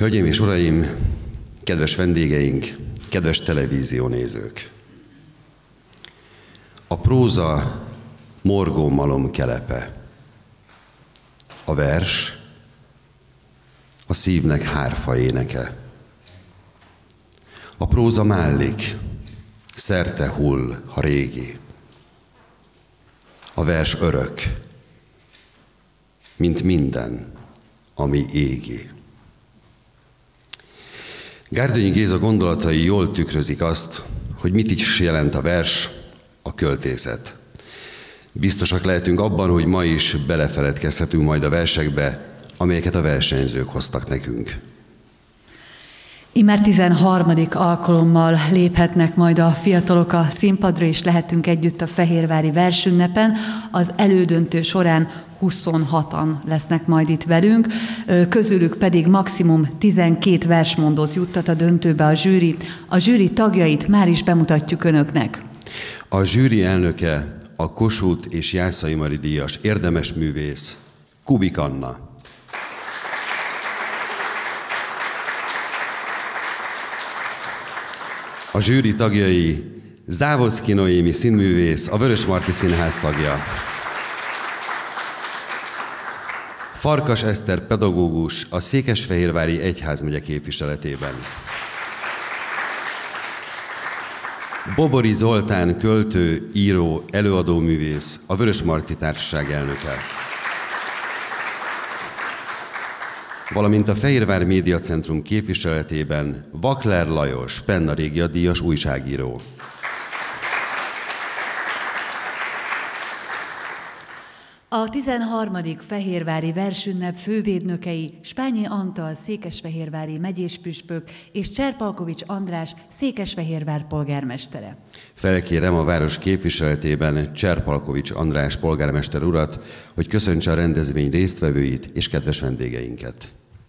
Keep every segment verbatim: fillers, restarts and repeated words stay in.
Hölgyeim és uraim, kedves vendégeink, kedves televíziónézők! A próza morgó malom kelepe, a vers a szívnek hárfa éneke. A próza mállik, szerte hull, ha régi. A vers örök, mint minden, ami égi. Gárdonyi Géza gondolatai jól tükrözik azt, hogy mit is jelent a vers, a költészet. Biztosak lehetünk abban, hogy ma is belefeledkezhetünk majd a versekbe, amelyeket a versenyzők hoztak nekünk. Immár tizenharmadik alkalommal léphetnek majd a fiatalok a színpadra, és lehetünk együtt a fehérvári versünnepen. Az elődöntő során huszonhatan lesznek majd itt velünk, közülük pedig maximum tizenkét versmondót juttat a döntőbe a zsűri. A zsűri tagjait már is bemutatjuk önöknek. A zsűri elnöke a Kossuth és Jászai Mari díjas érdemes művész, Kubik Anna. A zsűri tagjai Závodszky Noémi színművész, a Vörösmarty Színház tagja. Farkas Eszter pedagógus, a Székesfehérvári Egyházmegye képviseletében. Bobori Zoltán költő, író, előadóművész, a Vörösmarty Társaság elnöke. Valamint a Fehérvár Média Centrum képviseletében Vakler Lajos, Penna Régia díjas újságíró. A tizenharmadik fehérvári versünnep fővédnökei Spányi Antal, székesfehérvári megyéspüspök és Cserpalkovics András, Székesfehérvár polgármestere. Felkérem a város képviseletében Cserpalkovics András polgármester urat, hogy köszöntse a rendezvény résztvevőit és kedves vendégeinket.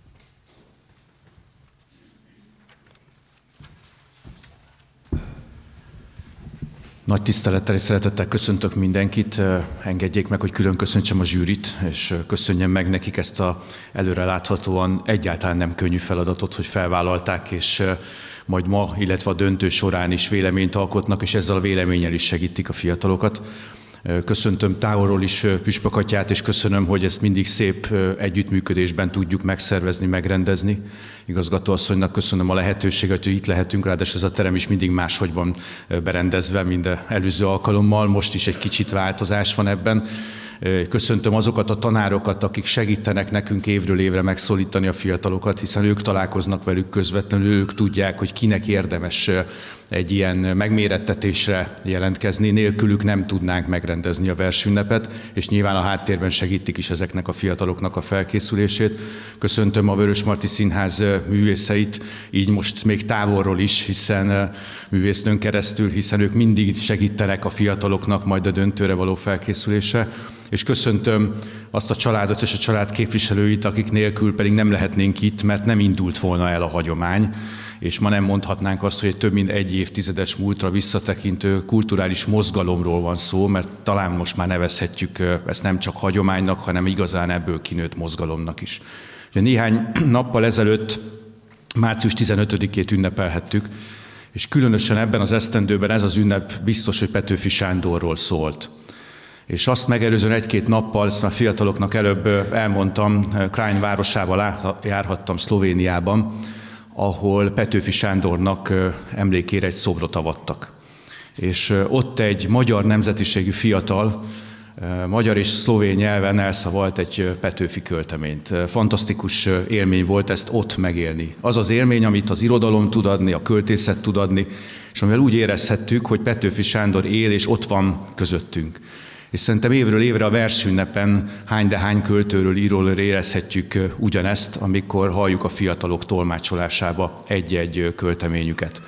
Nagy tisztelettel és szeretettel köszöntök mindenkit. Engedjék meg, hogy külön köszöntsem a zsűrit, és köszönjem meg nekik ezt a előreláthatóan egyáltalán nem könnyű feladatot, hogy felvállalták, és majd ma, illetve a döntő során is véleményt alkotnak, és ezzel a véleménnyel is segítik a fiatalokat. Köszöntöm távolról is Püspök atyát, és köszönöm, hogy ezt mindig szép együttműködésben tudjuk megszervezni, megrendezni. Igazgatóasszonynak köszönöm a lehetőséget, hogy itt lehetünk, ráadásul ez a terem is mindig máshogy van berendezve, mint az előző alkalommal. Most is egy kicsit változás van ebben. Köszöntöm azokat a tanárokat, akik segítenek nekünk évről évre megszólítani a fiatalokat, hiszen ők találkoznak velük közvetlenül, ők tudják, hogy kinek érdemes egy ilyen megmérettetésre jelentkezni. Nélkülük nem tudnánk megrendezni a versünnepet, és nyilván a háttérben segítik is ezeknek a fiataloknak a felkészülését. Köszöntöm a Vörösmarty Színház művészeit, így most még távolról is, hiszen művésznőn keresztül, hiszen ők mindig segítenek a fiataloknak majd a döntőre való felkészülésre. És köszöntöm azt a családot és a család képviselőit, akik nélkül pedig nem lehetnénk itt, mert nem indult volna el a hagyomány, és ma nem mondhatnánk azt, hogy egy több mint egy évtizedes múltra visszatekintő kulturális mozgalomról van szó, mert talán most már nevezhetjük ezt nem csak hagyománynak, hanem igazán ebből kinőtt mozgalomnak is. Néhány nappal ezelőtt, március tizenötödikét ünnepelhettük, és különösen ebben az esztendőben ez az ünnep biztos, hogy Petőfi Sándorról szólt. És azt megelőzően egy-két nappal, ezt már fiataloknak előbb elmondtam, Krány városában járhattam, Szlovéniában, ahol Petőfi Sándornak emlékére egy szobrot avattak. És ott egy magyar nemzetiségű fiatal, magyar és szlovén nyelven elszavalt egy Petőfi költeményt. Fantasztikus élmény volt ezt ott megélni. Az az élmény, amit az irodalom tud adni, a költészet tud adni, és amivel úgy érezhettük, hogy Petőfi Sándor él, és ott van közöttünk. És szerintem évről évre a versünnepen hány de hány költőről, íróról érezhetjük ugyanezt, amikor halljuk a fiatalok tolmácsolásába egy-egy költeményüket.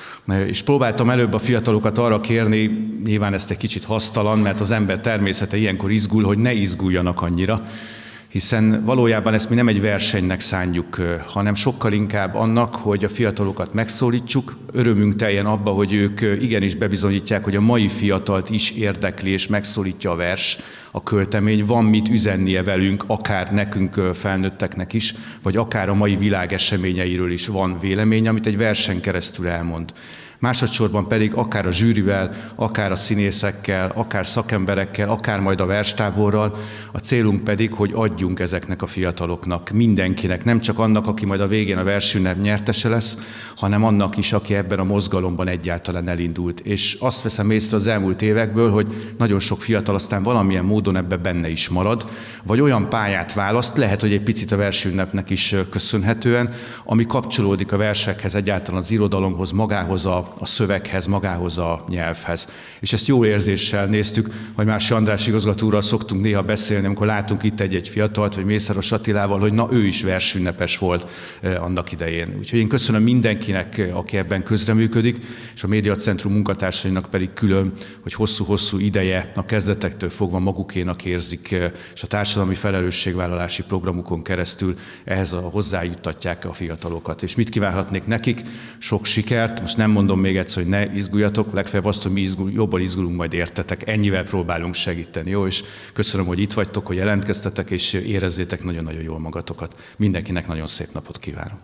És próbáltam előbb a fiatalokat arra kérni, nyilván ezt egy kicsit hasztalan, mert az ember természete ilyenkor izgul, hogy ne izguljanak annyira, Hiszen valójában ezt mi nem egy versenynek szánjuk, hanem sokkal inkább annak, hogy a fiatalokat megszólítsuk, örömünk teljen abba, hogy ők igenis bebizonyítják, hogy a mai fiatalt is érdekli és megszólítja a vers, a költemény, van mit üzennie velünk, akár nekünk felnőtteknek is, vagy akár a mai világ eseményeiről is van vélemény, amit egy versen keresztül elmond. Másodszorban pedig akár a zsűrivel, akár a színészekkel, akár szakemberekkel, akár majd a verstáborral, a célunk pedig, hogy adjunk ezeknek a fiataloknak, mindenkinek, nem csak annak, aki majd a végén a versünnep nyertese lesz, hanem annak is, aki ebben a mozgalomban egyáltalán elindult. És azt veszem észre az elmúlt évekből, hogy nagyon sok fiatal aztán valamilyen módon ebbe benne is marad, vagy olyan pályát választ, lehet, hogy egy picit a versünnepnek is köszönhetően, ami kapcsolódik a versekhez, egyáltalán az irodalomhoz, magához a a szöveghez, magához a nyelvhez. És ezt jó érzéssel néztük, hogy Mársi András igazgató úrral szoktunk néha beszélni, amikor látunk itt egy-egy fiatalt, vagy Mészáros Attilával, hogy na ő is versünnepes volt eh, annak idején. Úgyhogy én köszönöm mindenkinek, aki ebben közreműködik, és a Médiacentrum munkatársainak pedig külön, hogy hosszú-hosszú ideje a kezdetektől fogva magukénak érzik, eh, és a társadalmi felelősségvállalási programukon keresztül ehhez a hozzájuttatják a fiatalokat. És mit kívánhatnék nekik? Sok sikert, most nem mondom még egyszer, hogy ne izguljatok, legfeljebb azt, hogy mi izgul, jobban izgulunk, majd értetek. Ennyivel próbálunk segíteni, jó? És köszönöm, hogy itt vagytok, hogy jelentkeztetek, és érezzétek nagyon-nagyon jól magatokat. Mindenkinek nagyon szép napot kívánok.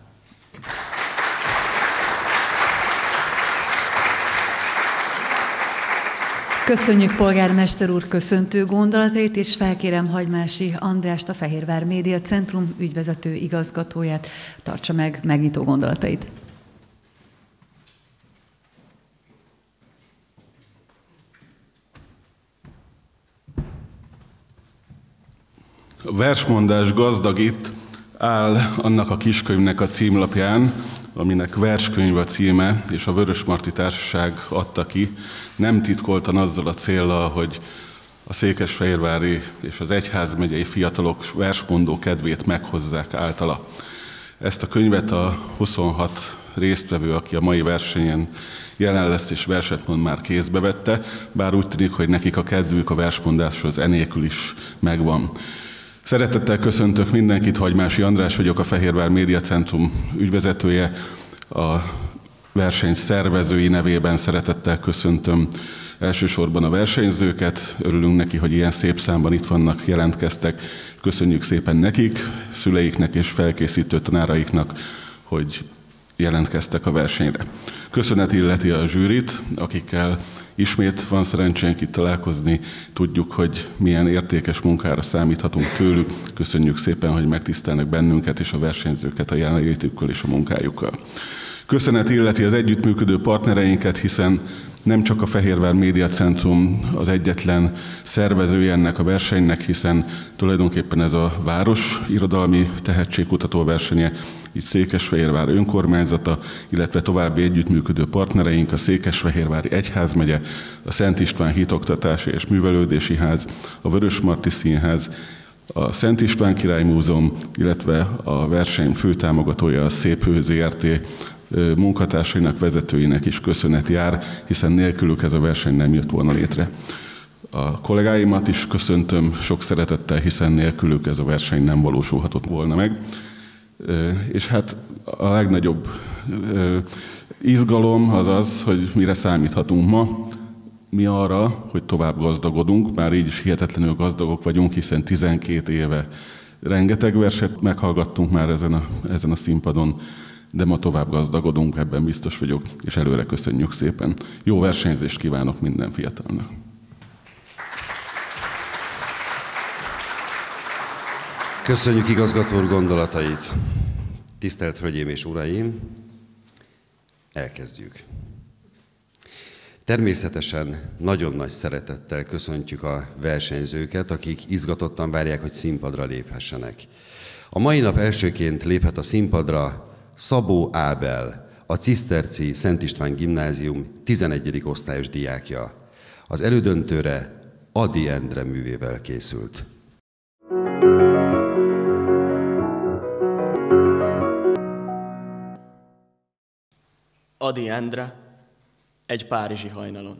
Köszönjük polgármester úr köszöntő gondolatait, és felkérem Hagymási Andrást, a Fehérvár Médiacentrum ügyvezető igazgatóját, tartsa meg megnyitó gondolatait. A versmondás gazdagít áll annak a kiskönyvnek a címlapján, aminek verskönyv a címe, és a Vörösmarty Társaság adta ki, nem titkoltan azzal a céllal, hogy a székesfehérvári és az egyházmegyei fiatalok versmondó kedvét meghozzák általa. Ezt a könyvet a huszonhat résztvevő, aki a mai versenyen jelen lesz és verset mond, már kézbe vette, bár úgy tűnik, hogy nekik a kedvük a versmondáshoz enélkül is megvan. Szeretettel köszöntök mindenkit, Hagymási András vagyok, a Fehérvár Médiacentrum ügyvezetője. A verseny szervezői nevében szeretettel köszöntöm elsősorban a versenyzőket. Örülünk neki, hogy ilyen szép számban itt vannak, jelentkeztek. Köszönjük szépen nekik, szüleiknek és felkészítő tanáraiknak, hogy jelentkeztek a versenyre. Köszönet illeti a zsűrit, akikkel ismét van szerencsénk itt találkozni. Tudjuk, hogy milyen értékes munkára számíthatunk tőlük. Köszönjük szépen, hogy megtisztelnek bennünket és a versenyzőket a jelenlétükkel és a munkájukkal. Köszönet illeti az együttműködő partnereinket, hiszen nem csak a Fehérvár Médiacentrum az egyetlen szervezője ennek a versenynek, hiszen tulajdonképpen ez a város irodalmi tehetségkutató versenye, így Székesfehérvár önkormányzata, illetve további együttműködő partnereink, a Székesfehérvári Egyházmegye, a Szent István Hitoktatási és Művelődési Ház, a Vörösmarty Színház, a Szent István Király Múzeum, illetve a verseny főtámogatója, a Szép Hő zé er té munkatársainak, vezetőinek is köszönet jár, hiszen nélkülük ez a verseny nem jött volna létre. A kollégáimat is köszöntöm sok szeretettel, hiszen nélkülük ez a verseny nem valósulhatott volna meg. És hát a legnagyobb izgalom az az, hogy mire számíthatunk ma. Mi arra, hogy tovább gazdagodunk, már így is hihetetlenül gazdagok vagyunk, hiszen tizenkét éve rengeteg verset meghallgattunk már ezen a, ezen a színpadon, de ma tovább gazdagodunk, ebben biztos vagyok, és előre köszönjük szépen. Jó versenyzést kívánok minden fiatalnak! Köszönjük igazgató úr gondolatait! Tisztelt Hölgyeim és Uraim! Elkezdjük! Természetesen nagyon nagy szeretettel köszöntjük a versenyzőket, akik izgatottan várják, hogy színpadra léphessenek. A mai nap elsőként léphet a színpadra Szabó Ábel, a Ciszterci Szent István Gimnázium tizenegyedik osztályos diákja. Az elődöntőre Ady Endre művével készült. Ady Endre, egy párizsi hajnalon.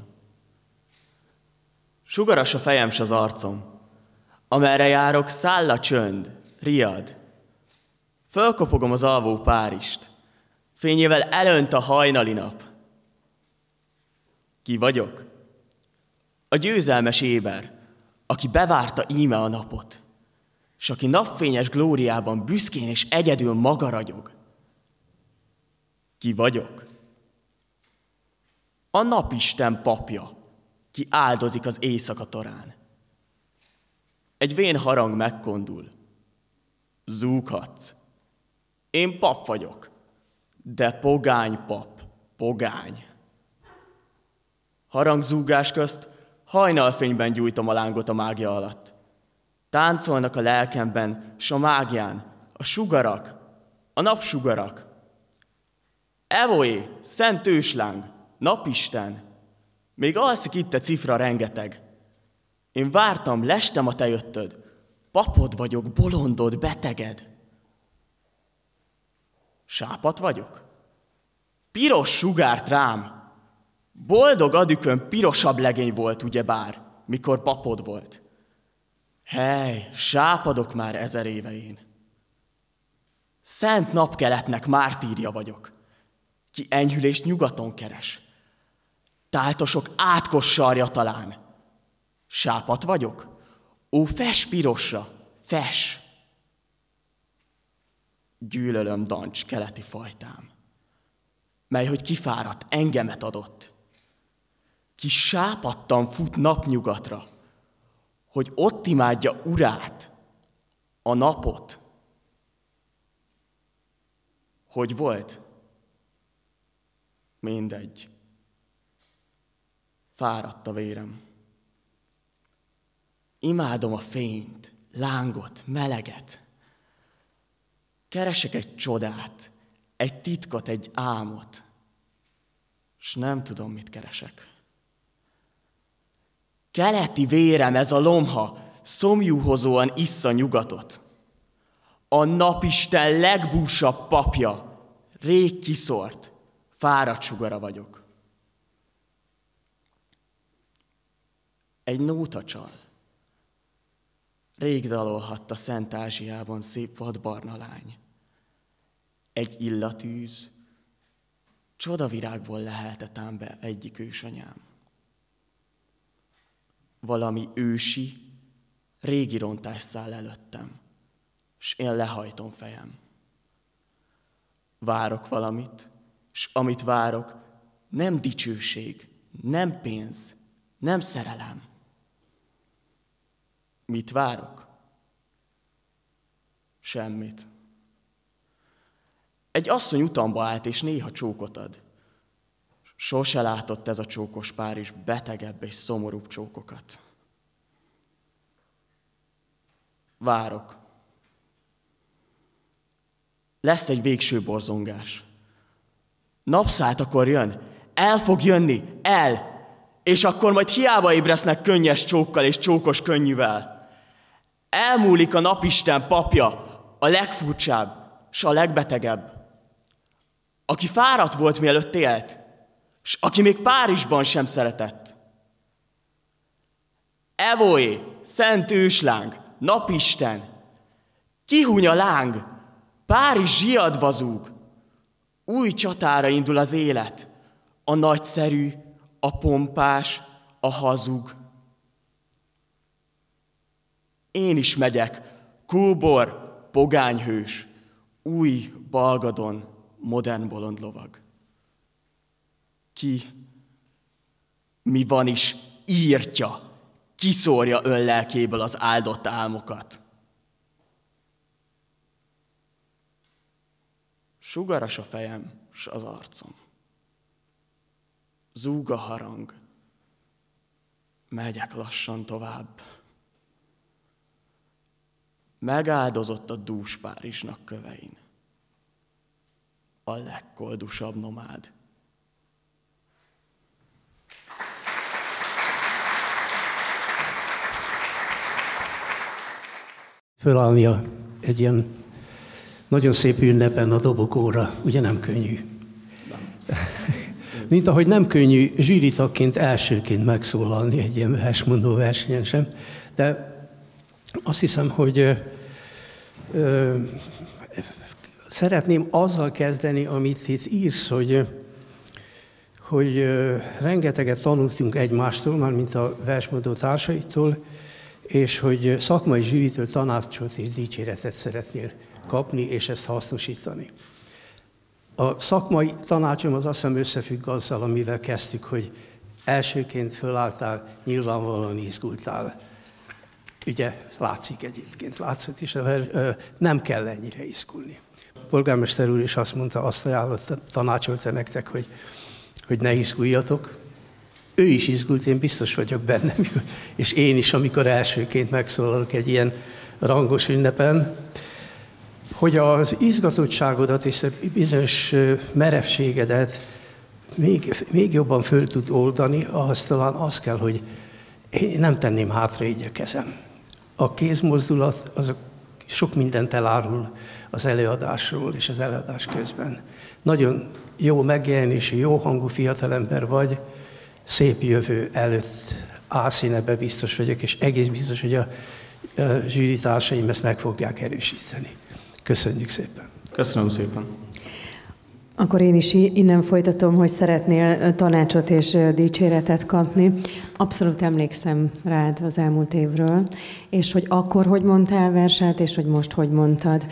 Sugaras a fejem s az arcom, amerre járok, száll a csönd, riad. Fölkopogom az alvó Párist. Fényével elönt a hajnali nap. Ki vagyok? A győzelmes éber, aki bevárta íme a napot, s aki napfényes glóriában büszkén és egyedül maga ragyog. Ki vagyok? A napisten papja, ki áldozik az éjszaka torán. Egy vén harang megkondul. Zúghatsz. Én pap vagyok, de pogány pap, pogány. Harangzúgás közt hajnalfényben gyújtom a lángot a mágia alatt. Táncolnak a lelkemben, s a mágián, a sugarak, a napsugarak. Evoé, szent ősláng, napisten, még alszik itt a cifra rengeteg. Én vártam, lestem a te jöttöd, papod vagyok, bolondod, beteged. Sápat vagyok? Piros sugárt rám. Boldog adükön pirosabb legény volt, ugyebár, mikor papod volt. Hely, sápadok már ezer éve én. Szent napkeletnek mártírja vagyok, ki enyhülést nyugaton keres. Táltosok átkos sarja talán. Sápat vagyok? Ó, fess pirosra, fess! Gyűlölöm dancs keleti fajtám, mely, hogy kifáradt, engemet adott. Ki sápadtan fut napnyugatra, hogy ott imádja urát, a napot. Hogy volt? Mindegy. Fáradt a vérem. Imádom a fényt, lángot, meleget. Keresek egy csodát, egy titkot, egy álmot, s nem tudom, mit keresek. Keleti vérem ez a lomha, szomjúhozóan issza nyugatot. A napisten legbúsabb papja, rég kiszort, fáradt sugara vagyok. Egy nótacsal. Rég dalolhatta Szent Ázsiában szép vadbarna lány. Egy illatűz, csodavirágból leheltet ám be egyik ősanyám. Valami ősi, régi rontás száll előttem, s én lehajtom fejem. Várok valamit, s amit várok, nem dicsőség, nem pénz, nem szerelem. Mit várok? Semmit. Egy asszony utamba állt, és néha csókot ad. Sose látott ez a csókos pár is betegebb és szomorúbb csókokat. Várok. Lesz egy végső borzongás. Napszáltakor jön, el fog jönni, el, és akkor majd hiába ébresznek könnyes csókkal és csókos könnyűvel. Elmúlik a napisten papja, a legfurcsább, s a legbetegebb, aki fáradt volt, mielőtt élt, s aki még Párizsban sem szeretett. Evoé, szent ősláng, napisten, kihunya láng, Párizs zsiadva zúg, új csatára indul az élet, a nagyszerű, a pompás, a hazug. Én is megyek, kóbor, pogányhős, új balgadon, modern bolond lovag. Ki, mi van is, írtja, kiszórja önlelkéből az áldott álmokat. Sugaras a fejem, s az arcom. Zúg a harang. Megyek lassan tovább. Megáldozott a dús Párizsnak kövein. A legkoldusabb nomád. Fölállni a, egy ilyen nagyon szép ünnepen a dobogóra, ugye nem könnyű. Mint ahogy nem könnyű zsűritagként elsőként megszólalni egy ilyen versmondó versenyen sem, de azt hiszem, hogy Ö, szeretném azzal kezdeni, amit itt írsz, hogy, hogy ö, rengeteget tanultunk egymástól, mármint a versmondó társaitól, és hogy szakmai zsűritől tanácsot és dicséretet szeretnél kapni, és ezt hasznosítani. A szakmai tanácsom az azt hiszem összefügg azzal, amivel kezdtük, hogy elsőként fölálltál, nyilvánvalóan izgultál. Ugye látszik egyébként, látszott is, nem kell ennyire izgulni. A polgármester úr is azt mondta, azt ajánlott, tanácsolta nektek, hogy, hogy ne izguljatok. Ő is izgult, én biztos vagyok benne, és én is, amikor elsőként megszólalok egy ilyen rangos ünnepen, hogy az izgatottságodat és a bizonyos merevségedet még, még jobban föl tud oldani, ahhoz talán az kell, hogy én nem tenném hátra így a kezem. A kézmozdulat az sok mindent elárul az előadásról és az előadás közben. Nagyon jó megjelenésű, jó hangú fiatalember vagy, szép jövő előtt állsz, én ebben biztos vagyok, és egész biztos, hogy a, a zsűritársaim ezt meg fogják erősíteni. Köszönjük szépen. Köszönöm szépen. Akkor én is innen folytatom, hogy szeretnél tanácsot és dicséretet kapni. Abszolút emlékszem rád az elmúlt évről, és hogy akkor hogy mondtál verset, és hogy most hogy mondtad.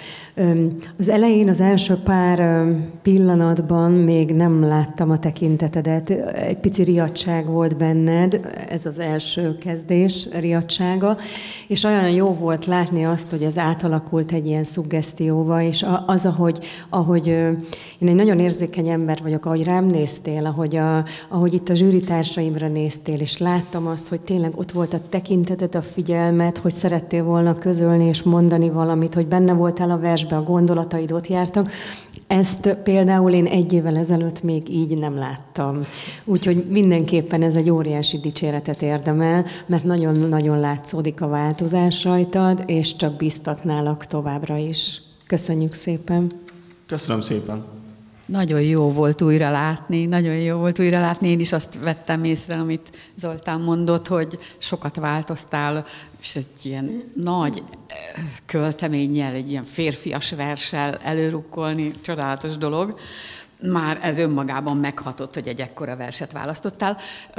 Az elején, az első pár pillanatban még nem láttam a tekintetedet. Egy pici riadtság volt benned, ez az első kezdés riadtsága, és olyan jó volt látni azt, hogy ez átalakult egy ilyen szuggesztióba, és az, ahogy, ahogy én egy nagyon érzékeny ember vagyok, ahogy rám néztél, ahogy, a, ahogy itt a zsűritársaimra néztél, és láttam azt, hogy tényleg ott volt a tekinteted, a figyelmet, hogy szerettél volna közölni és mondani valamit, hogy benne voltál a versben, a gondolataid ott jártak. Ezt például én egy évvel ezelőtt még így nem láttam. Úgyhogy mindenképpen ez egy óriási dicséretet érdemel, mert nagyon-nagyon látszódik a változás rajtad, és csak biztatnálak továbbra is. Köszönjük szépen! Köszönöm szépen! Nagyon jó volt újra látni, nagyon jó volt újra látni. Én is azt vettem észre, amit Zoltán mondott, hogy sokat változtál, és egy ilyen nagy költeménnyel, egy ilyen férfias verssel előrukkolni, csodálatos dolog. Már ez önmagában meghatott, hogy egy ekkora verset választottál.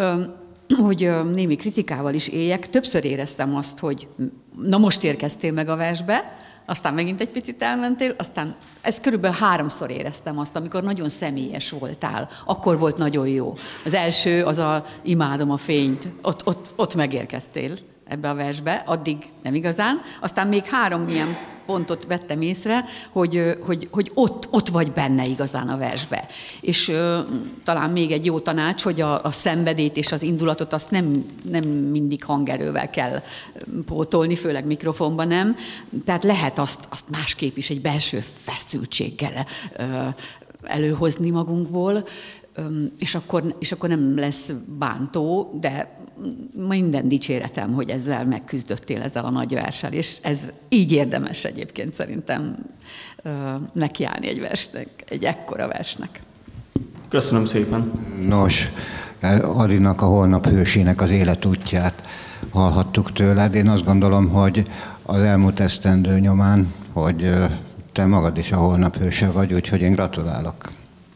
Hogy némi kritikával is éljek, többször éreztem azt, hogy na most érkeztél meg a versbe, aztán megint egy picit elmentél, aztán ezt körülbelül háromszor éreztem azt, amikor nagyon személyes voltál. Akkor volt nagyon jó. Az első, az a imádom a fényt, ott, ott, ott megérkeztél ebbe a versbe, addig nem igazán. Aztán még három ilyen pontot vettem észre, hogy, hogy, hogy ott, ott vagy benne igazán a versbe. És uh, talán még egy jó tanács, hogy a, a szenvedélyt és az indulatot azt nem, nem mindig hangerővel kell pótolni, főleg mikrofonban nem. Tehát lehet azt, azt másképp is egy belső feszültséggel uh, előhozni magunkból, um, és, akkor, és akkor nem lesz bántó, de minden dicséretem, hogy ezzel megküzdöttél, ezzel a nagy verssel, és ez így érdemes egyébként szerintem uh, nekiállni egy versnek, egy ekkora versnek. Köszönöm szépen. Nos, Adinak, a holnap hősének az életútját hallhattuk tőled. Én azt gondolom, hogy az elmúlt esztendő nyomán, hogy te magad is a holnap hőse vagy, úgyhogy én gratulálok.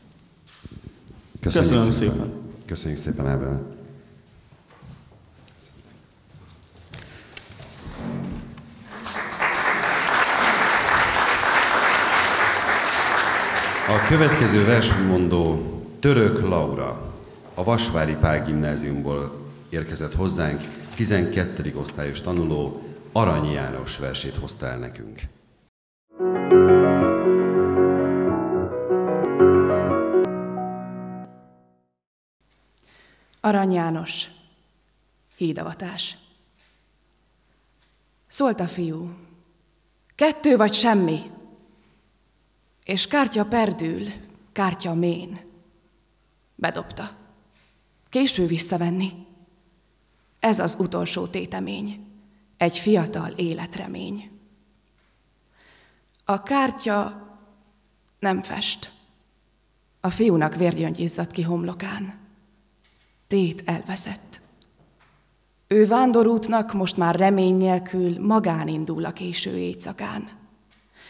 Köszönjük Köszönöm szépen. szépen. Köszönjük szépen, Ábel. A következő versmondó Török Laura, a Vasvári Pál Gimnáziumból érkezett hozzánk, tizenkettedik osztályos tanuló, Arany János versét hozta el nekünk. Arany János, hídavatás. Szólt a fiú, kettő vagy semmi, és kártya perdül, kártya mén. Bedobta. Késő visszavenni. Ez az utolsó tétemény. Egy fiatal életremény. A kártya nem fest. A fiúnak vérgyöngy izzadt ki homlokán. Tét elveszett. Ő vándorútnak most már remény nélkül magán indul a késő éjszakán.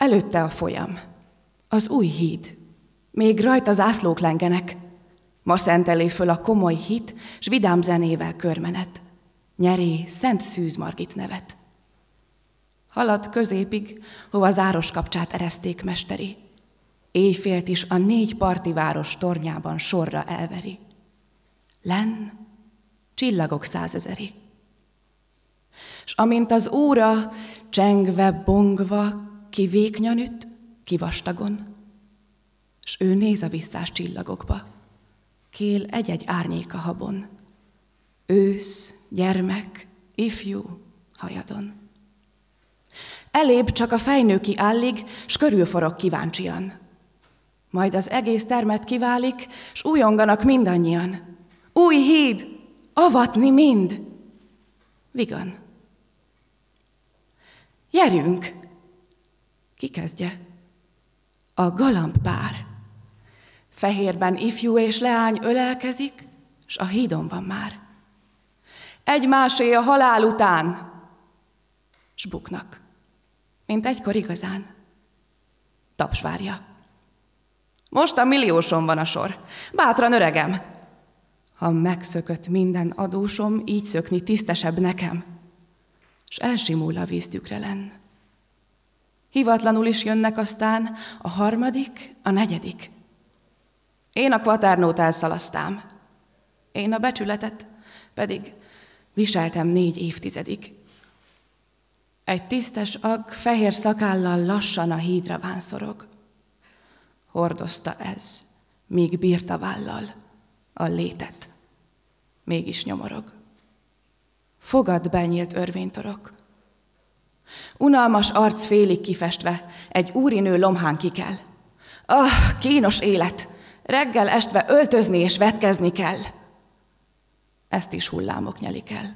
Előtte a folyam, az új híd, még rajta zászlók lengenek. Ma szentelé föl a komoly hit, s vidám zenével körmenet. Nyeré Szent Szűz Margit nevet. Halad középig, hova záros kapcsát ereszték mesteri. Éjfélt is a négy parti város tornyában sorra elveri. Lenn csillagok százezeri. S amint az óra csengve, bongva, ki véknyan üt, ki vastagon, s ő néz a visszás csillagokba, kél egy-egy árnyék a habon, ősz, gyermek, ifjú, hajadon. Elébb csak a fejnő kiállig, s körülforog kíváncsian. Majd az egész termet kiválik, s újonganak mindannyian. Új híd, avatni mind! Vigan. Gyerünk! Ki kezdje? A galambpár. Fehérben ifjú és leány ölelkezik, s a hídon van már. Egymásé a halál után, s buknak, mint egykor igazán. Taps várja. Most a millióson van a sor. Bátran, öregem! Ha megszökött minden adósom, így szökni tisztesebb nekem, s elsimul a víztükre lenn. Hivatlanul is jönnek aztán a harmadik, a negyedik. Én a kvatárnót elszalasztám, én a becsületet pedig viseltem négy évtizedig. Egy tisztes ag fehér szakállal lassan a hídra vánszorog. Hordozta ez, míg bírta vállal a létet, mégis nyomorog. Fogad benyílt örvénytorok. Unalmas arc félig kifestve, egy úrinő lomhán kikel. Ah, kínos élet! Reggel estve öltözni és vetkezni kell. Ezt is hullámok nyelik el.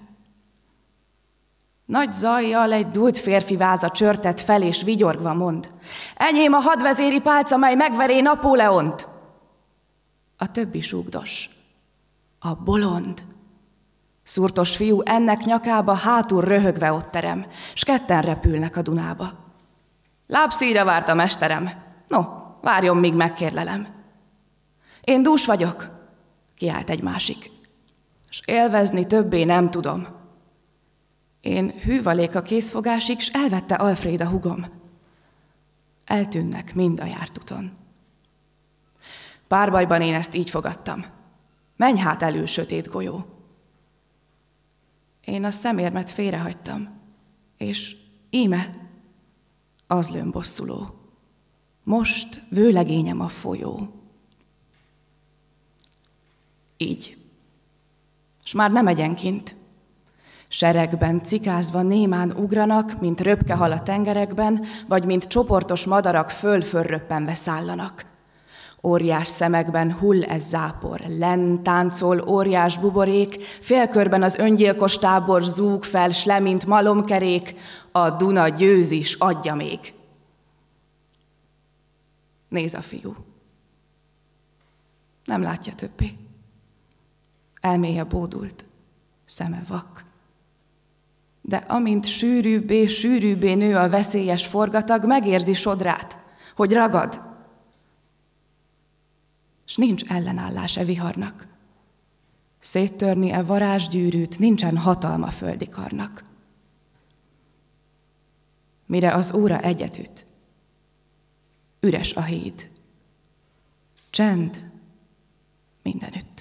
Nagy zajjal egy dúlt férfi váza csörtet fel és vigyorgva mond. Enyém a hadvezéri pálca, mely megveré Napóleont. A többi súgdos. A bolond. Szúrtos fiú ennek nyakába hátul röhögve ott terem, s ketten repülnek a Dunába. Lábszíjra várt a mesterem. No, várjon, míg megkérlelem. Én dús vagyok, kiált egy másik, s élvezni többé nem tudom. Én hűvalék a készfogásig, s elvette Alfréd a hugom. Eltűnnek mind a járt uton. Párbajban én ezt így fogadtam. Menj hát elő, sötét golyó. Én a szemérmet félrehagytam, és íme, az lőn bosszuló. Most vőlegényem a folyó. Így. S már nem egyenként. Seregben cikázva némán ugranak, mint röpkehal a tengerekben, vagy mint csoportos madarak föl-fölröppenve szállanak. Óriás szemekben hull ez zápor, lenn táncol óriás buborék, félkörben az öngyilkos tábor zúg fel, s le, mint malomkerék, a Duna győz is, adja még. Néz a fiú. Nem látja többé. Elméje bódult, szeme vak. De amint sűrűbbé, sűrűbbé nő a veszélyes forgatag, megérzi sodrát, hogy ragad. S nincs ellenállás e viharnak. Széttörni e varázsgyűrűt nincsen hatalma földi karnak. Mire az óra egyet üt, üres a híd. Csend mindenütt.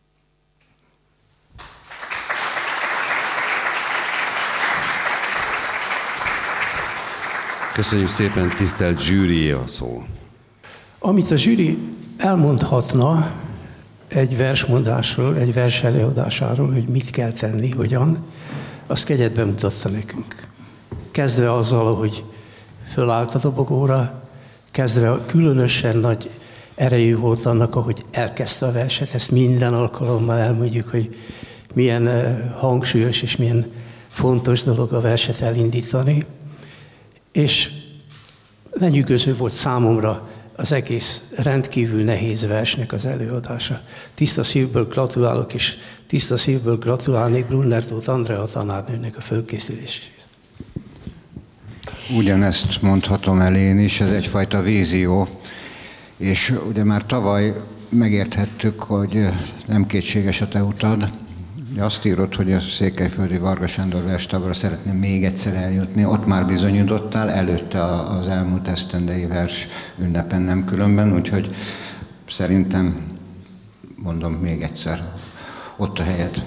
Köszönjük szépen, tisztelt zsűrié a szó. Amit a zsűri elmondhatna egy versmondásról, egy vers előadásáról, hogy mit kell tenni, hogyan, azt kegyet bemutatta nekünk. Kezdve azzal, hogy fölállt a dobogóra, kezdve különösen nagy erejű volt annak, ahogy elkezdte a verset, ezt minden alkalommal elmondjuk, hogy milyen hangsúlyos és milyen fontos dolog a verset elindítani. És lenyűgöző volt számomra az egész rendkívül nehéz versnek az előadása. Tiszta szívből gratulálok, és tiszta szívből gratulálnék Brunner Tóth Andrea tanárnőnek a fölkészülését. ugyanezt mondhatom el én is, ez egyfajta vízió, és ugye már tavaly megérthettük, hogy nem kétséges a te utad. Azt írod, hogy a székelyföldi Varga Sándor verstáborra szeretném még egyszer eljutni. Ott már bizonyítottál, előtte az elmúlt esztendei vers ünnepen nem különben, úgyhogy szerintem, mondom még egyszer, ott a helyed.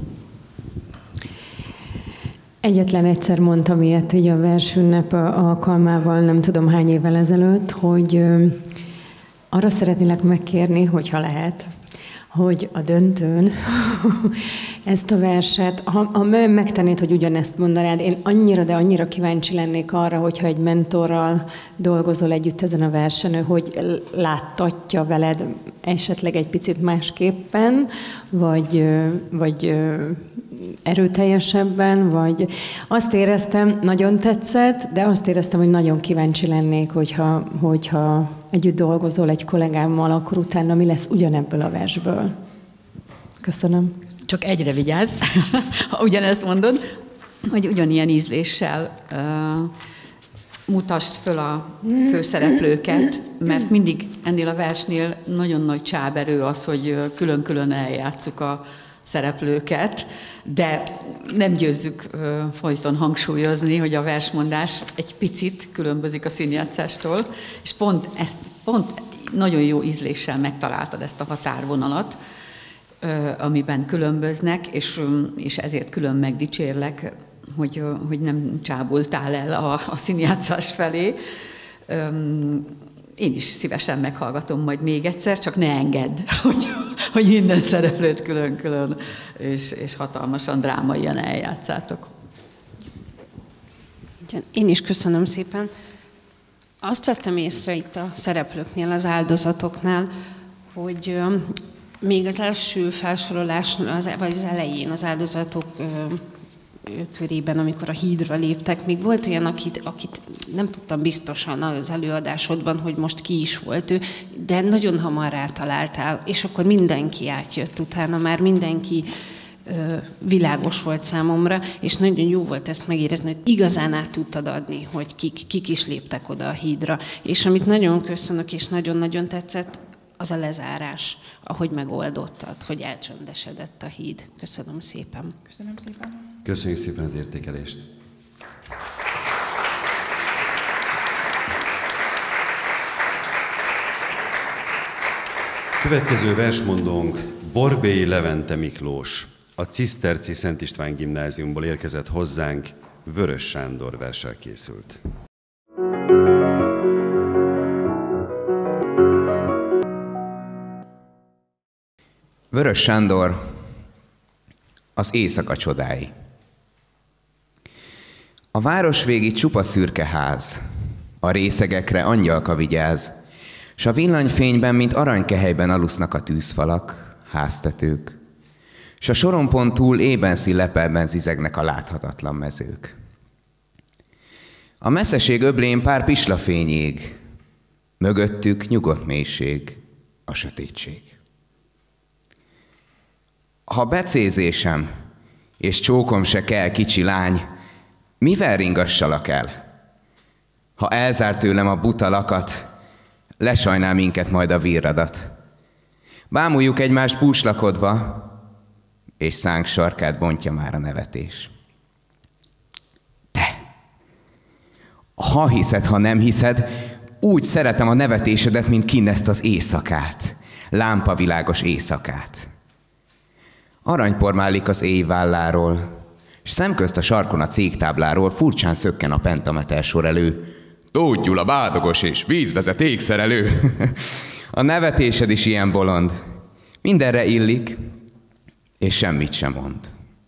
Egyetlen egyszer mondtam ilyet így a versünnep alkalmával, nem tudom hány évvel ezelőtt, hogy arra szeretnélek megkérni, hogyha lehet, hogy a döntőn ezt a verset, ha, ha megtennéd, hogy ugyanezt mondanád, én annyira, de annyira kíváncsi lennék arra, hogyha egy mentorral dolgozol együtt ezen a versen, hogy láttatja veled esetleg egy picit másképpen, vagy, vagy erőteljesebben, vagy azt éreztem, nagyon tetszett, de azt éreztem, hogy nagyon kíváncsi lennék, hogyha, hogyha együtt dolgozol egy kollégámmal, akkor utána mi lesz ugyanebből a versből. Köszönöm. Csak egyre vigyázz, ha ugyanezt mondod, hogy ugyanilyen ízléssel uh, mutasd föl a főszereplőket, mert mindig ennél a versnél nagyon nagy csáberő az, hogy külön-külön eljátsszuk a szereplőket, de nem győzzük uh, folyton hangsúlyozni, hogy a versmondás egy picit különbözik a színjátszástól, és pont ezt, pont nagyon jó ízléssel megtaláltad ezt a határvonalat, uh, amiben különböznek, és, um, és ezért külön megdicsérlek, hogy, uh, hogy nem csábultál el a, a színjátszás felé. Um, Én is szívesen meghallgatom majd még egyszer, csak ne engedd, hogy, hogy minden szereplőt külön-külön és, és hatalmasan drámaian eljátszátok. Én is köszönöm szépen. Azt vettem észre itt a szereplőknél, az áldozatoknál, hogy még az első felsorolás, az, vagy az elején az áldozatok körében, amikor a hídra léptek, még volt olyan, akit, akit nem tudtam biztosan az előadásodban, hogy most ki is volt ő, de nagyon hamar rátaláltál, és akkor mindenki átjött utána, már mindenki ö, világos volt számomra, és nagyon jó volt ezt megérezni, hogy igazán át tudtad adni, hogy kik, kik is léptek oda a hídra. És amit nagyon köszönök, és nagyon-nagyon tetszett, az a lezárás, ahogy megoldottad, hogy elcsöndesedett a híd. Köszönöm szépen. Köszönöm szépen. Köszönjük szépen az értékelést. Következő versmondónk Borbély Levente Miklós. A Ciszterci Szent István Gimnáziumból érkezett hozzánk, Vörös Sándor verssel készült. Vörös Sándor, az éjszaka csodái. A városvégi csupa szürke ház, a részegekre angyalka vigyáz, s a villanyfényben, mint aranykehelyben alusznak a tűzfalak, háztetők, s a sorompon túl ébenszi lepelben zizegnek a láthatatlan mezők. A messzeség öblén pár pislafény ég, mögöttük nyugodt mélység, a sötétség. Ha becézésem, és csókom se kell, kicsi lány, mivel ringassalak el? Ha elzár tőlem a buta lakat, lesajnál minket majd a virradat. Bámuljuk egymást búslakodva, és szánk sarkát bontja már a nevetés. Te! Ha hiszed, ha nem hiszed, úgy szeretem a nevetésedet, mint kinn ezt az éjszakát, lámpavilágos éjszakát. Aranypormálik az éj válláról, s szemközt a sarkon a cégtábláról furcsán szökken a pentameter sor elő. Tóth Gyula bádogos és vízvezet ékszerelő. A nevetésed is ilyen bolond. Mindenre illik, és semmit sem mond.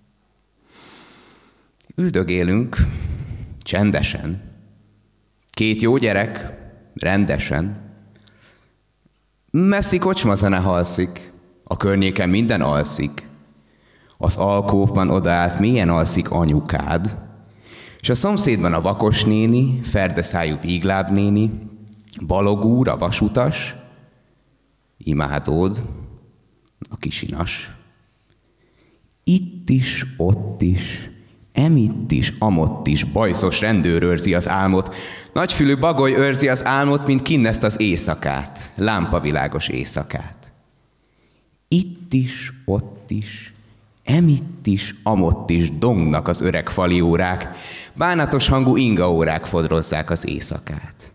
Üldögélünk, csendesen. Két jó gyerek, rendesen. Messzi kocsmazene halszik, a környéken minden alszik. Az alkóvban odaállt mélyen alszik anyukád, és a szomszédban a vakos néni, ferdeszájú vígláb néni, Balog úr, a vasutas, imádód, a kisinas. Itt is, ott is, Emitt is, amott is, bajszos rendőr őrzi az álmot, nagyfülű bagoly őrzi az álmot, mint kinn ezt az éjszakát, lámpavilágos éjszakát. Itt is, ott is, emitt is, amott is dongnak az öreg fali órák, bánatos hangú ingaórák fodrozzák az éjszakát.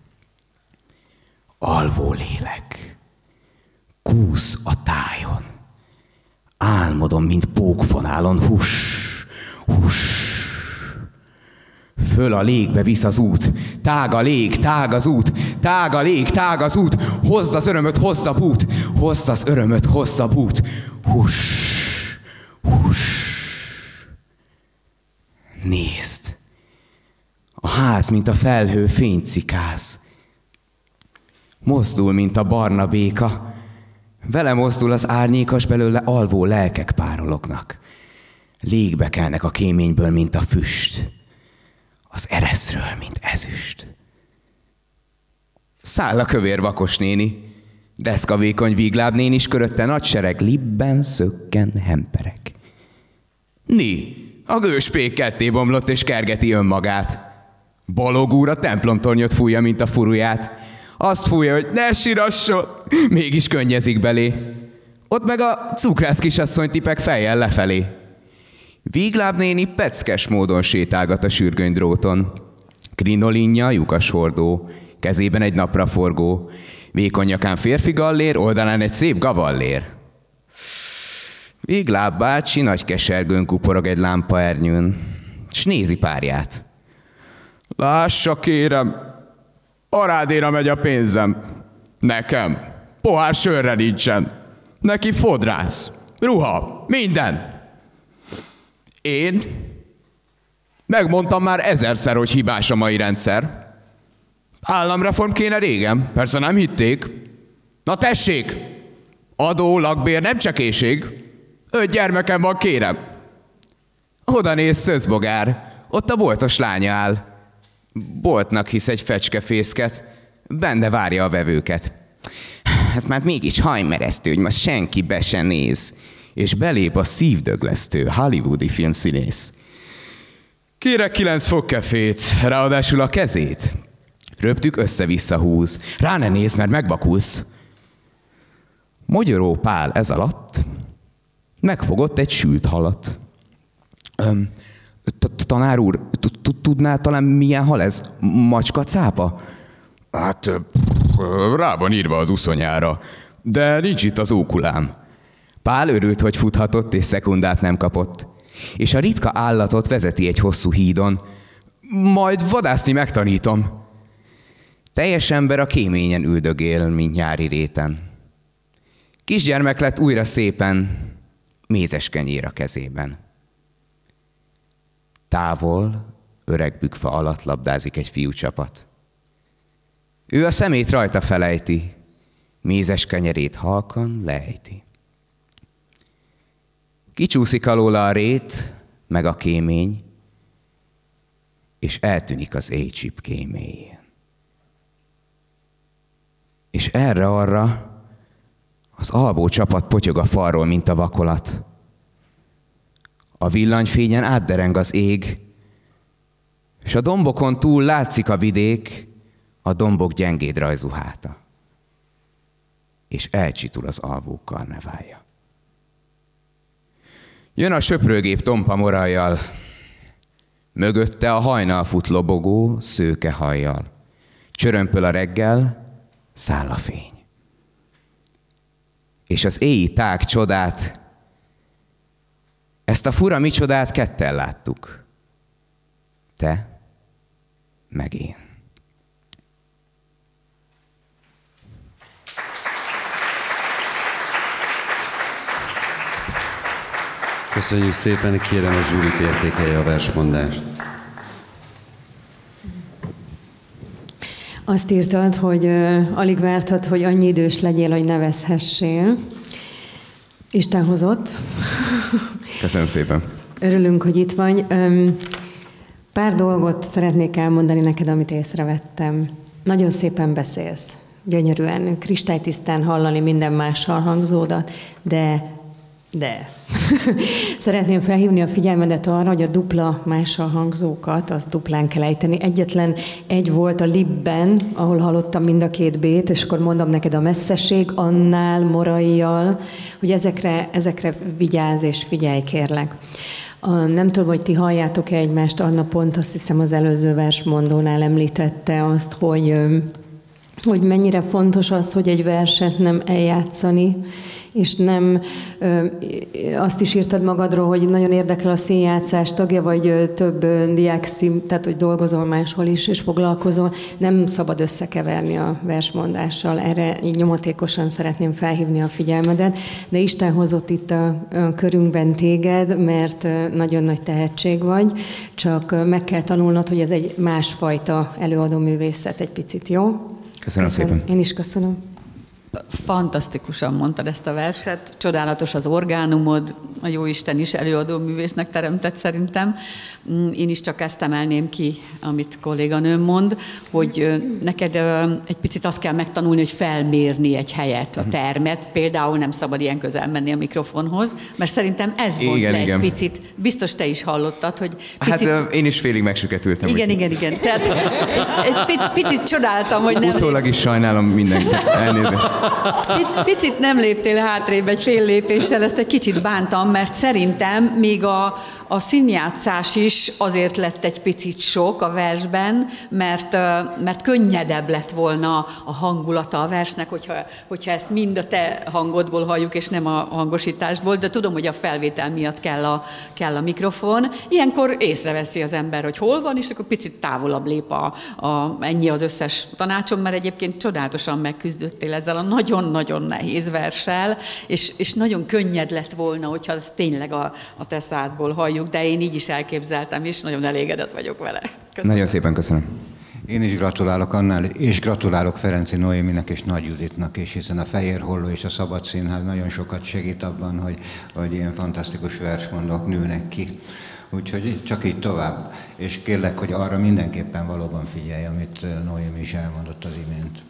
Alvó lélek, kúsz a tájon, álmodom, mint pókfonálon, huss, huss. Föl a légbe visz az út, tág a lég, tág az út, tág a lég, tág az út, hozd az örömöt, hozd a bút, hozd az örömöt, hozd a bút, huss, huss. Nézd, a ház, mint a felhő fényt cikáz, mozdul, mint a barna béka, vele mozdul az árnyékas, belőle alvó lelkek párolognak. Légbe kelnek a kéményből, mint a füst, az ereszről, mint ezüst. Száll a kövér vakos néni, deszka vékony vígláb néni, is körötte nagy sereg, libben, szökken, hemperek. Ni, a gőspék ketté bomlott és kergeti önmagát. Balog úr a templomtornyot fújja, mint a furuját. Azt fújja, hogy ne sirasson, mégis könnyezik belé. Ott meg a cukrász kisasszony tipek fejjel lefelé. Vígláb néni peckes módon sétálgat a sürgőny dróton. Krinolinja, lyukas hordó, kezében egy napraforgó. Vékony nyakán férfi gallér, oldalán egy szép gavallér. Vígláb bácsi nagy kesergőn kuporog egy lámpaernyőn, s nézi párját. Lássa, kérem, arádéra megy a pénzem. Nekem pohár sörre nincsen. Neki fodrász, ruha, minden. Én? Megmondtam már ezerszer, hogy hibás a mai rendszer. Államreform kéne régen, persze nem hitték. Na tessék! Adó, lakbér, nem csekéség. Öt gyermekem van, kérem. Oda néz szözbogár, ott a boltos lánya áll. Boltnak hisz egy fecskefészket, benne várja a vevőket. Ez már mégis hajmeresztő, hogy most senki be se néz. És belép a szívdöglesztő hollywoodi filmszínész. Kérek kilenc fogkefét, ráadásul a kezét. Röptük össze-vissza húz, rá ne nézz, mert megvakulsz. Mogyoró Pál ez alatt megfogott egy sült halat. Tanár úr, tudná talán milyen hal ez? Macska cápa? Hát rá van írva az uszonyára, de nincs itt az ókulám. Pál örült, hogy futhatott, és szekundát nem kapott. És a ritka állatot vezeti egy hosszú hídon. Majd vadászni megtanítom. Teljes ember a kéményen üldögél, mint nyári réten. Kisgyermek lett újra szépen, mézes kenyér a kezében. Távol, öreg bükfa alatt labdázik egy fiúcsapat. Ő a szemét rajta felejti, mézes kenyerét halkan lejti. Kicsúszik alóla a rét, meg a kémény, és eltűnik az éjcsip kémélyén. És erre-arra az alvó csapat potyog a falról, mint a vakolat. A villanyfényen átdereng az ég, és a dombokon túl látszik a vidék, a dombok gyengéd rajzú háta. És elcsitul az alvók karneválja. Jön a söprőgép tompa morajjal, mögötte a hajnal fut lobogó, szőke hajjal. Csörömpöl a reggel, száll a fény. És az éji tág csodát, ezt a fura micsodát ketten láttuk. Te, meg én. Köszönjük szépen, kérem a zsűrit értékelje a versmondást. Azt írtad, hogy uh, alig vártad, hogy annyi idős legyél, hogy nevezhessél. Isten hozott. Köszönöm szépen. Örülünk, hogy itt vagy. Um, pár dolgot szeretnék elmondani neked, amit észrevettem. Nagyon szépen beszélsz. Gyönyörűen, kristálytisztán hallani minden mással hangzódat, de De. Szeretném felhívni a figyelmedet arra, hogy a dupla mással hangzókat, azt duplán kell ejteni. Egyetlen egy volt a libben, ahol hallottam mind a két B-t, és akkor mondom neked a messzeség, annál, moraial, hogy ezekre, ezekre vigyázz és figyelj, kérlek. A, nem tudom, hogy ti halljátok-e egymást, Anna pont azt hiszem az előző versmondónál említette azt, hogy, hogy mennyire fontos az, hogy egy verset nem eljátszani, és nem, ö, azt is írtad magadról, hogy nagyon érdekel a színjátszás, tagja vagy több diákszín, tehát hogy dolgozol máshol is, és foglalkozol. Nem szabad összekeverni a versmondással, erre így nyomatékosan szeretném felhívni a figyelmedet, de Isten hozott itt a, a körünkben téged, mert nagyon nagy tehetség vagy, csak meg kell tanulnod, hogy ez egy másfajta előadó művészet egy picit, jó? Köszönöm, köszönöm szépen. Én is köszönöm. Fantasztikusan mondtad ezt a verset, csodálatos az orgánumod, a Jóisten is előadó művésznek teremtett szerintem. Én is csak ezt emelném ki, amit kolléganőm mond, hogy neked egy picit azt kell megtanulni, hogy felmérni egy helyet, a termet. Például nem szabad ilyen közel menni a mikrofonhoz, mert szerintem ez volt igen, le igen. egy picit. Biztos te is hallottad, hogy picit... Hát én is félig megsüketültem. Igen, igen, igen. Tehát egy, egy picit csodáltam, hogy nem... Utólag is sajnálom mindenkit. Elnézést. Picit nem léptél hátrébb egy fél lépéssel, ezt egy kicsit bántam, mert szerintem még a, a színjátszás is azért lett egy picit sok a versben, mert, mert könnyedebb lett volna a hangulata a versnek, hogyha, hogyha ezt mind a te hangodból halljuk, és nem a hangosításból, de tudom, hogy a felvétel miatt kell a, kell a mikrofon. Ilyenkor észreveszi az ember, hogy hol van, és akkor picit távolabb lép a, a, ennyi az összes tanácsom, mert egyébként csodálatosan megküzdöttél ezzel a nagyon-nagyon nehéz verssel, és, és nagyon könnyed lett volna, hogyha ezt tényleg a, a te szádból halljuk, de én így is elképzeltem, és nagyon elégedett vagyok vele. Köszönöm. Nagyon szépen köszönöm. Én is gratulálok annál, és gratulálok Ferenci Noéminek és Nagy Juditnak is, hiszen a Fehér Holló és a Szabad Színház nagyon sokat segít abban, hogy, hogy ilyen fantasztikus versmondók nőnek ki. Úgyhogy csak így tovább. És kérlek, hogy arra mindenképpen valóban figyelj, amit Noémi is elmondott az imént.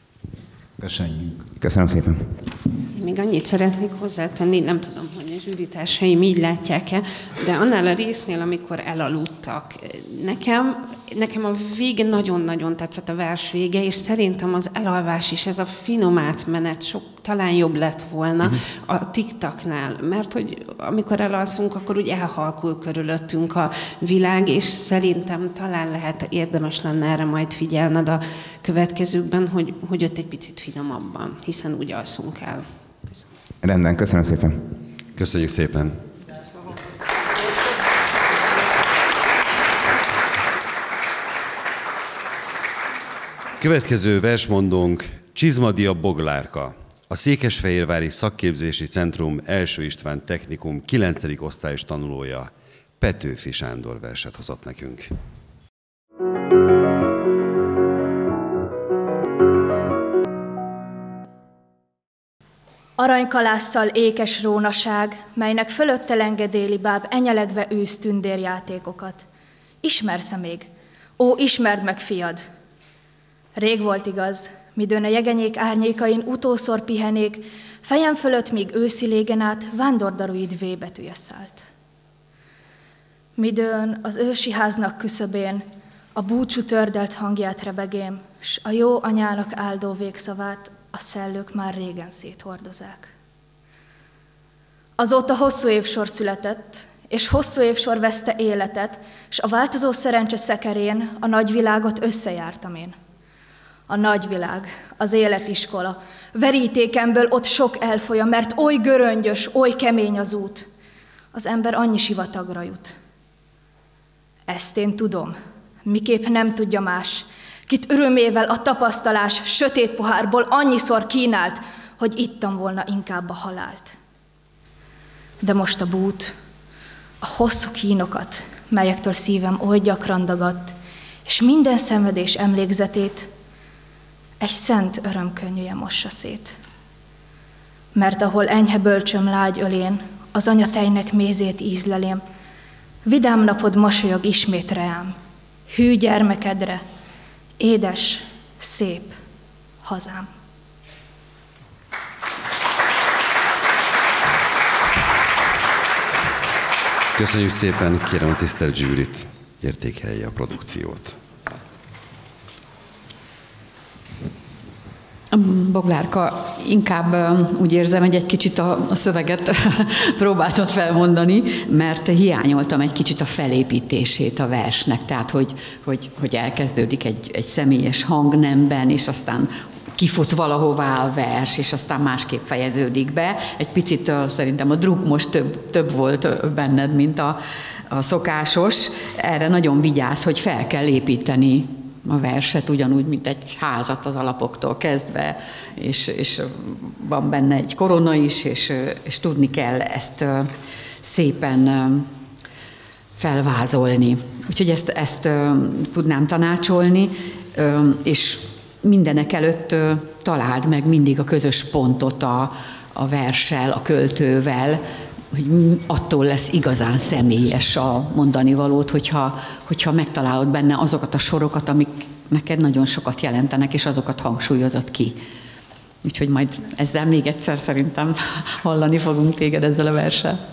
Köszönjük. Köszönöm szépen. Én még annyit szeretnék hozzátenni, nem tudom, hogy a zsűritársaim így látják-e, de annál a résznél, amikor elaludtak, nekem, nekem a vége nagyon-nagyon tetszett, a vers vége, és szerintem az elalvás is, ez a finom átmenet sok talán jobb lett volna uh-huh. a tiktaknál, mert hogy amikor elalszunk, akkor úgy elhalkul körülöttünk a világ, és szerintem talán lehet érdemes lenne erre majd figyelned a következőkben, hogy, hogy ott egy picit finomabban, hiszen úgy alszunk el. Köszönöm. Rendben, köszönöm szépen. Köszönjük szépen. Következő versmondónk Csizmadia Boglárka, a Székesfehérvári Szakképzési Centrum első István Technikum kilencedik osztályos tanulója. Petőfi Sándor verset hozott nekünk. Aranykalásszal ékes rónaság, melynek fölötte lengedéli báb enyelegve ősz tündérjátékokat. Ismersz-e még? Ó, ismerd meg, fiad! Rég volt igaz, midőn a jegenyék árnyékain utószor pihenék, fejem fölött míg őszi légen át vándordaruid V betűje szállt. Midőn az ősi háznak küszöbén a búcsú tördelt hangját rebegém, s a jó anyának áldó végszavát a szellők már régen széthordozák. Azóta hosszú évsor született, és hosszú évsor veszte életet, s a változó szerencse szekerén a nagyvilágot összejártam én. A nagyvilág, az életiskola, verítékemből ott sok elfolyam, mert oly göröngyös, oly kemény az út, az ember annyi sivatagra jut. Ezt én tudom, miképp nem tudja más, kit örömével a tapasztalás sötét pohárból annyiszor kínált, hogy ittam volna inkább a halált. De most a bút, a hosszú kínokat, melyektől szívem oly gyakran dagadt, és minden szenvedés emlékzetét egy szent örömkönnyűje mossa szét. Mert ahol enyhe bölcsöm lágy ölén, az anyatejnek mézét ízlelém, vidám napod mosolyog ismét reám, hű gyermekedre, édes, szép hazám. Köszönjük szépen, kérem a tisztelt zsűrit, értékelje a produkciót. Boglárka, inkább úgy érzem, hogy egy kicsit a, a szöveget próbáltad felmondani, mert hiányoltam egy kicsit a felépítését a versnek, tehát hogy, hogy, hogy elkezdődik egy, egy személyes hangnemben, és aztán kifut valahová a vers, és aztán másképp fejeződik be. Egy picit uh, szerintem a druk most több, több volt benned, mint a, a szokásos. Erre nagyon vigyázz, hogy fel kell építeni a verset, ugyanúgy, mint egy házat az alapoktól kezdve, és, és van benne egy korona is, és, és tudni kell ezt uh, szépen uh, felvázolni. Úgyhogy ezt, ezt uh, tudnám tanácsolni, uh, és mindenek előtt találd meg mindig a közös pontot a, a verssel, a költővel, hogy attól lesz igazán személyes a mondani valót, hogyha, hogyha megtalálod benne azokat a sorokat, amik neked nagyon sokat jelentenek, és azokat hangsúlyozod ki. Úgyhogy majd ezzel még egyszer szerintem hallani fogunk téged ezzel a verssel.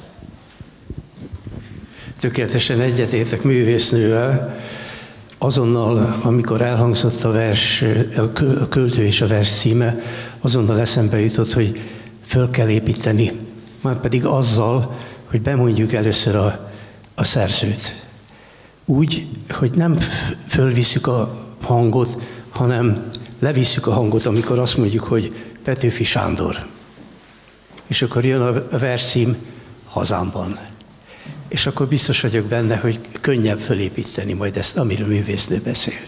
Tökéletesen egyetértek művésznővel. Azonnal, amikor elhangzott a vers, a költő és a vers címe, azonnal eszembe jutott, hogy föl kell építeni. Márpedig azzal, hogy bemondjuk először a, a szerzőt. Úgy, hogy nem fölvisszük a hangot, hanem levisszük a hangot, amikor azt mondjuk, hogy Petőfi Sándor. És akkor jön a verszím Hazámban. És akkor biztos vagyok benne, hogy könnyebb fölépíteni majd ezt, amiről művésznő beszélt.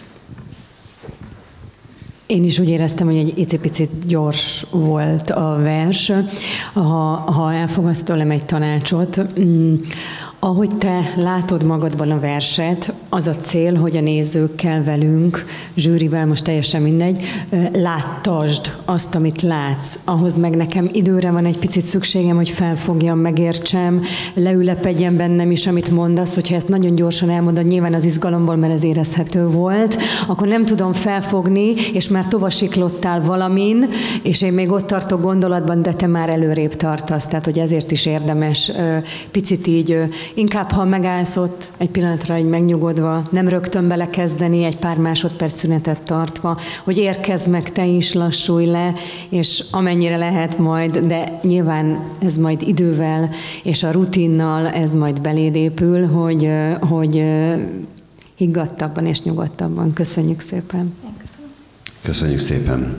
Én is úgy éreztem, hogy egy icipicit gyors volt a vers. Ha, ha elfogadsz tőlem egy tanácsot, mm, ahogy te látod magadban a verset, az a cél, hogy a nézőkkel, velünk, zsűrivel, most teljesen mindegy, láttasd azt, amit látsz. Ahhoz meg nekem időre van egy picit szükségem, hogy felfogjam, megértsem, leülepedjen bennem is, amit mondasz. Hogyha ezt nagyon gyorsan elmondod, nyilván az izgalomból, mert ez érezhető volt, akkor nem tudom felfogni, és már tovassiklottál valamin, és én még ott tartok gondolatban, de te már előrébb tartasz. Tehát, hogy ezért is érdemes picit így, inkább, ha megállsz ott egy pillanatra, így megnyugodva, nem rögtön belekezdeni, egy pár másodperc szünetet tartva, hogy érkezz meg, te is lassulj le, és amennyire lehet majd, de nyilván ez majd idővel és a rutinnal ez majd beléd épül, hogy, hogy higgadtabban és nyugodtabban. Köszönjük szépen. Köszönjük szépen.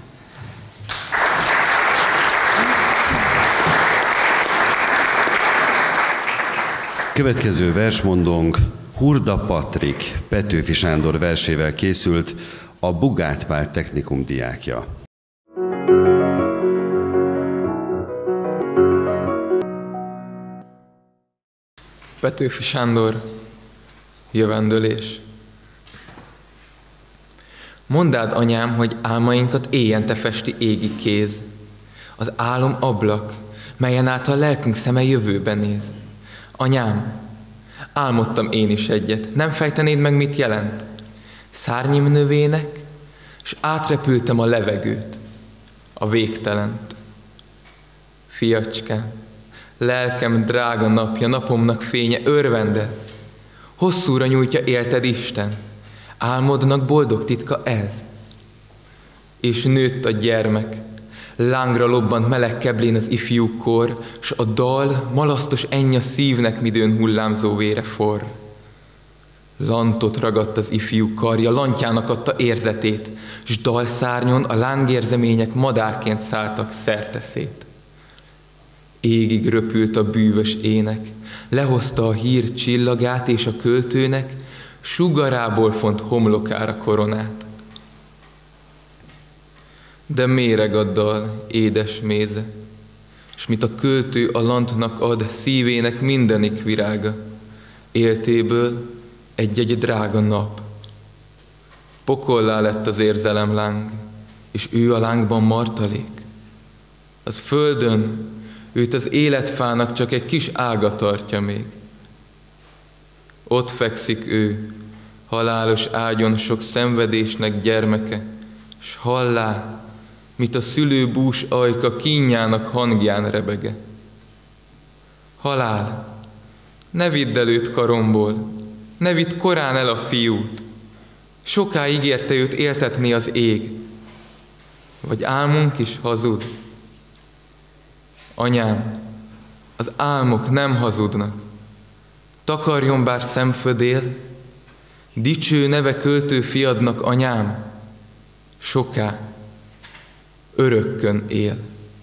Következő versmondónk Hurda Patrik, Petőfi Sándor versével készült, a Bugát Pál Technikum diákja. Petőfi Sándor, jövendőlés. Mondád, anyám, hogy álmainkat éjjente festi égi kéz. Az álom ablak, melyen át a lelkünk szeme jövőbe néz. Anyám, álmodtam én is egyet, nem fejtenéd meg, mit jelent? Szárnyim növének, s átrepültem a levegőt, a végtelent. Fiacskám, lelkem drága napja, napomnak fénye, örvendez. Hosszúra nyújtja élted Isten, álmodnak boldog titka ez. És nőtt a gyermek, lángra lobbant meleg keblén az ifjú kor, s a dal malasztos enny a szívnek, midőn hullámzó vére forr. Lantot ragadt az ifjú karja, lantjának adta érzetét, s dalszárnyon a lángérzemények madárként szálltak szerteszét. Égig röpült a bűvös ének, lehozta a hír csillagát, és a költőnek sugarából font homlokára koronát. De méreg a dal, édes méze, s mit a költő a lantnak ad, szívének mindenik virága, éltéből egy-egy drága nap. Pokollá lett az érzelem láng, és ő a lángban martalék. Az földön őt az életfának csak egy kis ága tartja még. Ott fekszik ő, halálos ágyon sok szenvedésnek gyermeke, s hallá, mit a szülő bús ajka kínjának hangján rebege. Halál, Ne vidd el őt karomból, ne vidd korán el a fiút. Sokáig érte őt éltetni az ég, vagy álmunk is hazud. Anyám, az álmok nem hazudnak. Takarjon bár szemfödél, dicső neve költő fiadnak, anyám, soká, örökkön él.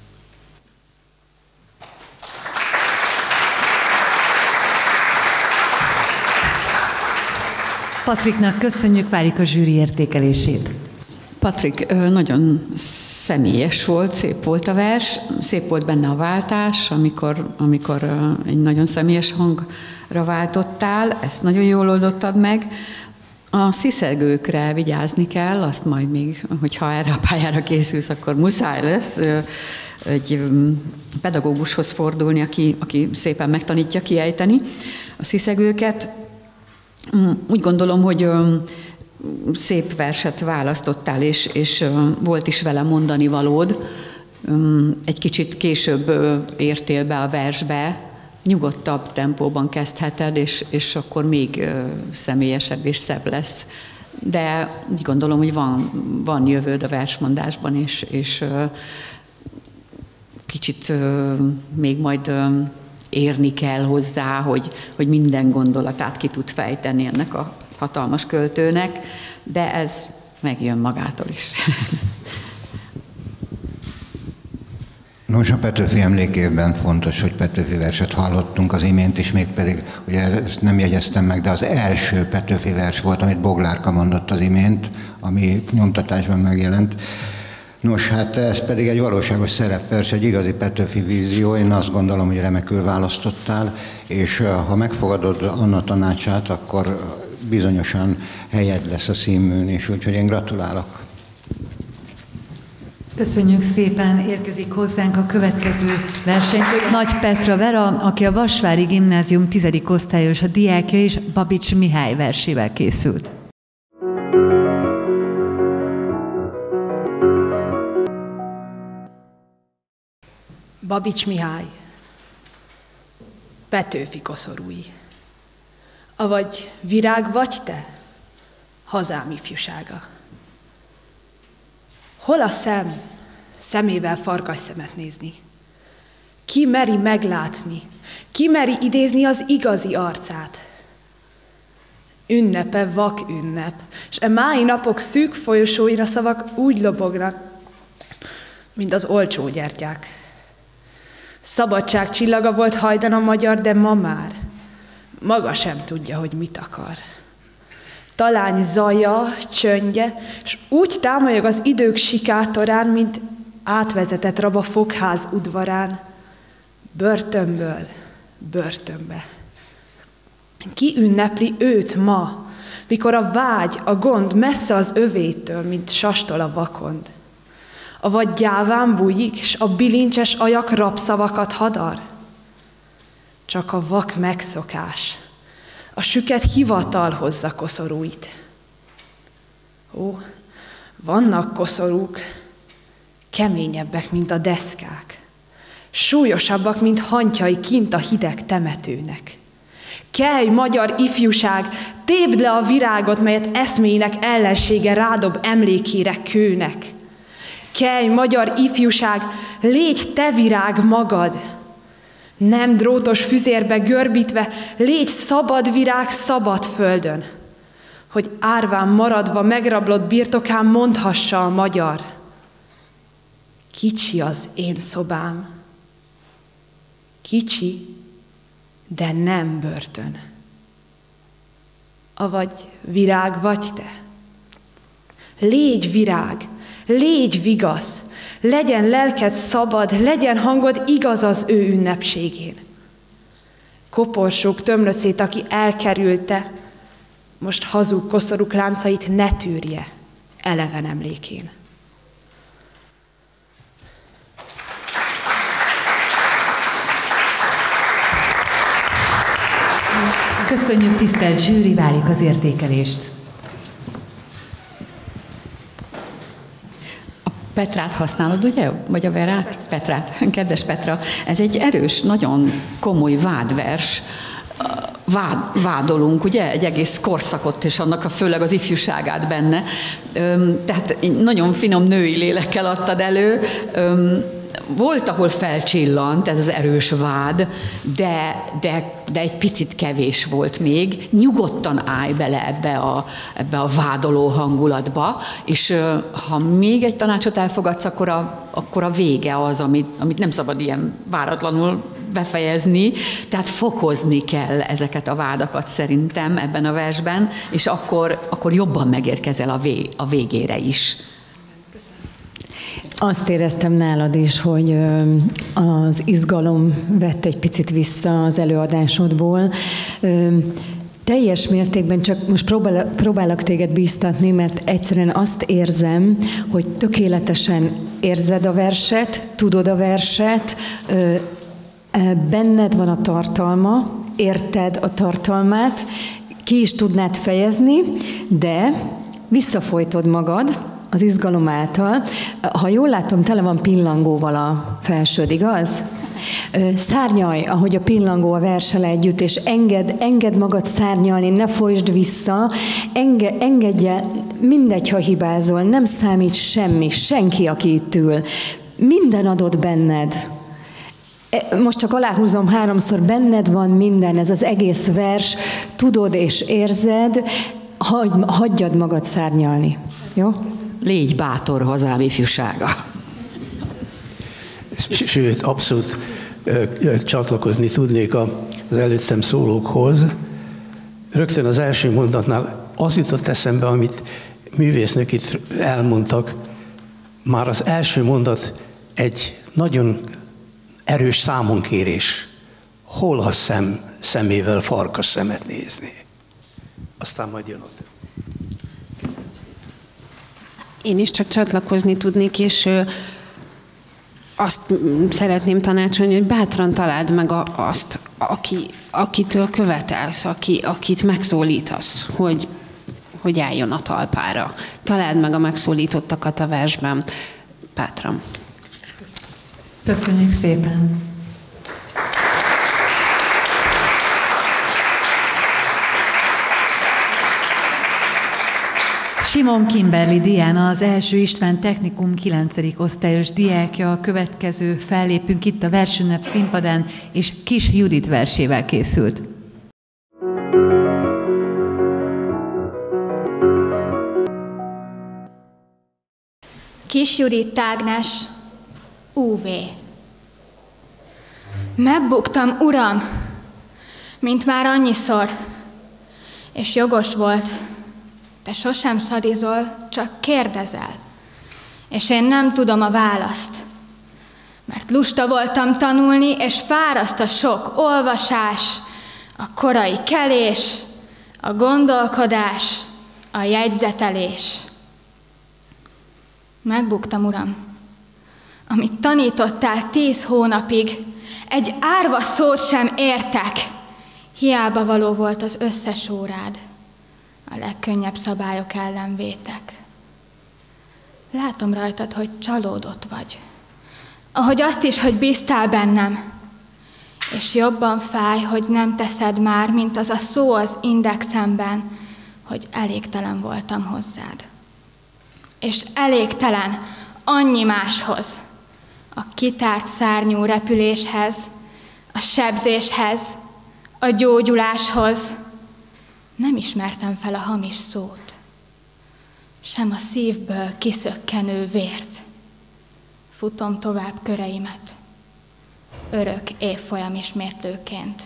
Patriknak köszönjük, várjuk a zsűri értékelését. Patrik, nagyon személyes volt, szép volt a vers, szép volt benne a váltás, amikor, amikor egy nagyon személyes hangra váltottál, ezt nagyon jól oldottad meg. A sziszegőkre vigyázni kell, azt majd még, hogyha erre a pályára készülsz, akkor muszáj lesz egy pedagógushoz fordulni, aki, aki szépen megtanítja kiejteni a sziszegőket. Úgy gondolom, hogy szép verset választottál, és, és volt is vele mondani valód. Egy kicsit később értél be a versbe, nyugodtabb tempóban kezdheted, és, és akkor még személyesebb és szebb lesz. De úgy gondolom, hogy van, van jövőd a versmondásban, és, és kicsit még majd érni kell hozzá, hogy, hogy minden gondolatát ki tud fejteni ennek a hatalmas költőnek, de ez megjön magától is. Nos, a Petőfi emlékévben fontos, hogy Petőfi verset hallottunk az imént is, mégpedig, ugye ezt nem jegyeztem meg, de az első Petőfi vers volt, amit Boglárka mondott az imént, ami nyomtatásban megjelent. Nos, hát ez pedig egy valóságos szerepvers, egy igazi Petőfi vízió. Én azt gondolom, hogy remekül választottál, és ha megfogadod Anna tanácsát, akkor bizonyosan helyed lesz a színműn is, úgyhogy én gratulálok. Köszönjük szépen, érkezik hozzánk a következő versenyző, Nagy Petra Vera, aki a Vasvári Gimnázium tizedik osztályos diákja, és Babics Mihály versével készült. Babics Mihály, Petőfi koszorúi, avagy virág vagy te, hazám ifjúsága. Hol a szem, szemével farkas szemet nézni? Ki meri meglátni, ki meri idézni az igazi arcát? Ünnepe vak ünnep, s e mái napok szűk folyosóira szavak úgy lobognak, mint az olcsó gyertyák. Szabadság csillaga volt hajdan a magyar, de ma már maga sem tudja, hogy mit akar. Talány zaja, csöndje, s úgy támolyog az idők sikátorán, mint átvezetett rab a fogház udvarán, börtönből börtönbe. Ki ünnepli őt ma, mikor a vágy, a gond messze az övétől, mint sastol a vakond? Avagy gyáván bújik, s a bilincses ajak rabszavakat hadar? Csak a vak megszokás, a süket hivatal hozza koszorúit. Ó, vannak koszorúk, keményebbek, mint a deszkák, súlyosabbak, mint hantjai kint a hideg temetőnek. Kelj, magyar ifjúság, tépd le a virágot, melyet eszméinek ellensége rádob emlékére kőnek. Kelj, magyar ifjúság, légy te virág magad, nem drótos füzérbe görbítve, légy szabad virág szabad földön, hogy árván maradva megrablott birtokán mondhassa a magyar: kicsi az én szobám, kicsi, de nem börtön. Avagy virág vagy te. Légy virág, légy vigasz, legyen lelked szabad, legyen hangod igaz az ő ünnepségén. Koporsók tömlöcét, aki elkerülte, most hazug koszorúk láncait ne tűrje eleven emlékén. Köszönjük, tisztelt zsűri, várjuk az értékelést. A Petrát használod, ugye? Vagy a Verát? Petrát. Kedves Petra, ez egy erős, nagyon komoly vádvers. vád, vádolunk, ugye, egy egész korszakot, és annak a főleg az ifjúságát benne. Öm, tehát nagyon finom női lélekkel adtad elő. Öm, Volt, ahol felcsillant ez az erős vád, de, de, de egy picit kevés volt még. Nyugodtan állj bele ebbe a, ebbe a vádoló hangulatba, és ha még egy tanácsot elfogadsz, akkor a, akkor a vége az, amit, amit nem szabad ilyen váratlanul befejezni, tehát fokozni kell ezeket a vádakat szerintem ebben a versben, és akkor, akkor jobban megérkezel a, vé, a végére is. Azt éreztem nálad is, hogy az izgalom vett egy picit vissza az előadásodból. Teljes mértékben csak most próbál, próbálok téged bíztatni, mert egyszerűen azt érzem, hogy tökéletesen érzed a verset, tudod a verset, benned van a tartalma, érted a tartalmát, ki is tudnád fejezni, de visszafolytod magad az izgalom által. Ha jól látom, tele van pillangóval a felsőd, igaz? Szárnyalj, ahogy a pillangó a verssel együtt, és engedd, engedd magad szárnyalni, ne folytsd vissza, enge, engedj el, mindegy, ha hibázol, nem számít semmi, senki, aki itt ül. Minden adott benned. Most csak aláhúzom háromszor, benned van minden, ez az egész vers, tudod és érzed, hagy, hagyjad magad szárnyalni. Jó? Légy bátor, hazám ifjúsága. Sőt, abszolút csatlakozni tudnék az előttem szólókhoz. Rögtön az első mondatnál az jutott eszembe, amit művésznök itt elmondtak. Már az első mondat egy nagyon erős számonkérés. Hol a szem szemével farkas szemet nézni? Aztán majd jön ott. Én is csak csatlakozni tudnék, és azt szeretném tanácsolni, hogy bátran találd meg azt, aki, akitől követelsz, aki, akit megszólítasz, hogy, hogy álljon a talpára. Találd meg a megszólítottakat a versben. Bátran. Köszönjük szépen! Simon Kimberly Diana, az első István Technikum kilencedik osztályos diákja, a következő fellépünk itt a Versünnep színpadán, és Kis Judit versével készült. Kis Judit Ágnes, ú vé. Megbuktam, uram, mint már annyiszor, és jogos volt. Te sosem szadizol, csak kérdezel, és én nem tudom a választ, mert lusta voltam tanulni, és fáraszt a sok olvasás, a korai kelés, a gondolkodás, a jegyzetelés. Megbuktam, uram, amit tanítottál tíz hónapig, egy árva szót sem értek, hiába való volt az összes órád. A legkönnyebb szabályok ellen vétek. Látom rajtad, hogy csalódott vagy. Ahogy azt is, hogy bíztál bennem. És jobban fáj, hogy nem teszed már, mint az a szó az indexemben, hogy elégtelen voltam hozzád. És elégtelen annyi máshoz. A kitárt szárnyú repüléshez, a sebzéshez, a gyógyuláshoz. Nem ismertem fel a hamis szót, sem a szívből kiszökkenő vért. Futom tovább köreimet, örök évfolyam ismétlőként.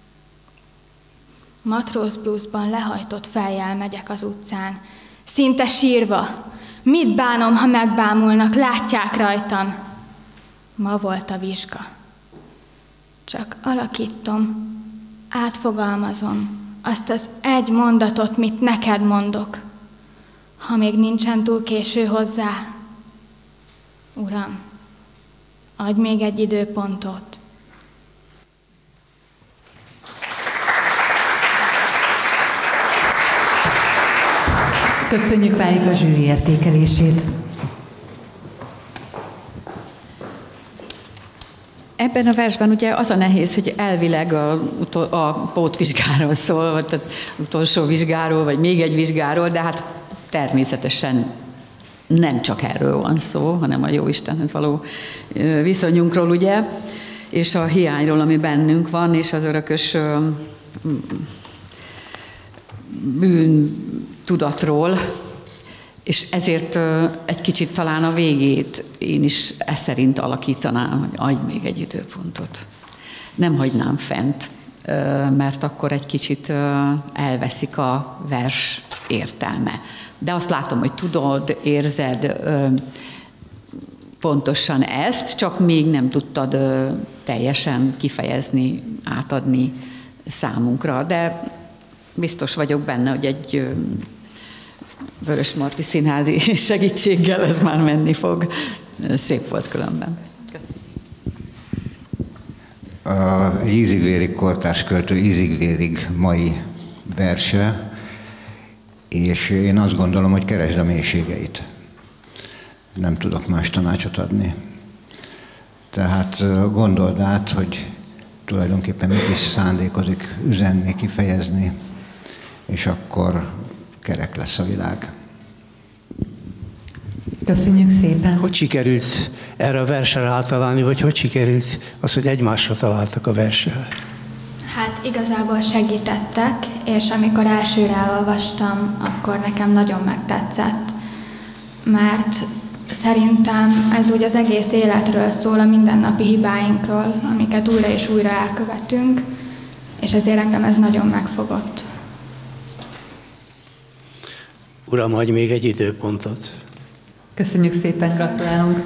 Matróz blúzban lehajtott fejjel megyek az utcán, szinte sírva. Mit bánom, ha megbámulnak, látják rajtam. Ma volt a vizsga. Csak alakítom, átfogalmazom, azt az egy mondatot, mit neked mondok, ha még nincsen túl késő hozzá. Uram, adj még egy időpontot. Köszönjük, várjuk a zsűri értékelését. Ebben a versben ugye az a nehéz, hogy elvileg a, a pótvizsgáról szól, vagy tehát utolsó vizsgáról, vagy még egy vizsgáról, de hát természetesen nem csak erről van szó, hanem a Jóistenhez való viszonyunkról, ugye, és a hiányról, ami bennünk van, és az örökös bűntudatról, és ezért egy kicsit talán a végét én is e szerint alakítanám, hogy adj még egy időpontot. Nem hagynám fent, mert akkor egy kicsit elveszik a vers értelme. De azt látom, hogy tudod, érzed pontosan ezt, csak még nem tudtad teljesen kifejezni, átadni számunkra. De biztos vagyok benne, hogy egy Vörösmarty Színházi segítséggel ez már menni fog. Szép volt különben. Köszönöm. Egy ízig-vérig kortárs költő, ízig-vérig mai verse, és én azt gondolom, hogy keresd a mélységeit. Nem tudok más tanácsot adni. Tehát gondold át, hogy tulajdonképpen mit is szándékozik üzenni, kifejezni, és akkor kerek lesz a világ. Köszönjük szépen. Hogy sikerült erre a versre rátalálni, vagy hogy sikerült az, hogy egymásra találtak a verssel? Hát igazából segítettek, és amikor elsőre elolvastam, akkor nekem nagyon megtetszett, mert szerintem ez úgy az egész életről szól, a mindennapi hibáinkról, amiket újra és újra elkövetünk, és ezért nekem ez nagyon megfogott. Uram, adj még egy időpontot. Köszönjük szépen, gratulálunk.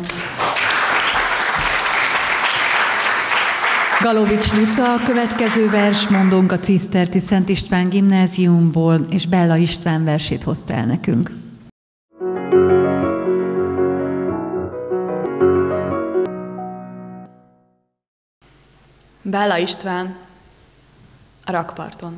Galovics Luca, a következő versmondónk a Ciszterti Szent István Gimnáziumból, és Bella István versét hozta el nekünk. Bella István, a rakparton.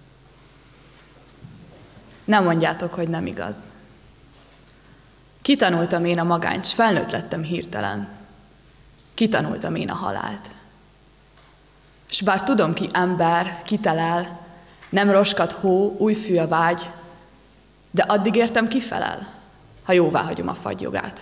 Nem mondjátok, hogy nem igaz. Kitanultam én a magányt, s felnőtt lettem hirtelen. Kitanultam én a halált. S bár tudom, ki ember, kitelel, nem roskat hó, új fű a vágy, de addig értem kifelel, ha jóvá hagyom a fagyjogát.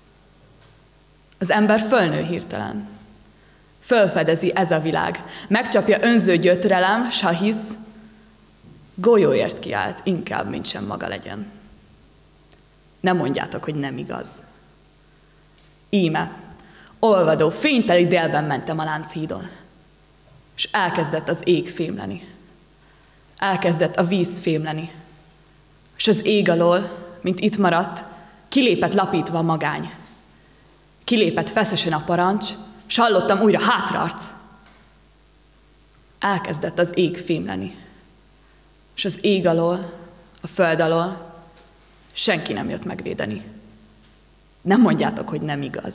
Az ember fölnő hirtelen. Fölfedezi ez a világ, megcsapja önző gyötrelem, s ha hisz, golyóért kiált, inkább, mint sem maga legyen. Nem mondjátok, hogy nem igaz. Íme, olvadó, fényteli délben mentem a Lánchídon, és elkezdett az ég fémleni. Elkezdett a víz fémleni, és az ég alól, mint itt maradt, kilépett lapítva a magány. Kilépett feszesen a parancs, s hallottam újra hátraarc. Elkezdett az ég fémleni, és az ég alól, a föld alól senki nem jött megvédeni. Nem mondjátok, hogy nem igaz.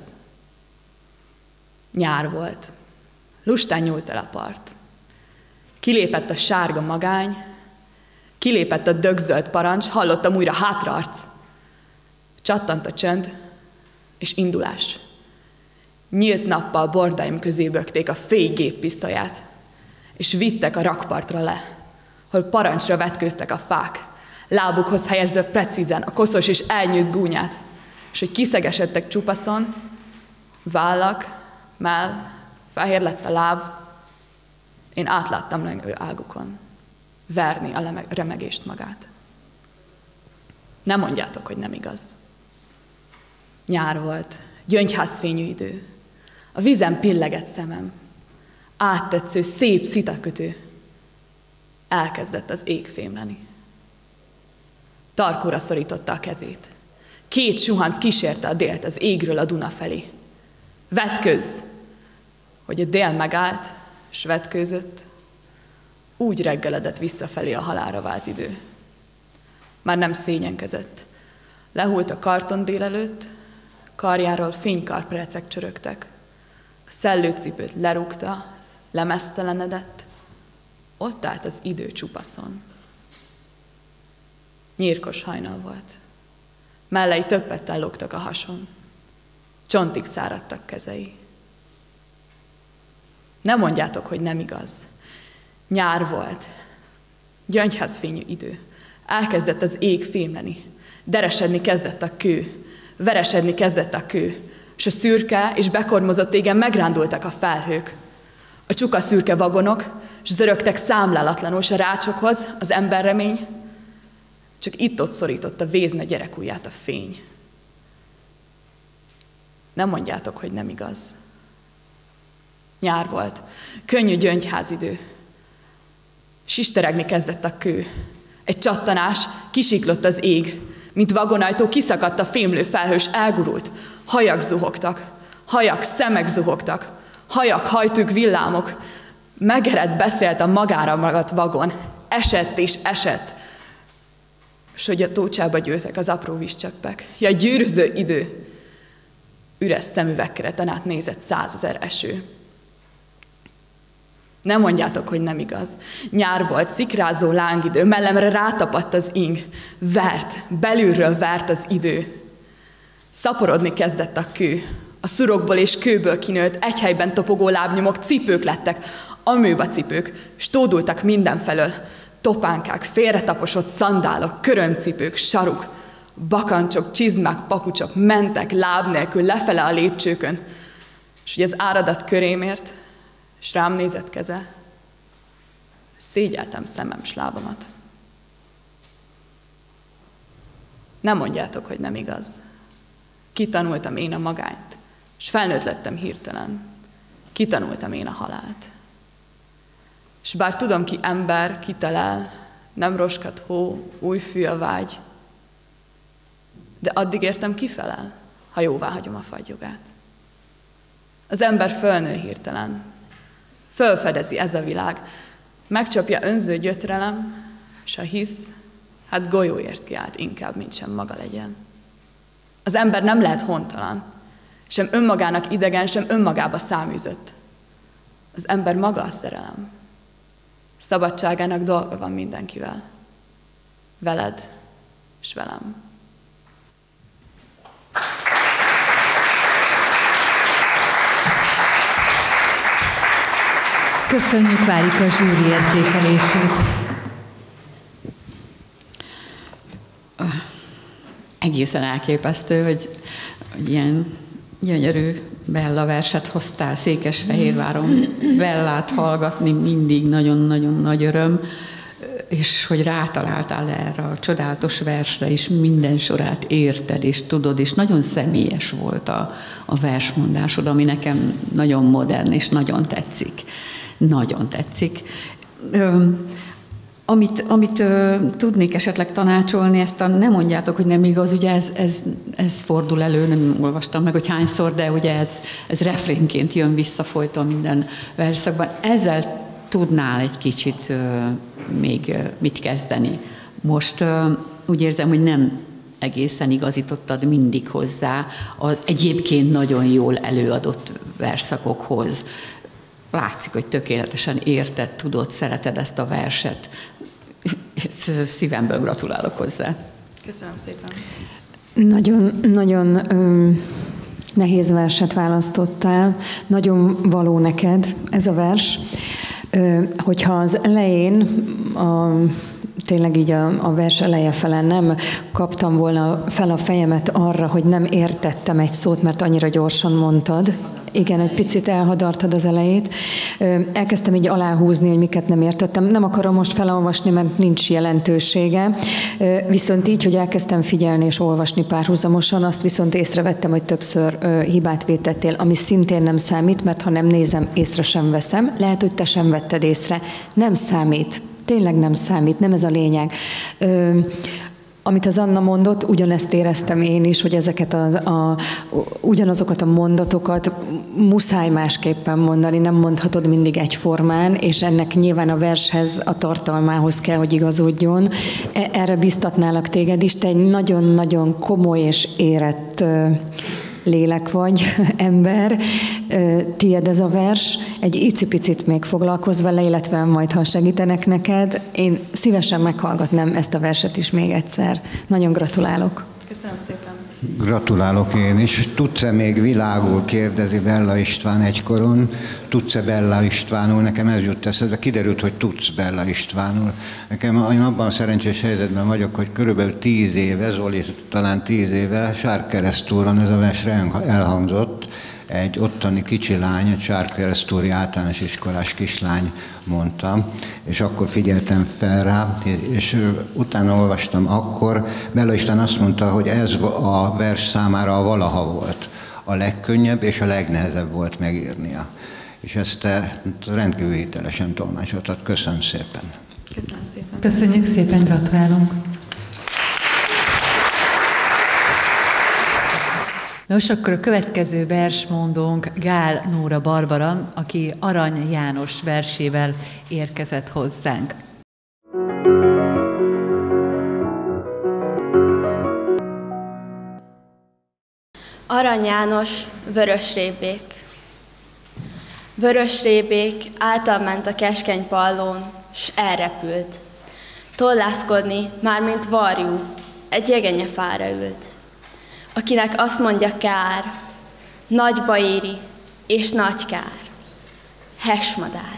Nyár volt. Lustán nyúlt el a part. Kilépett a sárga magány, kilépett a dögzöld parancs, hallottam újra hátraarc. Csattant a csönd, és indulás. Nyílt nappal bordáim közé bökték a fék géppisztolyát, és vittek a rakpartra le, hol parancsra vetkőztek a fák, lábukhoz helyezve precízen a koszos és elnyűjt gúnyát, és hogy kiszegesedtek csupaszon, vállak, mell, fehér lett a láb, én átláttam lengő águkon, verni a remegést magát. Nem mondjátok, hogy nem igaz. Nyár volt, gyöngyházfényű idő, a vízen pillegett szemem, áttetsző, szép szitakötő. Elkezdett az ég fémleni. Tarkóra szorította a kezét. Két suhanc kísérte a délt az égről a Duna felé. Vetkőz! Hogy a dél megállt, s vetkőzött, úgy reggeledett visszafelé a halálra vált idő. Már nem szégyenkezett. Lehult a karton délelőtt, karjáról fénykarperecek csörögtek. A szellőcipőt lerúgta, lemeztelenedett, ott állt az idő csupaszon. Nyírkos hajnal volt. Mellei többettel lógtak a hason. Csontig száradtak kezei. Ne mondjátok, hogy nem igaz. Nyár volt. Gyöngyházfényű idő. Elkezdett az ég fémleni. Deresedni kezdett a kő. Veresedni kezdett a kő. És a szürke és bekormozott égen megrándultak a felhők. A csuka szürke vagonok, és zörögtek számlálatlanul s a rácsokhoz az emberremény, csak itt-ott szorította vézne gyerekujját a fény. Nem mondjátok, hogy nem igaz. Nyár volt, könnyű gyöngyházidő. Sisteregni kezdett a kő. Egy csattanás, kisiklott az ég, mint vagonajtó kiszakadt a fémlő felhő, s elgurult. Hajak zuhogtak, hajak, szemek zuhogtak, hajak, hajtűk, villámok. Megeredt, beszélt a magára magadt vagon. Esett és esett. S hogy a tócsába gyűltek az apró vízcseppek. Ja, gyűrűző idő. Üres szemüvegkereten át nézett százezer eső. Nem mondjátok, hogy nem igaz. Nyár volt, szikrázó lángidő, mellemre rátapadt az ing. Vert, belülről vert az idő. Szaporodni kezdett a kő. A szurokból és kőből kinőtt, egy helyben topogó lábnyomok cipők lettek, amőbacipők, stódultak mindenfelől. Topánkák, félretaposott szandálok, körömcipők, saruk, bakancsok, csizmák, papucsok mentek láb nélkül lefele a lépcsőkön, és hogy az áradat körémért, és rám nézett keze, szégyeltem szemem s lábamat. Nem mondjátok, hogy nem igaz. Kitanultam én a magányt, és felnőtt lettem hirtelen. Kitanultam én a halált. És bár tudom, ki ember, kitalál, nem roskat hó, új fű a vágy, de addig értem kifelel, ha jóvá hagyom a fagylogát. Az ember fölnő hirtelen, fölfedezi ez a világ, megcsapja önző gyötrelem, és a hisz, hát golyóért kiált inkább, mint sem maga legyen. Az ember nem lehet hontalan, sem önmagának idegen, sem önmagába száműzött. Az ember maga a szerelem. Szabadságának dolga van mindenkivel. Veled és velem. Köszönjük Várika zsűri értékelését. Egészen elképesztő, hogy ilyen gyönyörű Bella verset hoztál Székesfehérváron. Bellát hallgatni mindig nagyon-nagyon nagy öröm, és hogy rátaláltál erre a csodálatos versre, és minden sorát érted, és tudod, és nagyon személyes volt a, a versmondásod, ami nekem nagyon modern, és nagyon tetszik. Nagyon tetszik. Ö, amit amit ö, tudnék esetleg tanácsolni, ezt a nem mondjátok, hogy nem igaz, ugye ez, ez, ez fordul elő, nem olvastam meg, hogy hányszor, de ugye ez, ez refrénként jön vissza folyton minden verszakban. Ezzel tudnál egy kicsit ö, még ö, mit kezdeni. Most ö, úgy érzem, hogy nem egészen igazítottad mindig hozzá az egyébként nagyon jól előadott verszakokhoz. Látszik, hogy tökéletesen érted, tudod, szereted ezt a verset. Szívemből gratulálok hozzá. Köszönöm szépen. Nagyon, nagyon ö, nehéz verset választottál. Nagyon való neked ez a vers. Ö, hogyha az elején, a, tényleg így a, a vers eleje fele nem kaptam volna fel a fejemet arra, hogy nem értettem egy szót, mert annyira gyorsan mondtad. Igen, egy picit elhadartad az elejét. Elkezdtem így aláhúzni, hogy miket nem értettem. Nem akarom most felolvasni, mert nincs jelentősége. Viszont így, hogy elkezdtem figyelni és olvasni párhuzamosan, azt viszont észrevettem, hogy többször hibát vétettél, ami szintén nem számít, mert ha nem nézem, észre sem veszem. Lehet, hogy te sem vetted észre. Nem számít. Tényleg nem számít, nem ez a lényeg. Amit az Anna mondott, ugyanezt éreztem én is, hogy ezeket a, a, ugyanazokat a mondatokat muszáj másképpen mondani, nem mondhatod mindig egyformán, és ennek nyilván a vershez, a tartalmához kell, hogy igazodjon. Erre biztatnálak téged is, te egy nagyon-nagyon komoly és érett lélek vagy, ember, tiéd ez a vers, egy icipicit még foglalkozz vele, illetve majd, ha segítenek neked, én szívesen meghallgatnám ezt a verset is még egyszer. Nagyon gratulálok. Köszönöm szépen. Gratulálok én is. Tudsz-e még világul, kérdezi Bella István egykoron. Tudsz-e Bella Istvánul? Nekem ez jut eszedbe. Kiderült, hogy tudsz Bella Istvánul. Nekem én abban a szerencsés helyzetben vagyok, hogy körülbelül tíz éve, Zoli talán tíz éve, Sárkeresztúron ez a vers elhangzott. Egy ottani kicsi lány, egy Sárkeresztúri általános iskolás kislány mondta, és akkor figyeltem fel rá, és utána olvastam akkor, Bella István azt mondta, hogy ez a vers számára a valaha volt. A legkönnyebb és a legnehezebb volt megírnia. És ezt te rendkívül hitelesen tolmácsoltad. Köszönöm szépen. Köszönöm szépen. Köszönjük szépen, gratulálunk. Nos, akkor a következő versmondónk Gál Nóra Barbara, aki Arany János versével érkezett hozzánk. Arany János, vörös rébék. Vörös rébék által ment a keskeny pallón, s elrepült. Tollászkodni, mármint varjú, egy jegenyefára ült. Akinek azt mondja kár, nagyba éri, és nagy kár. Hesmadár.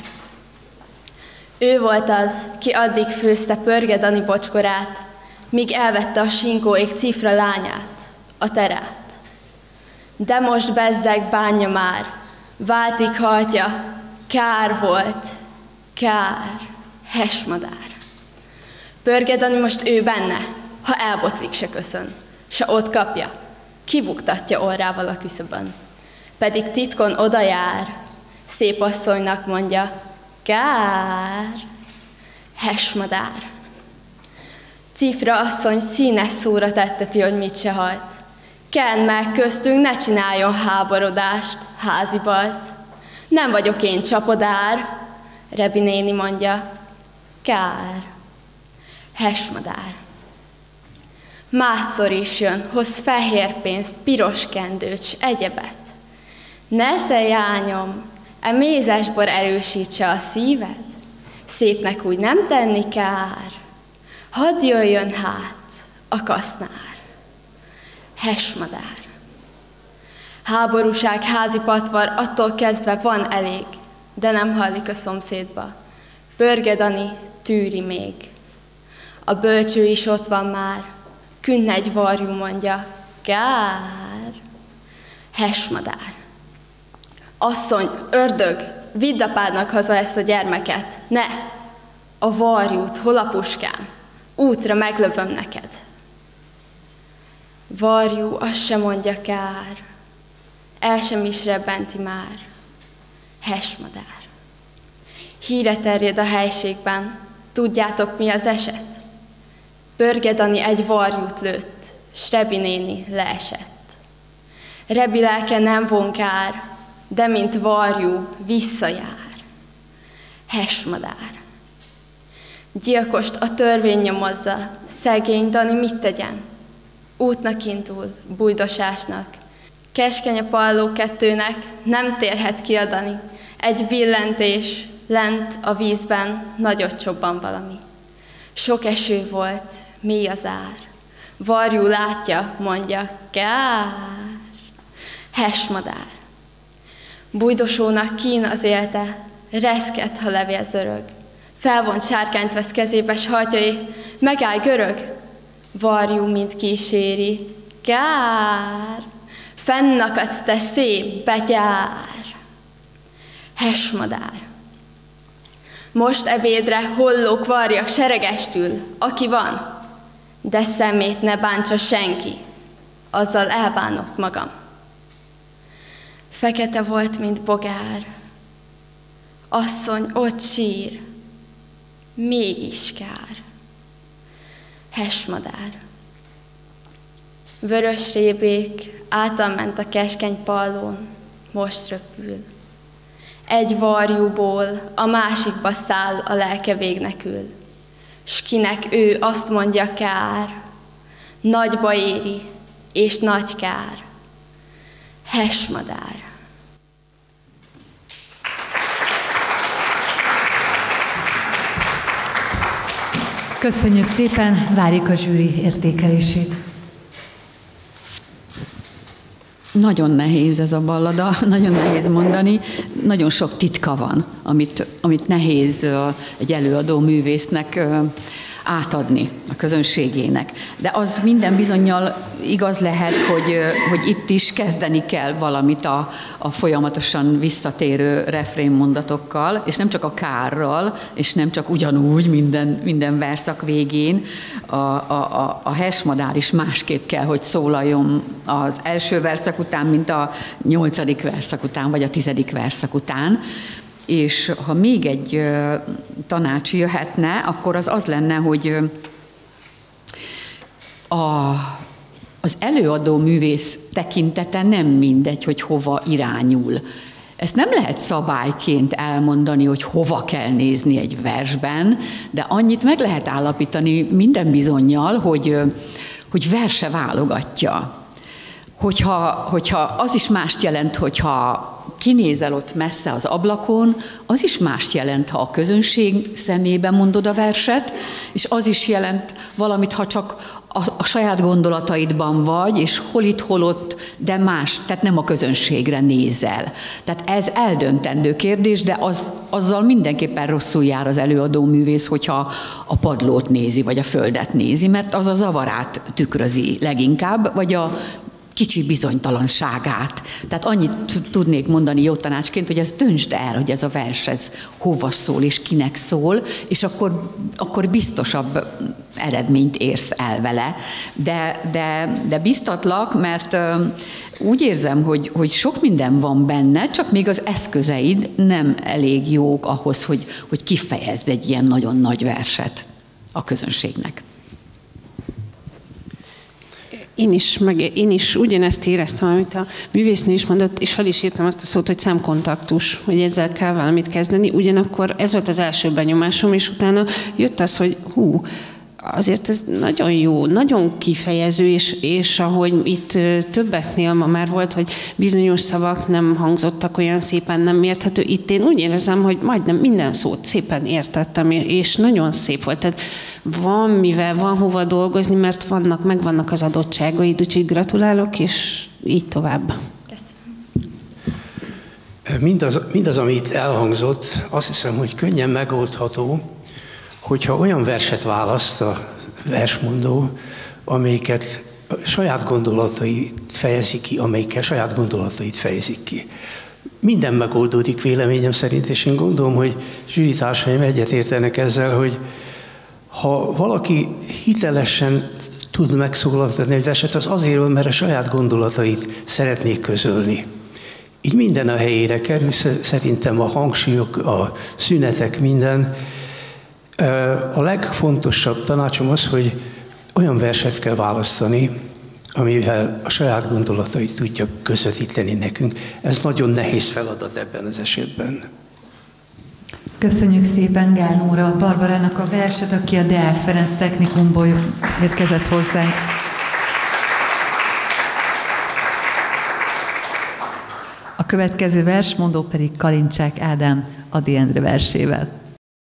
Ő volt az, ki addig főzte Pörge Dani bocskorát, míg elvette a sinkóék cifra lányát, a terát. De most bezzeg bánja már, váltig hajtja, kár volt, kár, hesmadár. Pörge Dani most ő benne, ha elbotlik se köszön, se ott kapja, kibuktatja orrával a küszöbön. Pedig titkon oda jár, szép asszonynak mondja, kár, hesmadár. Cifra asszony színes szóra tetteti, hogy mit se hajt. Kend meg köztünk, ne csináljon háborodást, házi bajt. Nem vagyok én csapodár, Rebi néni mondja, kár, hesmadár. Másszor is jön, hoz fehér pénzt, piros kendőt, s egyebet. Nesze, jányom, e mézesbor erősítse a szíved, szépnek úgy nem tenni kár, hadd jöjjön hát a kasznár. Hesmadár. Háborúság, házi patvar, attól kezdve van elég, de nem hallik a szomszédba. Pörge Dani tűri még. A bölcső is ott van már, künn egy varjú mondja, kár, hesmadár. Asszony, ördög, vidd apádnak haza ezt a gyermeket, ne, a varjút, hol a puskám, útra meglövöm neked. Varjú, azt sem mondja kár, el sem is rebbenti már, hesmadár. Híre terjed a helységben, tudjátok mi az eset? Pörge Dani egy varjút lőtt, s Rebi néni leesett. Rebi lelke nem von kár, de mint varjú visszajár, hesmadár. Gyilkost a törvény nyomozza, szegény Dani mit tegyen? Útnak indul, bujdosásnak. Keskeny a palló kettőnek, nem térhet kiadani. Egy billentés, lent a vízben nagyot csobban valami. Sok eső volt, mély az ár. Varjú látja, mondja, kár, hesmadár. Bujdosónak kín az élte, reszket, ha levél zörög. Felvont sárkányt vesz kezébe, s hajtjai, megáll görög. Varjú, mint kíséri, kár, fennakadsz te szép betyár, hesmadár. Most ebédre hollók varjak seregestül, aki van, de szemét ne bántsa senki, azzal elbánok magam. Fekete volt, mint bogár, asszony ott sír, mégis kár, hesmadár. Vörös rébék által ment a keskeny pallón, most röpül. Egy varjúból a másikba száll a lelke végnekül, s kinek ő azt mondja kár, nagyba éri, és nagy kár, hesmadár. Köszönjük szépen, várjuk a zsűri értékelését. Nagyon nehéz ez a ballada, nagyon nehéz mondani. Nagyon sok titka van, amit, amit nehéz egy előadó művésznek átadni a közönségének. De az minden bizonnyal igaz lehet, hogy, hogy itt is kezdeni kell valamit a, a folyamatosan visszatérő refrénmondatokkal, és nem csak a kárral, és nem csak ugyanúgy minden, minden verszak végén. A, a, a hesmadár is másképp kell, hogy szólaljon az első verszak után, mint a nyolcadik verszak után, vagy a tizedik verszak után. És ha még egy tanács jöhetne, akkor az az lenne, hogy a, az előadó művész tekintete nem mindegy, hogy hova irányul. Ezt nem lehet szabályként elmondani, hogy hova kell nézni egy versben, de annyit meg lehet állapítani minden bizonnyal, hogy, hogy verse válogatja. Hogyha, hogyha az is mást jelent, hogyha kinézel ott messze az ablakon, az is mást jelent, ha a közönség szemébe mondod a verset, és az is jelent valamit, ha csak a, a saját gondolataidban vagy, és hol itt, hol ott, de más, tehát nem a közönségre nézel. Tehát ez eldöntendő kérdés, de az, azzal mindenképpen rosszul jár az előadó művész, hogyha a padlót nézi, vagy a földet nézi, mert az a zavarát tükrözi leginkább, vagy a kicsi bizonytalanságát. Tehát annyit tudnék mondani jó tanácsként, hogy ezt döntsd el, hogy ez a vers, ez hova szól és kinek szól, és akkor, akkor biztosabb eredményt érsz el vele. De, de, de biztatlak, mert úgy érzem, hogy, hogy sok minden van benne, csak még az eszközeid nem elég jók ahhoz, hogy, hogy kifejezd egy ilyen nagyon nagy verset a közönségnek. Én is, meg én is ugyanezt éreztem, amit a művésznő is mondott, és fel is írtam azt a szót, hogy szemkontaktus, hogy ezzel kell valamit kezdeni. Ugyanakkor ez volt az első benyomásom, és utána jött az, hogy hú, azért ez nagyon jó, nagyon kifejező, és, és ahogy itt többeknél ma már volt, hogy bizonyos szavak nem hangzottak olyan szépen, nem érthető. Itt én úgy érzem, hogy majdnem minden szót szépen értettem, és nagyon szép volt. Tehát van mivel, van hova dolgozni, mert vannak, megvannak az adottságaid, úgyhogy gratulálok, és így tovább. Mindaz, mindaz, ami itt elhangzott, azt hiszem, hogy könnyen megoldható, hogyha olyan verset választ a versmondó, amelyiket saját gondolatait fejezik ki, amelyikkel saját gondolatait fejezik ki. Minden megoldódik véleményem szerint, és én gondolom, hogy zsűri társaim egyetértenek ezzel, hogy ha valaki hitelesen tud megszólaltatni egy verset, az azért van, mert a saját gondolatait szeretnék közölni. Így minden a helyére kerül, szerintem a hangsúlyok, a szünetek, minden. A legfontosabb tanácsom az, hogy olyan verset kell választani, amivel a saját gondolatait tudja közvetíteni nekünk. Ez nagyon nehéz feladat ebben az esetben. Köszönjük szépen Gál Nóra Barbarának a verset, aki a Deák Ferenc Technikumból érkezett hozzánk. A következő versmondó pedig Kalincsák Ádám Ady Endre versével.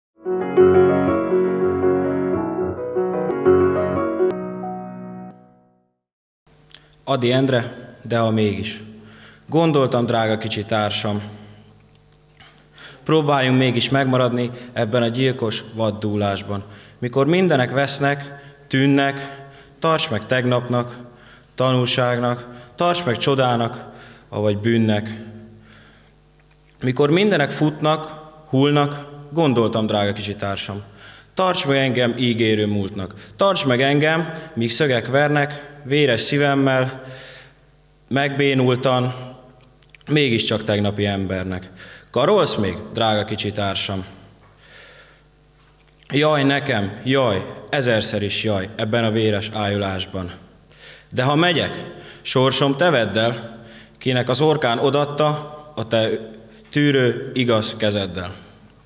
Ady Endre, de a mégis. Gondoltam, drága kicsi társam, próbáljunk mégis megmaradni ebben a gyilkos vaddúlásban. Mikor mindenek vesznek, tűnnek, tarts meg tegnapnak, tanulságnak, tarts meg csodának, avagy bűnnek. Mikor mindenek futnak, hullnak, gondoltam, drága kicsi társam, tarts meg engem ígérő múltnak, tarts meg engem, míg szögek vernek, véres szívemmel, megbénultan, mégiscsak tegnapi embernek. Karolsz még, drága kicsi társam? Jaj nekem, jaj, ezerszer is jaj ebben a véres ájulásban. De ha megyek, sorsom te vedd el, kinek az orkán odatta a te tűrő igaz kezeddel.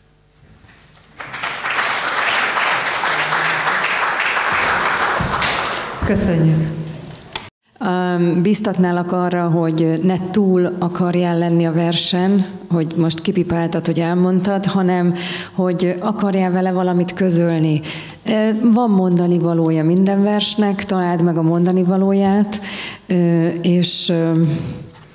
Köszönjük! Biztatnálak arra, hogy ne túl akarjál lenni a versen, hogy most kipipáltad, hogy elmondtad, hanem hogy akarjál vele valamit közölni. Van mondani valója minden versnek, találd meg a mondani valóját, és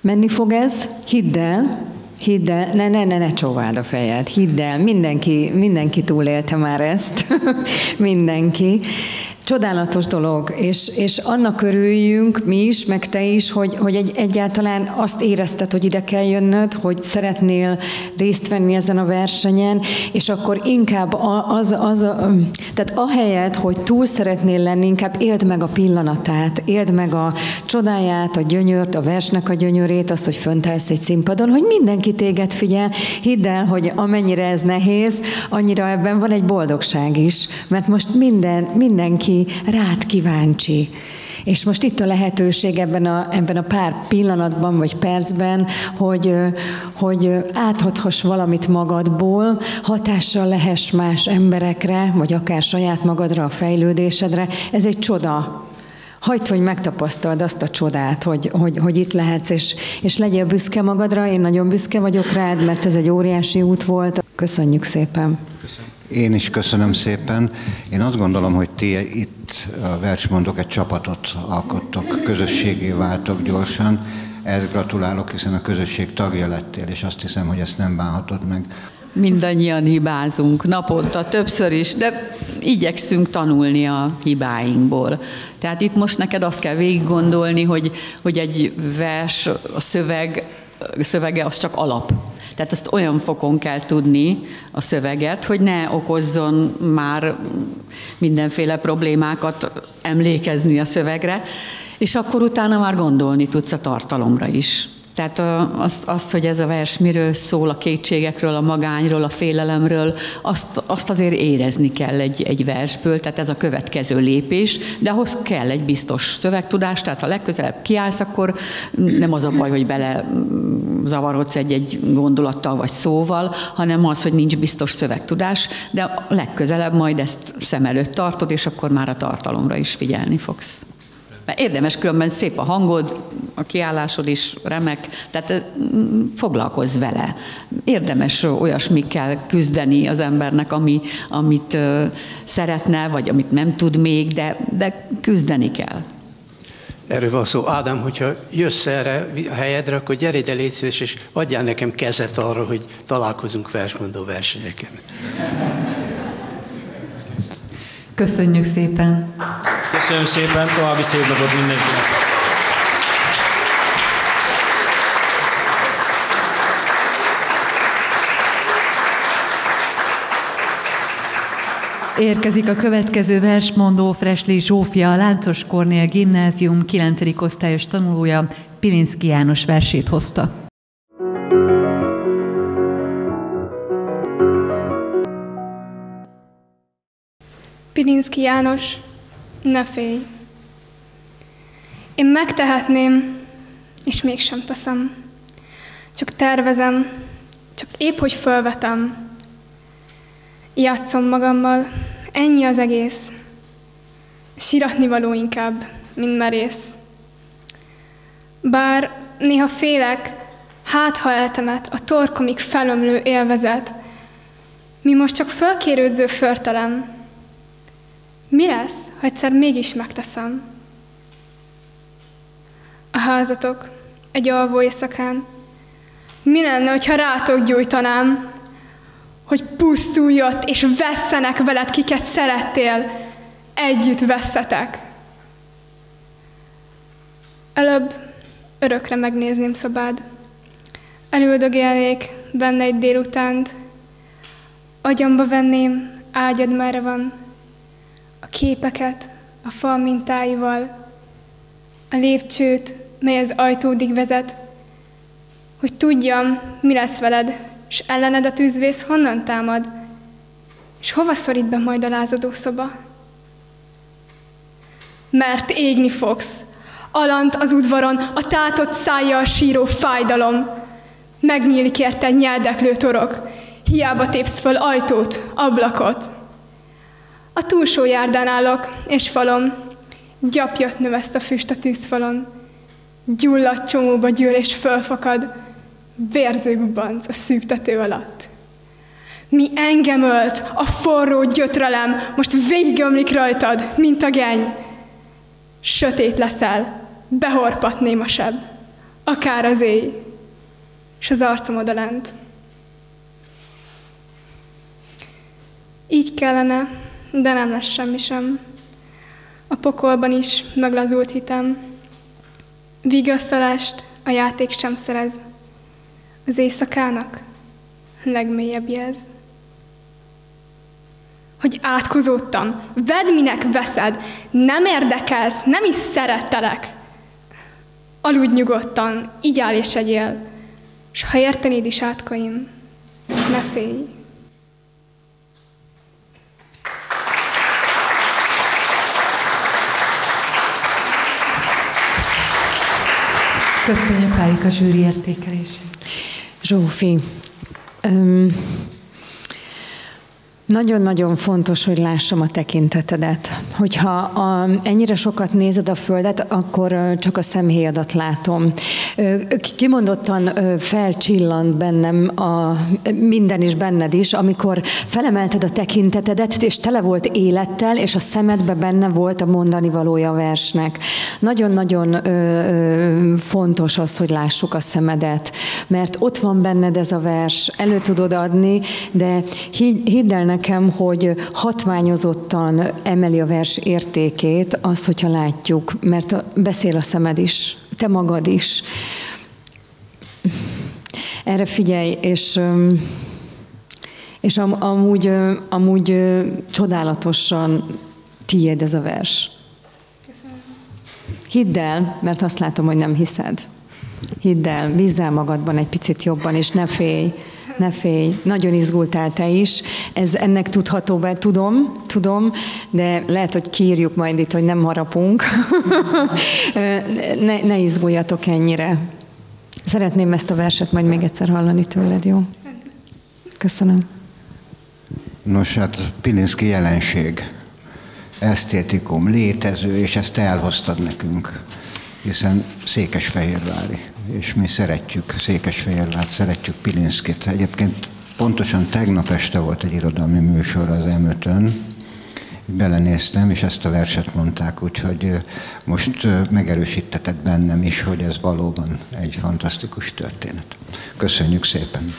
Menni fog ez, hidd el, hidd el, ne, ne, ne, ne csóváld a fejed, hidd el, mindenki, mindenki túlélte már ezt, mindenki. Csodálatos dolog, és, és annak örüljünk mi is, meg te is, hogy, hogy egy, egyáltalán azt érezted, hogy ide kell jönnöd, hogy szeretnél részt venni ezen a versenyen, és akkor inkább az, az, az tehát ahelyett, hogy túl szeretnél lenni, inkább éld meg a pillanatát, éld meg a csodáját, a gyönyört, a versnek a gyönyörét, azt, hogy fönt állsz egy színpadon, hogy mindenki téged figyel. Hidd el, hogy amennyire ez nehéz, annyira ebben van egy boldogság is, mert most minden, mindenki rád kíváncsi. És most itt a lehetőség ebben a, ebben a pár pillanatban vagy percben, hogy, hogy átadhass valamit magadból, hatással lehess más emberekre, vagy akár saját magadra, a fejlődésedre. Ez egy csoda. Hagyd, hogy megtapasztald azt a csodát, hogy, hogy, hogy itt lehetsz, és, és legyél büszke magadra. Én nagyon büszke vagyok rád, mert ez egy óriási út volt. Köszönjük szépen. Köszönöm. Én is köszönöm szépen. Én azt gondolom, hogy ti itt a Versmondók egy csapatot alkottok, közösségé váltok gyorsan. Ehhez gratulálok, hiszen a közösség tagja lettél, és azt hiszem, hogy ezt nem bánhatod meg. Mindannyian hibázunk, naponta, többször is, de igyekszünk tanulni a hibáinkból. Tehát itt most neked azt kell végig gondolni, hogy, hogy egy vers, a szöveg, a szövege az csak alap. Tehát azt olyan fokon kell tudni a szöveget, hogy ne okozzon már mindenféle problémákat emlékezni a szövegre, és akkor utána már gondolni tudsz a tartalomra is. Tehát azt, azt, hogy ez a vers miről szól, a kétségekről, a magányról, a félelemről, azt, azt azért érezni kell egy, egy versből, tehát ez a következő lépés, de ahhoz kell egy biztos szövegtudás, tehát ha legközelebb kiállsz, akkor nem az a baj, hogy bele zavarodsz egy-egy gondolattal vagy szóval, hanem az, hogy nincs biztos szövegtudás, de legközelebb majd ezt szem előtt tartod, és akkor már a tartalomra is figyelni fogsz. Mert érdemes, különben szép a hangod, a kiállásod is remek, tehát foglalkozz vele. Érdemes olyasmikkel küzdeni az embernek, ami, amit uh, szeretne, vagy amit nem tud még, de, de küzdeni kell. Erről van szó. Ádám, hogyha jössz erre a helyedre, akkor gyere ide, légy szíves, és adjál nekem kezet arra, hogy találkozunk versmondó versenyeken. Köszönjük szépen! Köszönöm szépen, további szép napot mindenkinek! Érkezik a következő versmondó, Fresli Zsófia, a Láncos Kornél Gimnázium kilencedik osztályos tanulója, Pilinszky János versét hozta. Pilinszky János, ne félj! Én megtehetném, és mégsem teszem. Csak tervezem, csak épp hogy fölvetem. Játszom magammal, ennyi az egész. Siratni való inkább, mint merész. Bár néha félek, hát ha eltemet a torkomig felömlő élvezet, mi most csak fölkérődző förtelem. Mi lesz, ha egyszer mégis megteszem? A házatok egy alvó éjszakán. Mi lenne, hogyha rátok gyújtanám, hogy pusztulj ott, és vesszenek veled, kiket szerettél, együtt vesszetek. Előbb örökre megnézném szobád. Elüldögélnék benne egy délutánt. Agyamba venném, ágyad merre van. A képeket, a fal mintáival, a lépcsőt, mely az ajtódig vezet, hogy tudjam, mi lesz veled, és ellened a tűzvész honnan támad, és hova szorít be majd a lázadó szoba? Mert égni fogsz, alant az udvaron, a tátott szájjal síró fájdalom. Megnyílik érte nyeldeklő torok, hiába tépsz föl ajtót, ablakot. A túlsó járdán állok, és falom, gyapjat növeszt a füst a tűzfalon. Gyulladt csomóba gyűl és fölfakad, vérző gubbanc a szűk tető alatt. Mi engem ölt, a forró gyötrelem, most végigömlik rajtad, mint a geny. Sötét leszel, behorpat néma seb. akár az éj, és az arcom odalent. Így kellene, de nem lesz semmi sem. A pokolban is meglazult hitem. Vigasztalást a játék sem szerez. Az éjszakának legmélyebb jelz. Hogy átkozódtam, vedd, minek veszed, nem érdekelsz, nem is szerettelek. Aludj nyugodtan, igyál és egyél, s ha értenéd is átkaim, ne félj. Köszönjük Pálika zsűri értékelését. Zsófi, öm, nagyon-nagyon fontos, hogy lássam a tekintetedet. Hogyha a, ennyire sokat nézed a földet, akkor csak a szemhéjadat látom. Kimondottan felcsillant bennem a, minden is benned is, amikor felemelted a tekintetedet, és tele volt élettel, és a szemedbe benne volt a mondani valója a versnek. Nagyon-nagyon fontos az, hogy lássuk a szemedet, mert ott van benned ez a vers, elő tudod adni, de hidd, hidd el nekem, hogy hatványozottan emeli a vers értékét azt, hogyha látjuk, mert beszél a szemed is, te magad is. Erre figyelj, és, és am, amúgy, amúgy csodálatosan tiéd ez a vers. Hidd el, mert azt látom, hogy nem hiszed. Hidd el, bízzál magadban egy picit jobban, és ne félj. Ne félj, nagyon izgultál te is. Ez ennek tudható be, tudom, tudom, de lehet, hogy kiírjuk majd itt, hogy nem harapunk. ne, ne izguljatok ennyire. Szeretném ezt a verset majd még egyszer hallani tőled, jó? Köszönöm. Nos, hát Pilinszky jelenség, esztétikum, létező, és ezt elhoztad nekünk, hiszen székesfehérvári. És mi szeretjük Székesfehérvárt, szeretjük Pilinszkyt. Egyébként pontosan tegnap este volt egy irodalmi műsor az em ötön, belenéztem, és ezt a verset mondták, úgyhogy most megerősítetted bennem is, hogy ez valóban egy fantasztikus történet. Köszönjük szépen!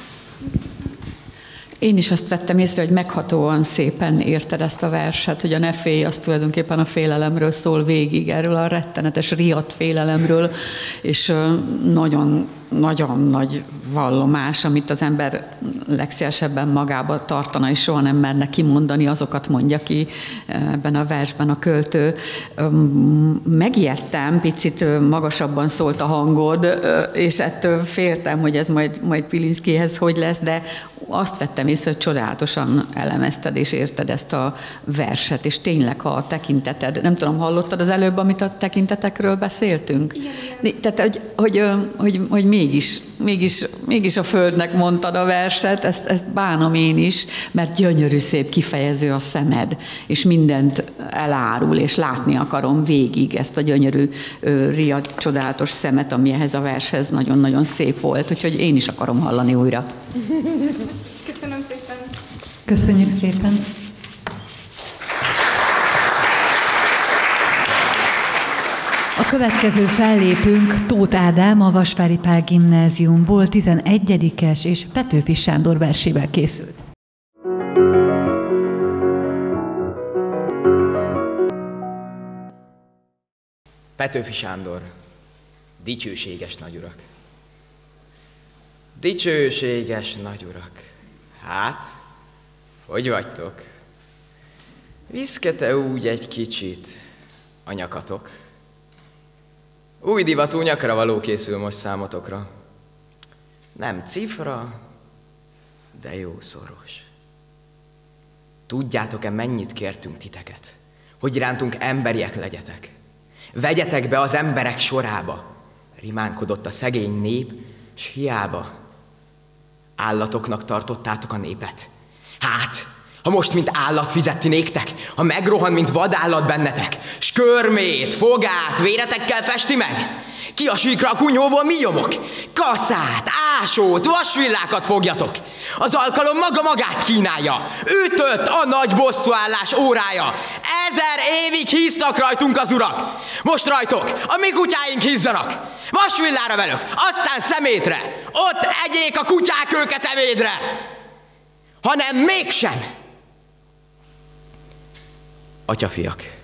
Én is azt vettem észre, hogy meghatóan szépen érted ezt a verset, hogy a ne félj, az tulajdonképpen a félelemről szól végig, erről a rettenetes riadt félelemről, és nagyon, nagyon nagy vallomás, amit az ember legszélesebben magába tartana, és soha nem merne kimondani, azokat mondja ki ebben a versben a költő. Megijedtem, picit magasabban szólt a hangod, és ettől féltem, hogy ez majd, majd Pilinszkyhez hogy lesz, de azt vettem észre, hogy csodálatosan elemezted és érted ezt a verset, és tényleg, ha a tekinteted, nem tudom, hallottad az előbb, amit a tekintetekről beszéltünk? Igen, igen. Tehát, hogy, hogy, hogy, hogy mégis, mégis, mégis a földnek mondtad a verset, ezt, ezt bánom én is, mert gyönyörű szép kifejező a szemed, és mindent elárul, és látni akarom végig ezt a gyönyörű, riadt, csodálatos szemet, ami ehhez a vershez nagyon-nagyon szép volt, úgyhogy én is akarom hallani újra. Köszönöm szépen. Köszönjük szépen. A következő fellépőnk Tóth Ádám, a Vasvári Pál Gimnáziumból tizenegyedikes és Petőfi Sándor versével készült. Petőfi Sándor, dicsőséges nagyurak. Dicsőséges nagyurak, hát, hogy vagytok? Viszkete úgy egy kicsit a nyakatok? Új divatú nyakra való készül most számotokra. Nem cifra, de jó szoros. Tudjátok-e, mennyit kértünk titeket? Hogy irántunk emberiek legyetek? Vegyetek be az emberek sorába. Rimánkodott a szegény nép, s hiába állatoknak tartottátok a népet. Hát, ha most, mint állat fizeti néktek, ha megrohan, mint vadállat bennetek, s körmét, fogát, véretekkel festi meg? Ki a síkra a kunyhóból mi nyomok? Kaszát, ásót, vasvillákat fogjatok! Az alkalom maga magát kínálja! Ütött a nagy bosszúállás órája! Ezer évig híztak rajtunk az urak! Most rajtok, a mi kutyáink hízzanak! vasvillára velük, aztán szemétre, ott egyék a kutyák őket evédre, hanem mégsem. Atyafiak,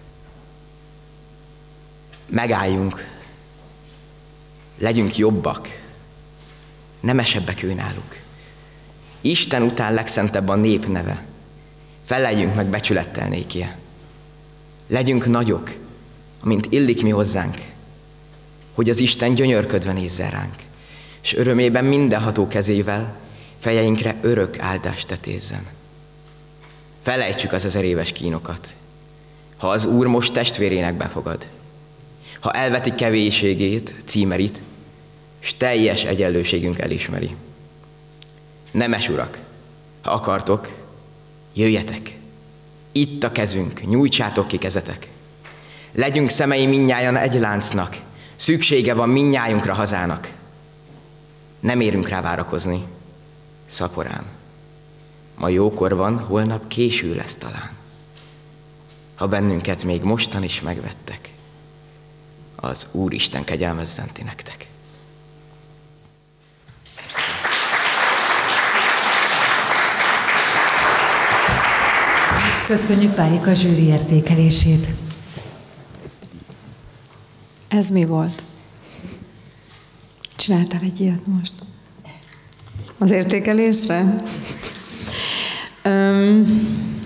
megálljunk, legyünk jobbak, nemesebbek őnáluk. Isten után legszentebb a nép neve, feleljünk meg becsülettel nékie. Legyünk nagyok, amint illik mi hozzánk, hogy az Isten gyönyörködve nézzen ránk, és örömében mindenható kezével fejeinkre örök áldást tetézzen. Felejtsük az ezer éves kínokat, ha az Úr most testvérének befogad, ha elveti kevéségét, címerit, s teljes egyenlőségünk elismeri. Nemes urak, ha akartok, jöjjetek, itt a kezünk, nyújtsátok ki kezetek. Legyünk szemei mindnyájan egy láncnak, szüksége van mindnyájunkra hazának. Nem érünk rá várakozni, szaporán. Ma jókor van, holnap késő lesz talán. Ha bennünket még mostan is megvettek, az Úristen kegyelmezzen ti nektek. Köszönjük, várjuk a zsűri értékelését. Ez mi volt? Csináltál egy ilyet most? Az értékelésre? Öm...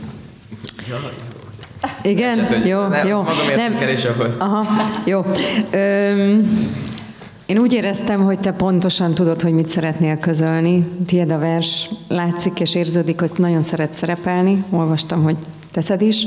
Igen? Eset, jó, nem, jó. Magam értékelése volt. Aha, jó. Öm... Én úgy éreztem, hogy te pontosan tudod, hogy mit szeretnél közölni. Tied a vers, látszik és érződik, hogy nagyon szeret szerepelni. Olvastam, hogy teszed is.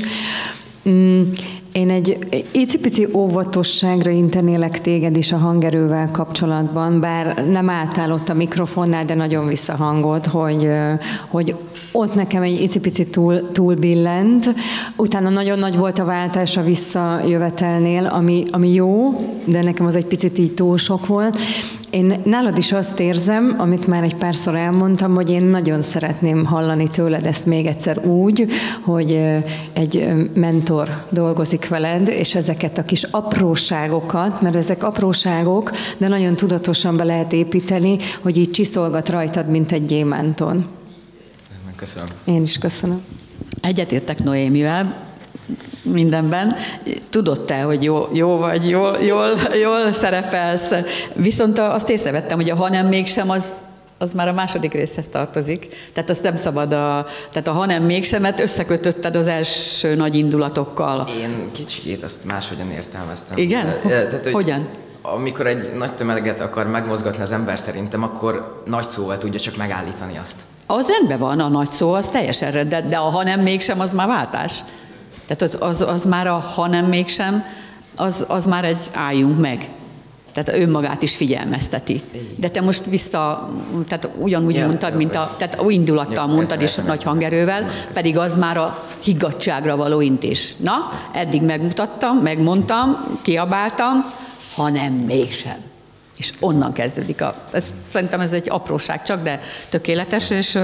Én egy icipici óvatosságra internélek téged is a hangerővel kapcsolatban, bár nem álltál ott a mikrofonnál, de nagyon visszahangod, hogy, hogy ott nekem egy icipici túl, túl billent. Utána nagyon nagy volt a váltás a visszajövetelnél, ami, ami jó, de nekem az egy picit így túl sok volt. Én nálad is azt érzem, amit már egy párszor elmondtam, hogy én nagyon szeretném hallani tőled ezt még egyszer úgy, hogy egy mentor dolgozik veled, és ezeket a kis apróságokat, mert ezek apróságok, de nagyon tudatosan be lehet építeni, hogy így csiszolgat rajtad, mint egy gyémánton. Köszönöm. Én is köszönöm. Egyetértek Noémivel mindenben. Tudod te, hogy jó, jó vagy, jól, jól, jól szerepelsz. Viszont azt észrevettem, hogy a ha nem mégsem, az, az már a második részhez tartozik. Tehát azt nem szabad, a, tehát a ha nem mégsemet összekötötted az első nagy indulatokkal. Én kicsikét azt máshogyan értelmeztem. Igen? Tehát, hogy Hogyan? Amikor egy nagy tömeget akar megmozgatni az ember szerintem, akkor nagy szóval tudja csak megállítani azt. Az rendben van, a nagy szó, az teljesen rendben, de a ha nem mégsem, az már váltás. Tehát az, az, az már a ha nem mégsem, az, az már egy álljunk meg. Tehát önmagát is figyelmezteti. De te most vissza, tehát ugyanúgy ja, mondtad, mint a, tehát új indulattal ja, mondtad is nagy hangerővel, pedig az már a higgadtságra való intés. Na, eddig megmutattam, megmondtam, kiabáltam, hanem mégsem. És onnan kezdődik a... Ez, szerintem ez egy apróság csak, de tökéletes, és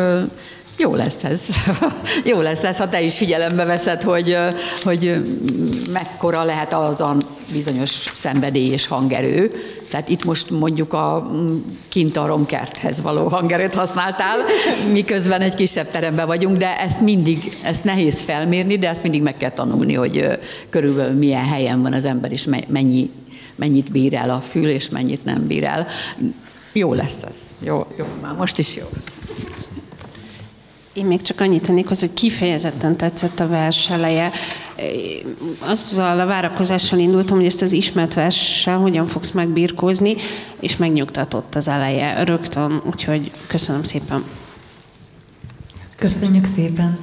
jó lesz ez. Jó lesz ez, ha te is figyelembe veszed, hogy, hogy mekkora lehet az a bizonyos szenvedély és hangerő. Tehát itt most mondjuk a kint a romkerthez való hangerőt használtál, miközben egy kisebb teremben vagyunk, de ezt mindig, ezt nehéz felmérni, de ezt mindig meg kell tanulni, hogy körülbelül milyen helyen van az ember, és mennyi mennyit bír el a fül, és mennyit nem bír el. Jó lesz ez. Jó, jó, már most is jó. Én még csak annyit tennék hozzá, hogy kifejezetten tetszett a vers eleje. Azzal a várakozással indultam, hogy ezt az ismert verssel hogyan fogsz megbirkózni, és megnyugtatott az eleje rögtön, úgyhogy köszönöm szépen. Köszönjük szépen.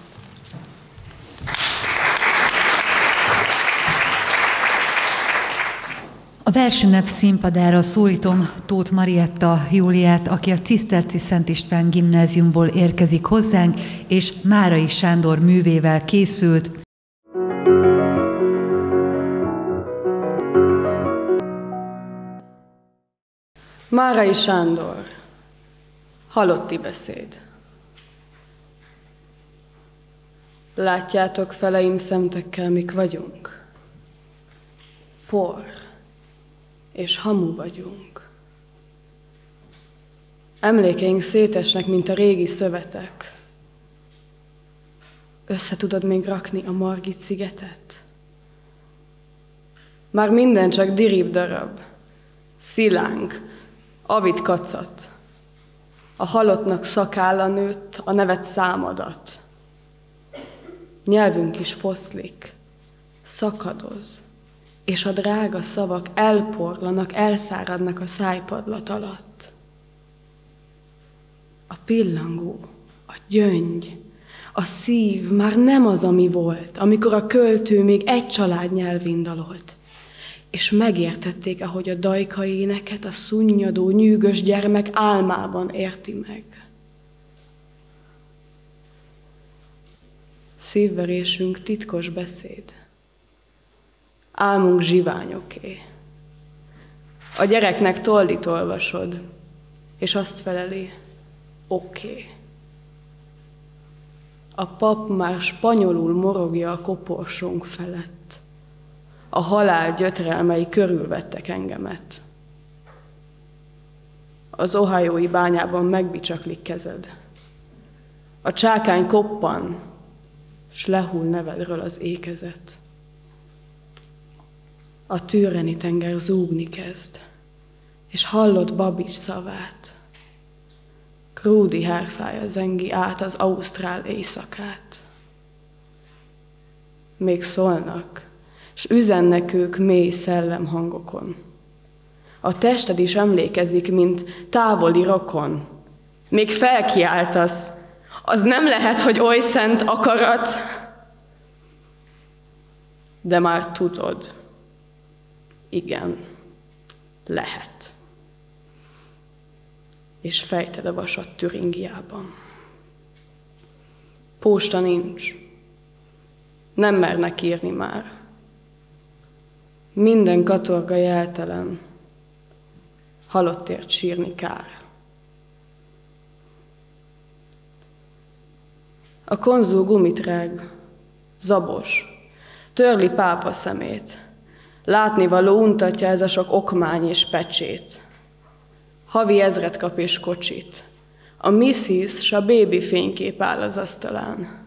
A versünnep színpadára szólítom Tóth Marietta Júliát, aki a Ciszterci Szent István Gimnáziumból érkezik hozzánk, és Márai Sándor művével készült. Márai Sándor, halotti beszéd. Látjátok feleim szemtekkel, mik vagyunk? Por. és hamu vagyunk. Emlékeink szétesnek, mint a régi szövetek. Össze tudod még rakni a Margit szigetet? Már minden csak dirib darab, szilánk, avit kacat. A halottnak szakálla nőtt, a nevet számadat. Nyelvünk is foszlik, szakadoz, és a drága szavak elporlanak, elszáradnak a szájpadlat alatt. A pillangó, a gyöngy, a szív már nem az, ami volt, amikor a költő még egy család nyelvén dalolt, és megértették, ahogy a dajkai éneket a szunnyadó, nyűgös gyermek álmában érti meg. Szívverésünk titkos beszéd, álmunk zsiványoké. A gyereknek toldit olvasod, és azt feleli, oké. Okay. A pap már spanyolul morogja a koporsónk felett. A halál gyötrelmei körülvettek engemet. Az ohiói bányában megbicsaklik kezed. A csákány koppan, s lehull nevedről az ékezet. A türeni tenger zúgni kezd, és hallott Babics szavát. Krúdi hárfája zengi át az ausztrál éjszakát. Még szólnak, s üzennek ők mély szellemhangokon. A tested is emlékezik, mint távoli rokon. Még felkiáltasz, az nem lehet, hogy oly szent akarat, de már tudod, igen, lehet. És fejted a vasat Türingiában. Posta nincs, nem mernek írni már. Minden katorga jeltelen, halottért sírni kár. A konzul gumitrág, zabos, törli pápa szemét. Látnivaló untatja ez a sok okmány és pecsét. Havi ezret kap és kocsit. A missis s a bébi fénykép áll az asztalán.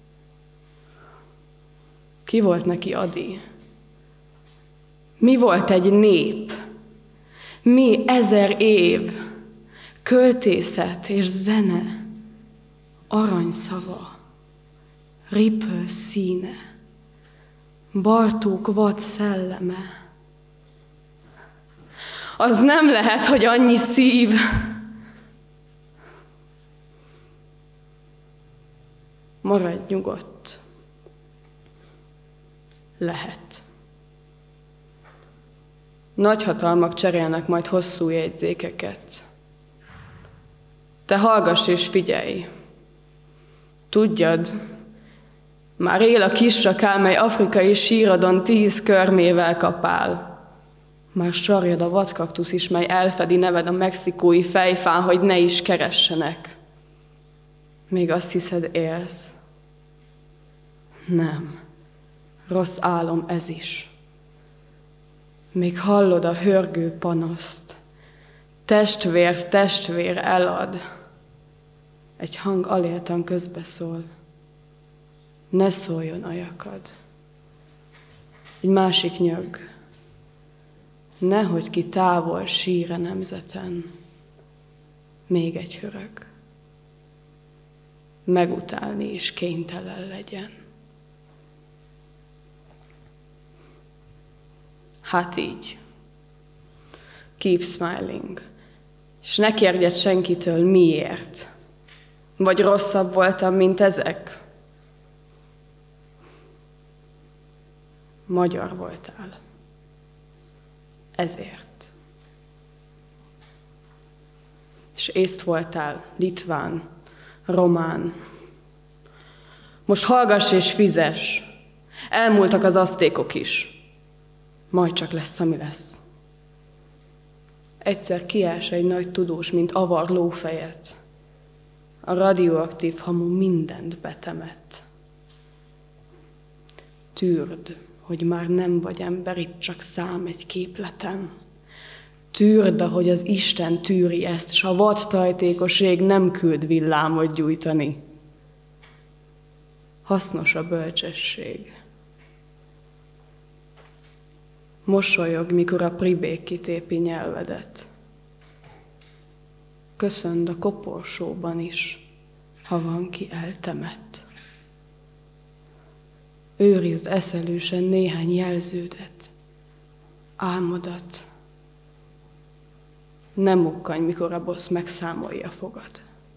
Ki volt neki Adi? Mi volt egy nép? Mi ezer év? Költészet és zene, aranyszava, ripöl színe, Bartók vad szelleme. Az nem lehet, hogy annyi szív. Maradj nyugodt. Lehet. Nagyhatalmak cserélnek majd hosszú jegyzékeket. Te hallgass és figyelj. Tudjad, már él a kis rakál, mely afrikai síradon tíz körmével kapál. Már sarjad a vadkaktusz is, mely elfedi neved a mexikói fejfán, hogy ne is keressenek. Még azt hiszed, élsz? Nem. Rossz álom ez is. Még hallod a hörgő panaszt. Testvért, testvér elad. Egy hang aléltan közbeszól. Ne szóljon ajakad. Egy másik nyög. Nehogy ki távol sír a nemzeten. Még egy hörög. Megutálni is kénytelen legyen. Hát így. Keep smiling. És ne kérdjed senkitől miért. Vagy rosszabb voltam, mint ezek. Magyar voltál. Ezért. És észt voltál, litván, román. Most hallgass és fizess. Elmúltak az aztékok is. Majd csak lesz, ami lesz. Egyszer kiás egy nagy tudós, mint avar lófejet. A radioaktív hamu mindent betemett. Tűrd, hogy már nem vagy ember, itt csak szám egy képleten. Tűrd, ahogy az Isten tűri ezt, s a vadtajtékos ég nem küld villámot gyújtani. Hasznos a bölcsesség. Mosolyog, mikor a pribék kitépi nyelvedet. Köszönd a koporsóban is, ha van ki eltemett. Őrizd eszelősen néhány jelződet, álmodat. Nem mukkanj, mikor a bossz megszámolja fogad.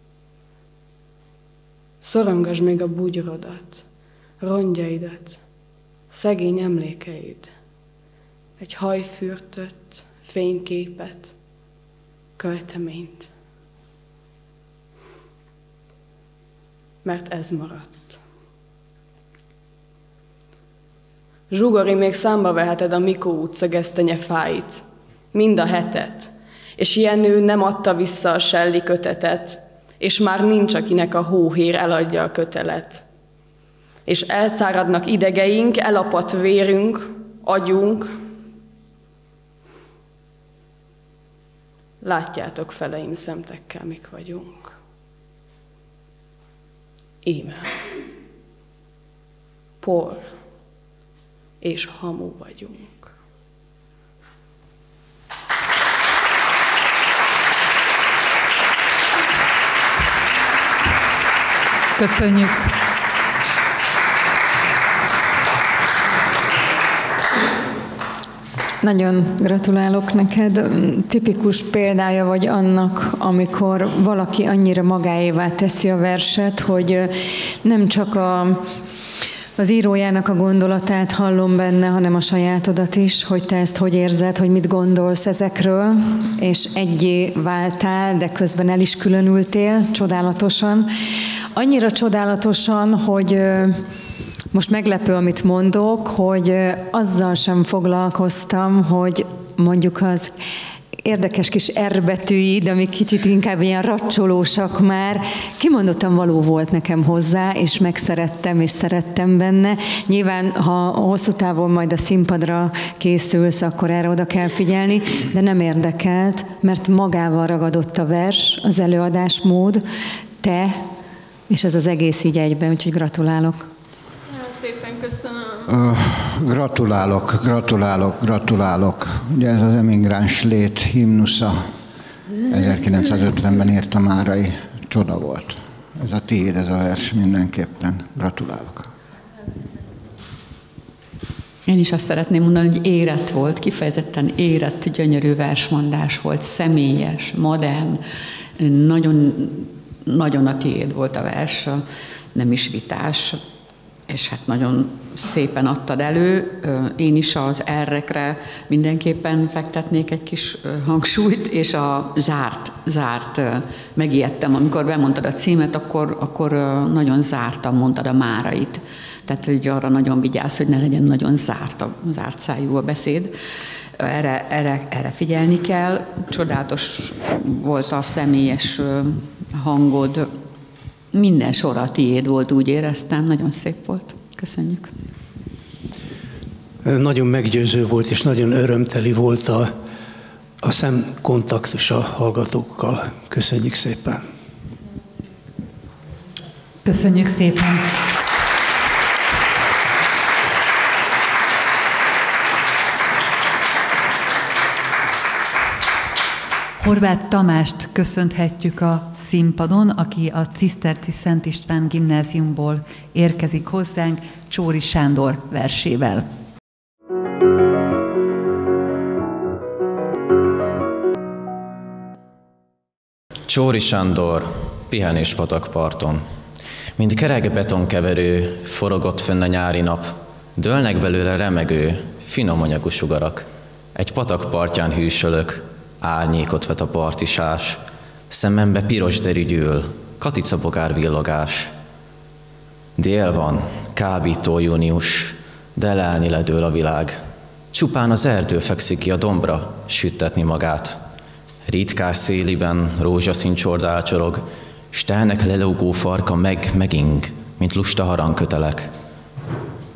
Szorongasd még a bugyrodat, rongyaidat, szegény emlékeid, egy hajfürtöt, fényképet, költeményt. Mert ez maradt. Zsugori, még számba veheted a Mikó utca gesztenye fáit, mind a hetet, és Jenő nem adta vissza a selli kötetet, és már nincs, akinek a hóhér eladja a kötelet. És elszáradnak idegeink, elapadt vérünk, agyunk. Látjátok, feleim, szemtekkel mik vagyunk. Íme. Por és hamu vagyunk. Köszönjük! Nagyon gratulálok neked. Tipikus példája vagy annak, amikor valaki annyira magáévá teszi a verset, hogy nem csak a az írójának a gondolatát hallom benne, hanem a sajátodat is, hogy te ezt hogy érzed, hogy mit gondolsz ezekről, és egyé váltál, de közben el is különültél, csodálatosan. Annyira csodálatosan, hogy most meglepő, amit mondok, hogy azzal sem foglalkoztam, hogy mondjuk az érdekes kis erbetűid, amik kicsit inkább ilyen racsolósak már, kimondottan való volt nekem hozzá, és megszerettem, és szerettem benne. Nyilván, ha hosszú távon majd a színpadra készülsz, akkor erre oda kell figyelni, de nem érdekelt, mert magával ragadott a vers, az előadásmód, te, és ez az egész így egyben, úgyhogy gratulálok. Nagyon szépen köszönöm. Uh, gratulálok, gratulálok, gratulálok. Ugye ez az emigráns lét himnusza, ezerkilencszázötvenben írta Márai, csoda volt. Ez a tiéd, ez a vers mindenképpen. Gratulálok. Én is azt szeretném mondani, hogy érett volt, kifejezetten érett, gyönyörű versmondás volt, személyes, modern, nagyon, nagyon a tiéd volt a vers, nem is vitás, és hát nagyon szépen adtad elő. Én is az errekre mindenképpen fektetnék egy kis hangsúlyt, és a zárt, zárt, megijedtem, amikor bemondtad a címet, akkor, akkor nagyon zártan mondtad a Márait. Tehát, hogy arra nagyon vigyázz, hogy ne legyen nagyon zárt, a, zárt szájú a beszéd. Erre, erre, erre figyelni kell. Csodálatos volt a személyes hangod. Minden sor a tiéd volt, úgy éreztem. Nagyon szép volt. Köszönjük. Nagyon meggyőző volt, és nagyon örömteli volt a, a szemkontaktus a hallgatókkal. Köszönjük szépen. Köszönjük szépen. Horváth Tamást köszönhetjük a színpadon, aki a Ciszterci Szent István gimnáziumból érkezik hozzánk Csóri Sándor versével. Csóri Sándor, pihenéspatakparton. Mint kereg betonkeverő, forogott fönn a nyári nap, dőlnek belőle remegő, finom anyagú sugarak. Egy patak partján hűsölök, árnyékot vet a partisás, szemembe piros derű gyűl, katicabogár villogás. Dél van, kábító június, de lelni ledől a világ. Csupán az erdő fekszik ki a dombra, süttetni magát. Ritkás széliben rózsaszín csordál csorog, s telnek lelógó farka meg meging, mint lusta harangkötelek.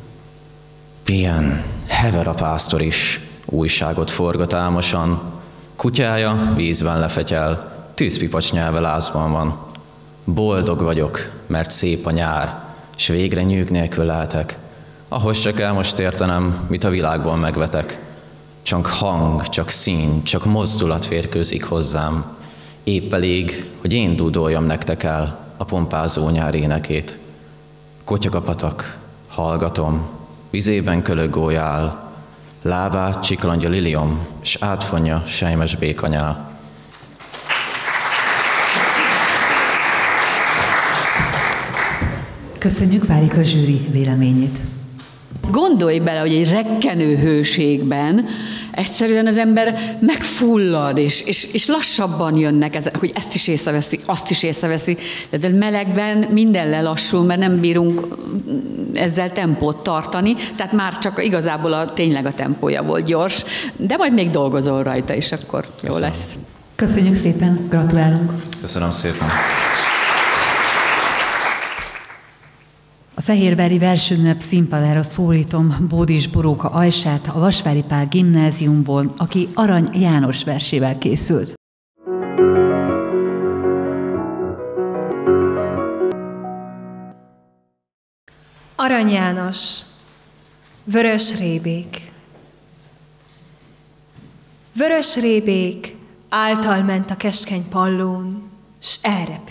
Pihen, hever a pásztor is, újságot forgat álmosan, Kutyája vízben lefetyel, tűzpipacs nyelve lázban van. Boldog vagyok, mert szép a nyár, s végre nyűg nélkül lehetek. Ahhoz se kell most értenem, mit a világból megvetek. Csak hang, csak szín, csak mozdulat férkőzik hozzám. Épp elég, hogy én dúdoljam nektek el a pompázó nyár énekét. Kotyog a patak, hallgatom, vizében kölög gólyál, lábát csiklandja liliom, s átfonja sejmes békanyál. Köszönjük, várjuk a zsűri véleményét. Gondolj bele, hogy egy rekkenő hőségben egyszerűen az ember megfullad, és, és, és lassabban jönnek, ezek, hogy ezt is észreveszi, azt is észreveszi. De melegben minden lelassul, mert nem bírunk ezzel tempót tartani, tehát már csak igazából a, tényleg a tempója volt gyors, de majd még dolgozol rajta, és akkor jó Köszönöm. lesz. Köszönjük szépen, gratulálunk. Köszönöm szépen. A Fehérvári Versünnep színpadára szólítom Bódis Boróka Ajsát a Vasvári Pál Gimnáziumból, aki Arany János versével készült. Arany János, vörös rébék. Vörös rébék által ment a keskeny pallón, s elrepült.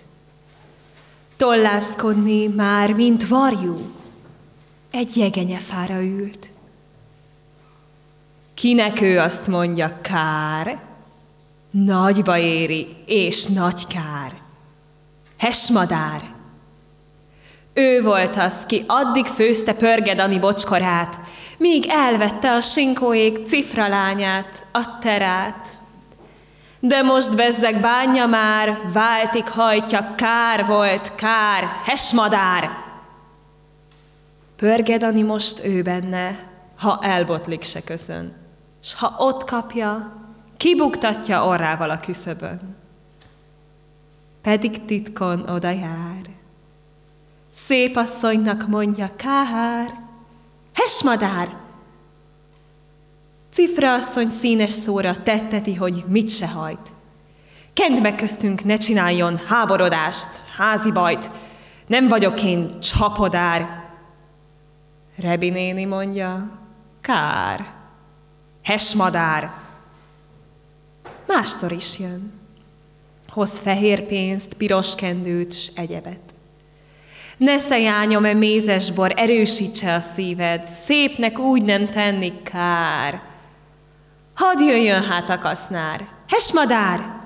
Tollászkodni már, mint varjú, egy jegenyefára ült. Kinek ő azt mondja, kár, nagyba éri, és nagy kár. Hesmadár. Ő volt az, ki addig főzte Pörgedani bocskorát, míg elvette a sinkóék cifralányát, a terát. De most bezzeg bánja már, váltig hajtja, kár volt, kár, hesmadár. Pörgedani most ő benne, ha elbotlik se köszön, s ha ott kapja, kibuktatja orrával a küszöbön. Pedig titkon oda jár. Szép asszonynak mondja, kár, hesmadár. Cifra asszony színes szóra tetteti, hogy mit se hajt. Kend meg köztünk, ne csináljon háborodást, házi bajt, nem vagyok én csapodár. Rebi néni mondja, kár, hesmadár. Másszor is jön. Hoz fehér pénzt, piros kendőt, s egyebet. Nesze jányom, e mézes bor, erősítse a szíved, szépnek úgy nem tenni, kár. Hadd jöjjön hát a kasznár, hesmadár!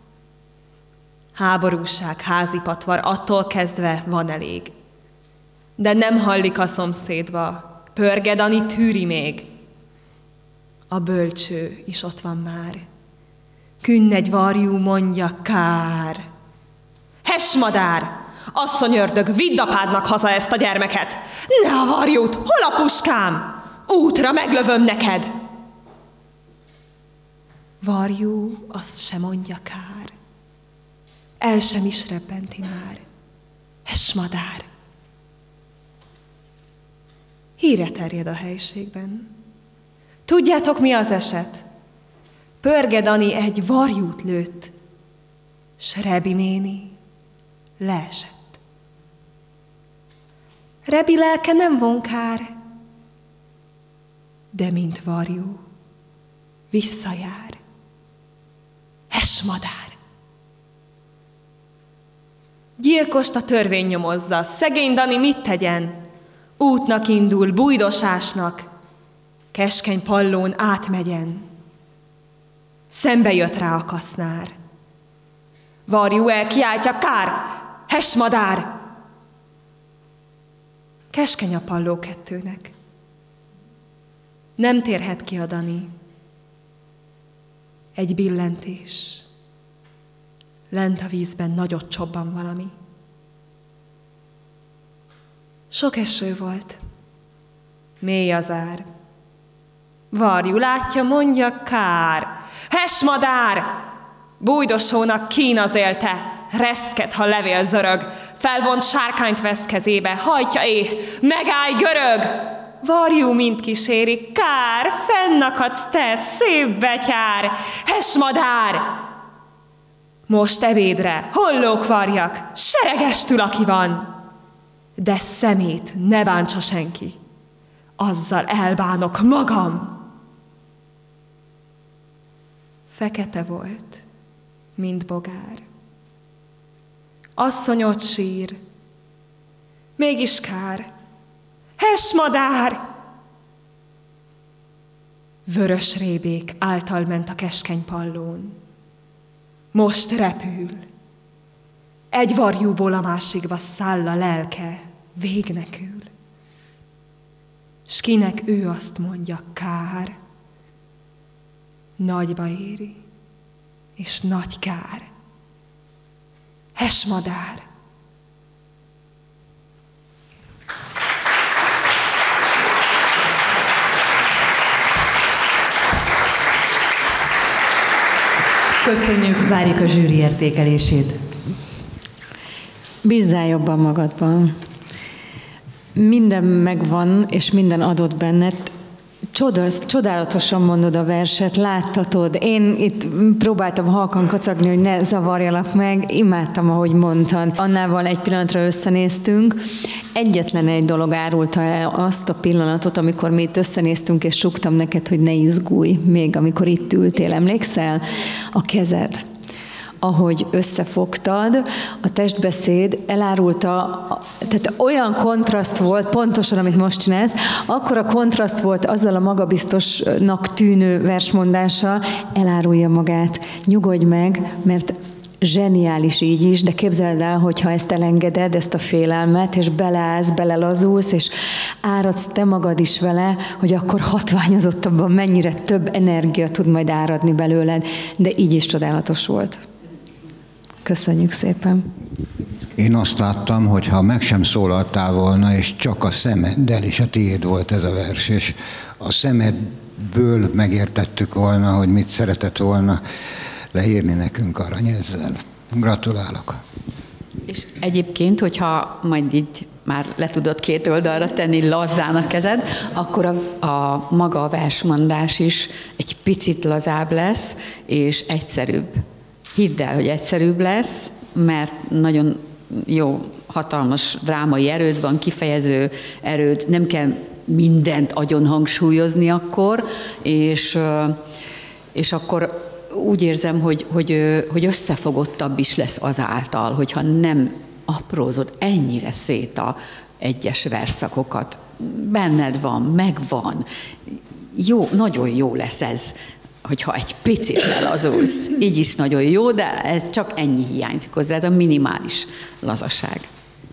Háborúság, házi patvar, attól kezdve van elég. De nem hallik a szomszédba, Pörgedani tűri még. A bölcső is ott van már. Künnegy varjú mondja, kár. Hesmadár! Asszony ördög, vidd apádnak haza ezt a gyermeket! Ne a varjút, hol a puskám? Útra meglövöm neked! Varjú azt se mondja, kár. El sem is rebbenti már. Hesmadár. Híre terjed a helységben. Tudjátok, mi az eset? Pörgedani egy varjút lőtt, s Rebi néni leesett. Rebi lelke nem vonkár, de mint varjú visszajár. Hesmadár. Gyilkost a törvény nyomozza, szegény Dani mit tegyen? Útnak indul, bújdosásnak, keskeny pallón átmegyen. Szembe jött rá a kasznár. Varjú elkiáltja, kár, hesmadár! Keskeny a palló kettőnek. Nem térhet ki a Dani. Egy billentés. Lent a vízben nagyot csobban valami. Sok eső volt. Mély az ár. Varjú látja, mondja, kár. Hesmadár! Bújdosónak kín az élte, reszket, ha levél zörög, felvont sárkányt vesz kezébe, hajtja éh, megállj, görög! varjú mind kíséri, kár, fennakadsz te, szép betyár, hesmadár! Most ebédre, hollók varjak, seregestül, aki van, de szemét ne bántsa senki, azzal elbánok magam. Fekete volt, mint bogár. Asszony ott sír, mégis kár, hesmadár! Vörös rébék által ment a keskeny pallón. Most repül. Egy varjúból a másikba száll a lelke, végnek ül. S kinek ő azt mondja, kár, nagyba éri, és nagy kár. Hesmadár! Köszönjük, várjuk a zsűri értékelését. Bízzál jobban magadban. Minden megvan, és minden adott benned. Csodasz, csodálatosan mondod a verset, láttatod. Én itt próbáltam halkan kacagni, hogy ne zavarjalak meg. Imádtam, ahogy mondtad. Annával egy pillanatra összenéztünk. Egyetlen egy dolog árulta el azt a pillanatot, amikor mi itt összenéztünk, és suktam neked, hogy ne izgulj, még amikor itt ültél. Emlékszel? A kezed. Ahogy összefogtad, a testbeszéd elárulta, tehát olyan kontraszt volt, pontosan, amit most csinálsz, akkor a kontraszt volt azzal a magabiztosnak tűnő versmondással, elárulja magát. Nyugodj meg, mert zseniális így is, de képzeld el, hogyha ezt elengeded, ezt a félelmet, és beleállsz, belelazulsz, és áradsz te magad is vele, hogy akkor hatványozottabban mennyire több energia tud majd áradni belőled, de így is csodálatos volt. Köszönjük szépen. Én azt láttam, hogy ha meg sem szólaltál volna, és csak a szemeddel is a tiéd volt ez a vers, és a szemedből megértettük volna, hogy mit szeretett volna leírni nekünk Arany ezzel. Gratulálok. És egyébként, hogyha majd így már le tudod két oldalra tenni lazzán a kezed, akkor a, a maga a versmondás is egy picit lazább lesz, és egyszerűbb. Hidd el, hogy egyszerűbb lesz, mert nagyon jó, hatalmas drámai erőd van, kifejező erőd, nem kell mindent agyon hangsúlyozni akkor, és, és akkor úgy érzem, hogy, hogy, hogy összefogottabb is lesz azáltal, hogyha nem aprózod ennyire szét a egyes verszakokat. Benned van, megvan. Jó, nagyon jó lesz ez, hogyha egy picit lelazulsz. Így is nagyon jó, de ez csak ennyi hiányzik hozzá, ez a minimális lazaság.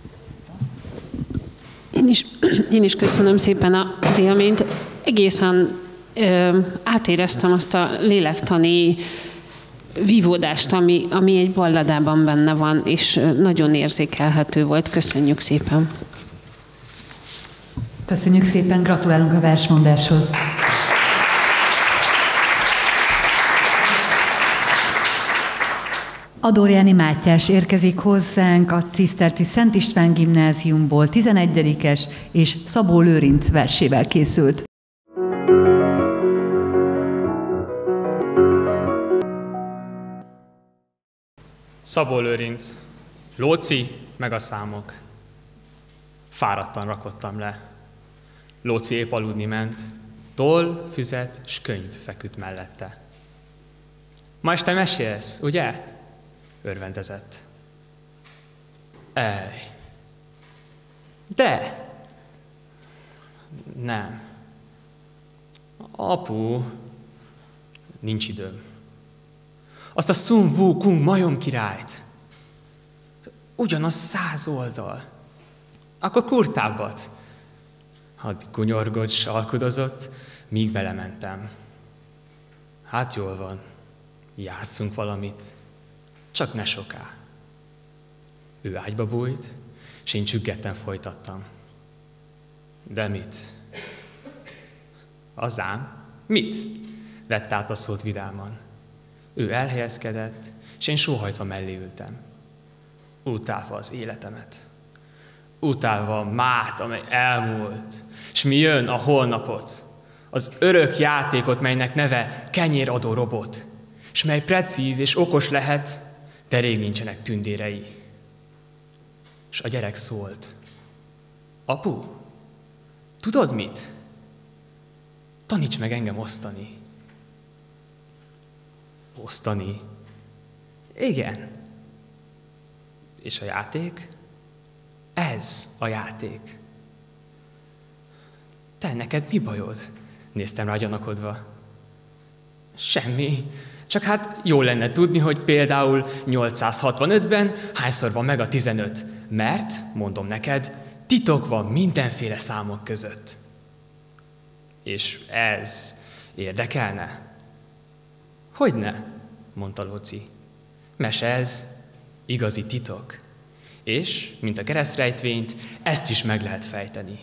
Én is, én is köszönöm szépen az élményt. Egészen ö, átéreztem azt a lélektani vívódást, ami, ami egy balladában benne van, és nagyon érzékelhető volt. Köszönjük szépen. Köszönjük szépen, gratulálunk a versmondáshoz. Adorjáni Mátyás érkezik hozzánk a Ciszterci Szent István Gimnáziumból, tizenegyedikes és Szabó Lőrinc versével készült. Szabó Lőrinc, Lóci meg a számok. Fáradtan rakodtam le. Lóci épp aludni ment, toll, füzet s könyv feküdt mellette. Ma este mesélsz, ugye? Örvendezett. Ej. De. Nem. Apu. Nincs időm. Azt a Sun Wukong majom királyt. Ugyanaz száz oldal. Akkor kurtábbat. Addig kunyorgott, salkudozott, míg belementem. Hát jól van. Játszunk valamit. Csak ne soká. Ő ágyba bújt, és én csüggetten folytattam. De mit? Azám? Mit? Vett át a szót vidáman. Ő elhelyezkedett, és én sóhajtva mellé ültem. Utálva az életemet. utálva a mát, amely elmúlt, s mi jön a holnapot, az örök játékot, melynek neve kenyéradó robot, s mely precíz és okos lehet, de rég nincsenek tündérei. S a gyerek szólt: apu, tudod mit? Taníts meg engem osztani. Osztani? Igen. És a játék? Ez a játék. Te, neked mi bajod? Néztem rá gyanakodva. Semmi. Csak hát jó lenne tudni, hogy például nyolcszázhatvanötben hányszor van meg a tizenöt. Mert, mondom neked, titok van mindenféle számok között. És ez érdekelne? Hogyne? Mondta Lóci. Mese ez, igazi titok. És, mint a keresztrejtvényt, ezt is meg lehet fejteni.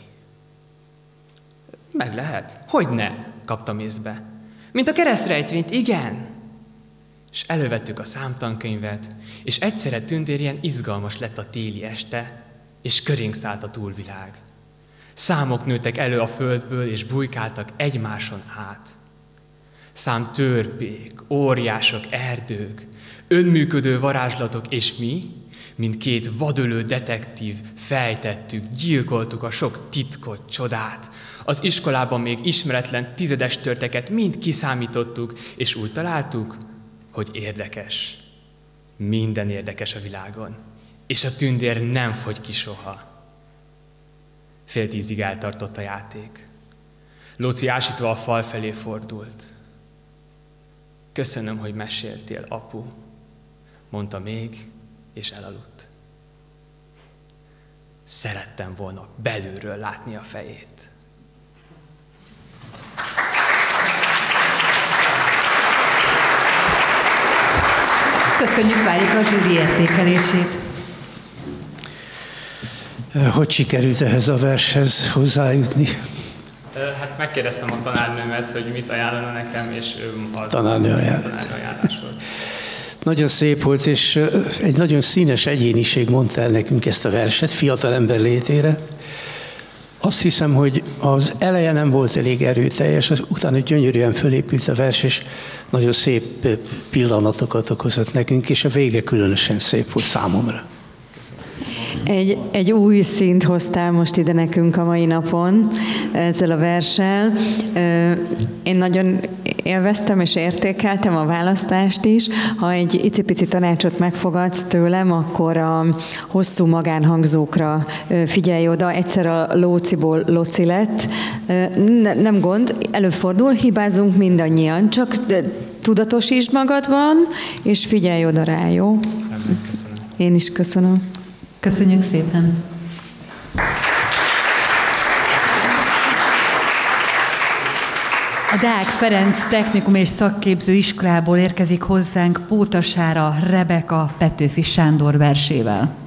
Meg lehet? Hogyne? Kaptam észbe. Mint a keresztrejtvényt, igen. És elővettük a számtankönyvet, és egyszerre tündérien izgalmas lett a téli este, és körénk szállt a túlvilág. Számok nőttek elő a földből, és bujkáltak egymáson át. Számtörpék, óriások, erdők, önműködő varázslatok, és mi, mint két vadölő detektív, fejtettük, gyilkoltuk a sok titkot, csodát. Az iskolában még ismeretlen tizedes törteket mind kiszámítottuk, és úgy találtuk, hogy érdekes. Minden érdekes a világon, és a tündér nem fogy ki soha. Fél tízig eltartott a játék. Lóci ásítva a fal felé fordult. Köszönöm, hogy meséltél, apu, mondta még, és elaludt. Szerettem volna belülről látni a fejét. Köszönjük, várjuk a zsűri értékelését. Hogy sikerült ehhez a vershez hozzájutni? Hát megkérdeztem a tanárnőmet, hogy mit ajánlana nekem, és ő az tanárnő ajánlás volt. Nagyon szép volt, és egy nagyon színes egyéniség mondta el nekünk ezt a verset, fiatal ember létére. Azt hiszem, hogy az eleje nem volt elég erőteljes, az utána gyönyörűen fölépült a vers, és nagyon szép pillanatokat okozott nekünk, és a vége különösen szép volt számomra. Egy, egy új színt hoztál most ide nekünk a mai napon ezzel a verssel. Én nagyon élveztem és értékeltem a választást is. Ha egy icipici tanácsot megfogadsz tőlem, akkor a hosszú magánhangzókra figyelj oda. Egyszer a Lóciból Loci lett. Nem gond, előfordul, hibázunk mindannyian, csak tudatosítsd magadban, és figyelj oda rá, jó? Köszönöm. Én is köszönöm. Köszönjük szépen! A Deák Ferenc Technikum és Szakképző Iskolából érkezik hozzánk Pótasára Rebeka Petőfi Sándor versével.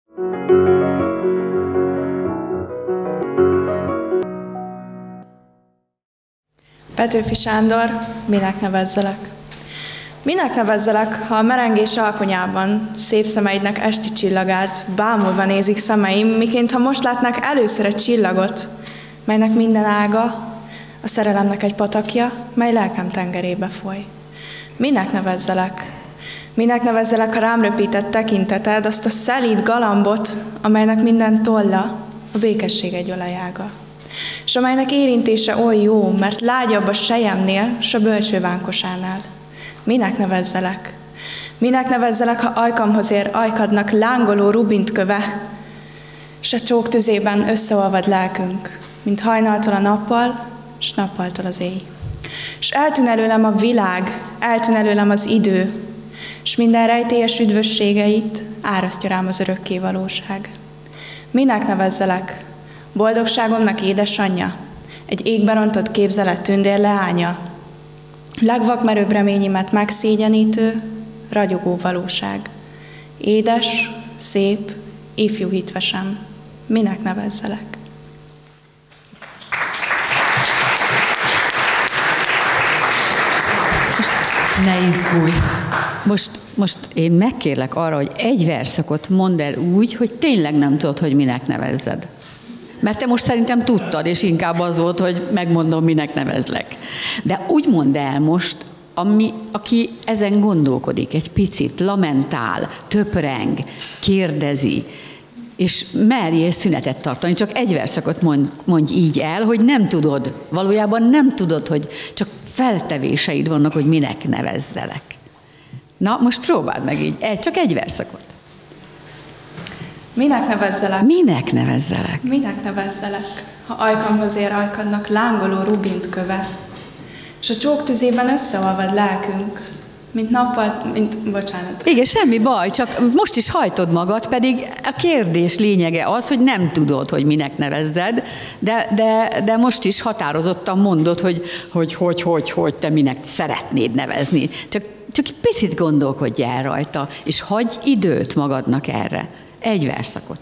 Petőfi Sándor, minek nevezzelek? Minek nevezzelek, ha a merengés alkonyában szép szemeidnek esti csillagát bámulva nézik szemeim, miként ha most látnak először egy csillagot, melynek minden ága a szerelemnek egy patakja, mely lelkem tengerébe foly. Minek nevezzelek? Minek nevezzelek, ha rám röpített tekinteted azt a szelíd galambot, amelynek minden tolla a békesség egy olajága, és amelynek érintése oly jó, mert lágyabb a selyemnél, s a bölcsővánkosánál. Minek nevezzelek? Minek nevezzelek, ha ajkamhoz ér ajkadnak lángoló rubint köve, s a csók tüzében összeolvad lelkünk, mint hajnaltól a nappal, s nappaltól az éj. S eltűn előlem a világ, eltűn előlem az idő, s minden rejtélyes üdvösségeit árasztja rám az örökké valóság. Minek nevezzelek? Boldogságomnak édesanyja, egy égbe rontott képzelet tündér leánya, legvakmerőbb reményimet megszégyenítő, ragyogó valóság. Édes, szép, ifjú hitvesem, minek nevezzelek? Ne izgulj! Most, most én megkérlek arra, hogy egy verszakot mondd el úgy, hogy tényleg nem tudod, hogy minek nevezzed. Mert te most szerintem tudtad, és inkább az volt, hogy megmondom, minek nevezlek. De úgy mondd el most, ami, aki ezen gondolkodik, egy picit, lamentál, töpreng, kérdezi, és merjél szünetet tartani, csak egy verszakot mond, mondj így el, hogy nem tudod, valójában nem tudod, hogy csak feltevéseid vannak, hogy minek nevezzelek. Na, most próbáld meg így, egy, csak egy verszakot. Minek nevezzelek? Minek nevezzelek? Minek nevezzelek, ha ajkamhoz ér ajkadnak lángoló rubint köve, és a csók tüzében összeolvad lelkünk, mint nappal, mint, bocsánat. Igen, semmi baj, csak most is hajtod magad, pedig a kérdés lényege az, hogy nem tudod, hogy minek nevezzed, de, de, de most is határozottan mondod, hogy hogy, hogy, hogy, hogy te minek szeretnéd nevezni. Csak, csak egy picit gondolkodj el rajta, és hagyj időt magadnak erre. Egy verszakot.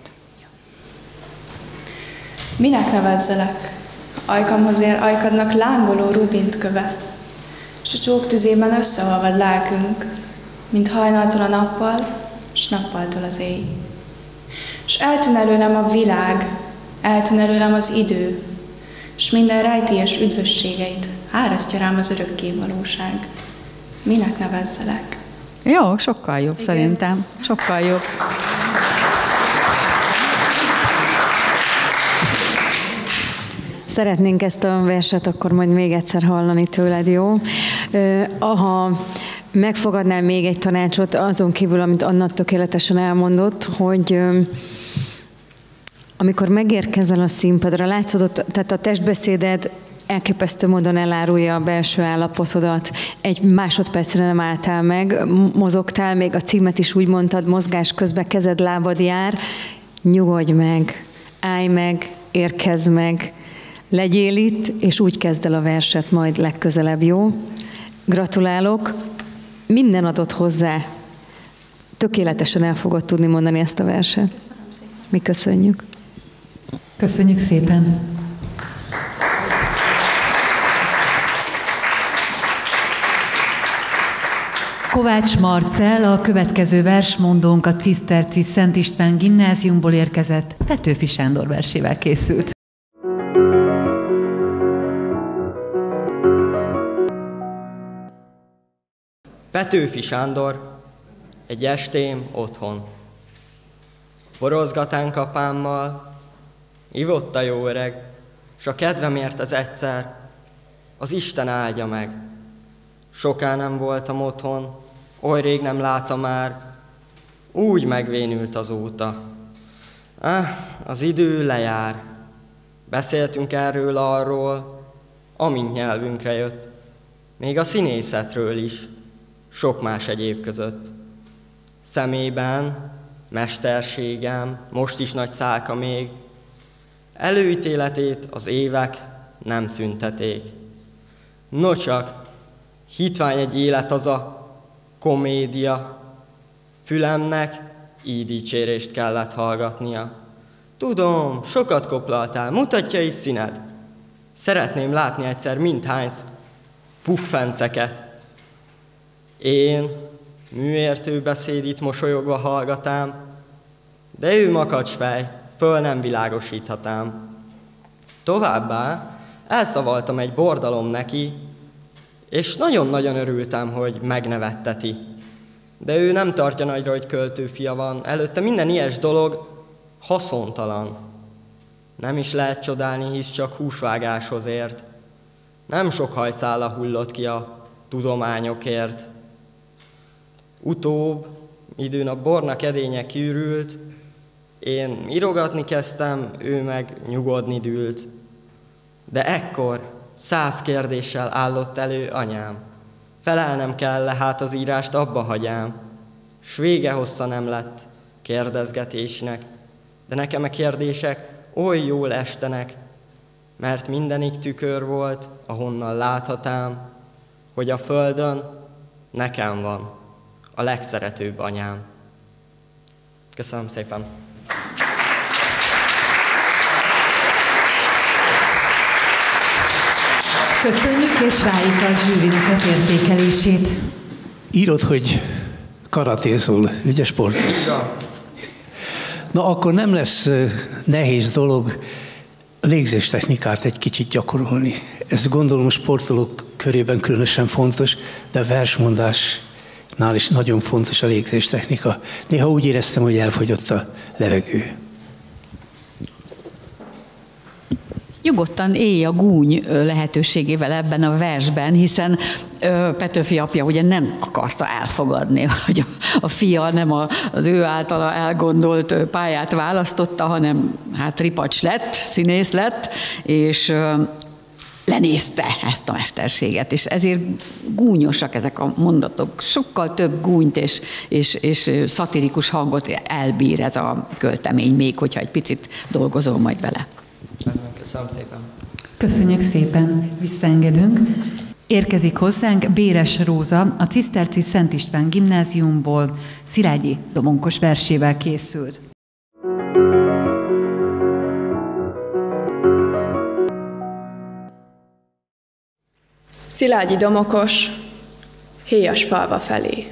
Minek nevezzelek? Ajkamhoz ér ajkadnak lángoló rubint köve, és a csók tüzében összeolvad lelkünk, mint hajnaltól a nappal, és nappaltól az éj. És eltűn előlem a világ, eltűn előlem az idő, és minden rejtélyes üdvösségeit árasztja rám az örökké valóság. Minek nevezzelek? Jó, sokkal jobb. Igen. Szerintem. Sokkal jobb. Szeretnénk ezt a verset akkor majd még egyszer hallani tőled, jó? Ha megfogadnál még egy tanácsot, azon kívül, amit Anna tökéletesen elmondott, hogy amikor megérkezel a színpadra, látszod, tehát a testbeszéded elképesztő módon elárulja a belső állapotodat. Egy másodpercre nem álltál meg, mozogtál, még a címet is úgy mondtad, mozgás közben kezed, lábad jár. Nyugodj meg, állj meg, érkezz meg, legyél itt, és úgy kezd el a verset majd legközelebb, jó? Gratulálok, minden adott hozzá. Tökéletesen el fogod tudni mondani ezt a verset. Mi köszönjük. Köszönjük szépen. Kovács Marcell, a következő versmondónk a Ciszterci Szent István Gimnáziumból érkezett, Petőfi Sándor versével készült. Petőfi Sándor, egy estém otthon. Borozgatánk apámmal, ivott a jó öreg, s a kedvemért az egyszer, az Isten áldja meg. Soká nem voltam otthon, oly rég nem látta már, úgy megvénült azóta. Ah, az idő lejár. Beszéltünk erről arról, amint nyelvünkre jött, még a színészetről is, sok más egyéb között. Szemében, mesterségem, most is nagy szálka még, előítéletét az évek nem szünteték. No csak, hitvány egy élet az a komédia, fülemnek így dicsérést kellett hallgatnia. Tudom, sokat koplaltál, mutatja is színed. Szeretném látni egyszer mindhánysz pukfenceket. Én műértő beszédit mosolyogva hallgatám, de ő makacsfej, föl nem világosíthatám. Továbbá elszavaltam egy bordalom neki, és nagyon-nagyon örültem, hogy megnevetteti. De ő nem tartja nagyra, hogy költőfia van, előtte minden ilyes dolog haszontalan. Nem is lehet csodálni, hisz csak húsvágáshoz ért. Nem sok hajszála hullott ki a tudományokért. Utóbb, időn a bornak edénye kiürült, én írogatni kezdtem, ő meg nyugodni dűlt. De ekkor száz kérdéssel állott elő anyám. Felelnem kell, hát az írást abba hagyám. S vége hossza nem lett kérdezgetésnek, de nekem a kérdések oly jól estenek, mert mindenik tükör volt, ahonnan láthatám, hogy a földön nekem van a legszeretőbb anyám. Köszönöm szépen! Köszönjük, és várjuk a zsűrinek az értékelését. Írod, hogy karatézol, ugye sportolsz? Na akkor nem lesz nehéz dolog a légzéstechnikát egy kicsit gyakorolni. Ez gondolom a sportolók körében különösen fontos, de a versmondásnál is nagyon fontos a légzéstechnika. Néha úgy éreztem, hogy elfogyott a levegő. Nyugodtan élj a gúny lehetőségével ebben a versben, hiszen Petőfi apja ugye nem akarta elfogadni, hogy a fia nem az ő általa elgondolt pályát választotta, hanem hát ripacs lett, színész lett, és lenézte ezt a mesterséget, és ezért gúnyosak ezek a mondatok. Sokkal több gúnyt és, és, és szatirikus hangot elbír ez a költemény, még hogyha egy picit dolgozol majd vele. Köszönöm szépen. Köszönjük szépen, visszaengedünk. Érkezik hozzánk Béres Róza, a Ciszterci Szent István Gimnáziumból, Szilágyi Domonkos versével készült. Szilágyi Domokos, héjas falva felé.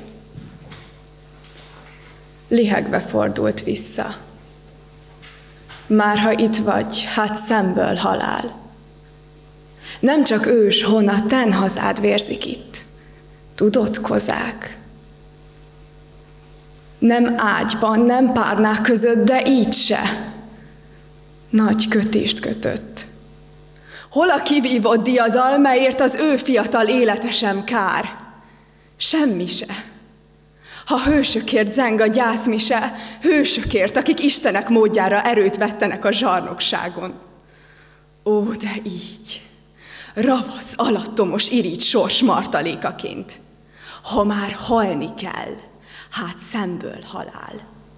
Lihegve fordult vissza. Már ha itt vagy, hát szemből halál. Nem csak ős hona, ten hazád vérzik itt. Tudod, kozák? Nem ágyban, nem párnák között, de így se. Nagy kötést kötött. Hol a kivívott diadal, melyért az ő fiatal élete sem kár? Semmi se. Ha hősökért zeng a gyászmise, hősökért, akik Istenek módjára erőt vettenek a zsarnokságon. Ó, de így, ravasz, alattomos irigy sors martalékaként. Ha már halni kell, hát szemből halál.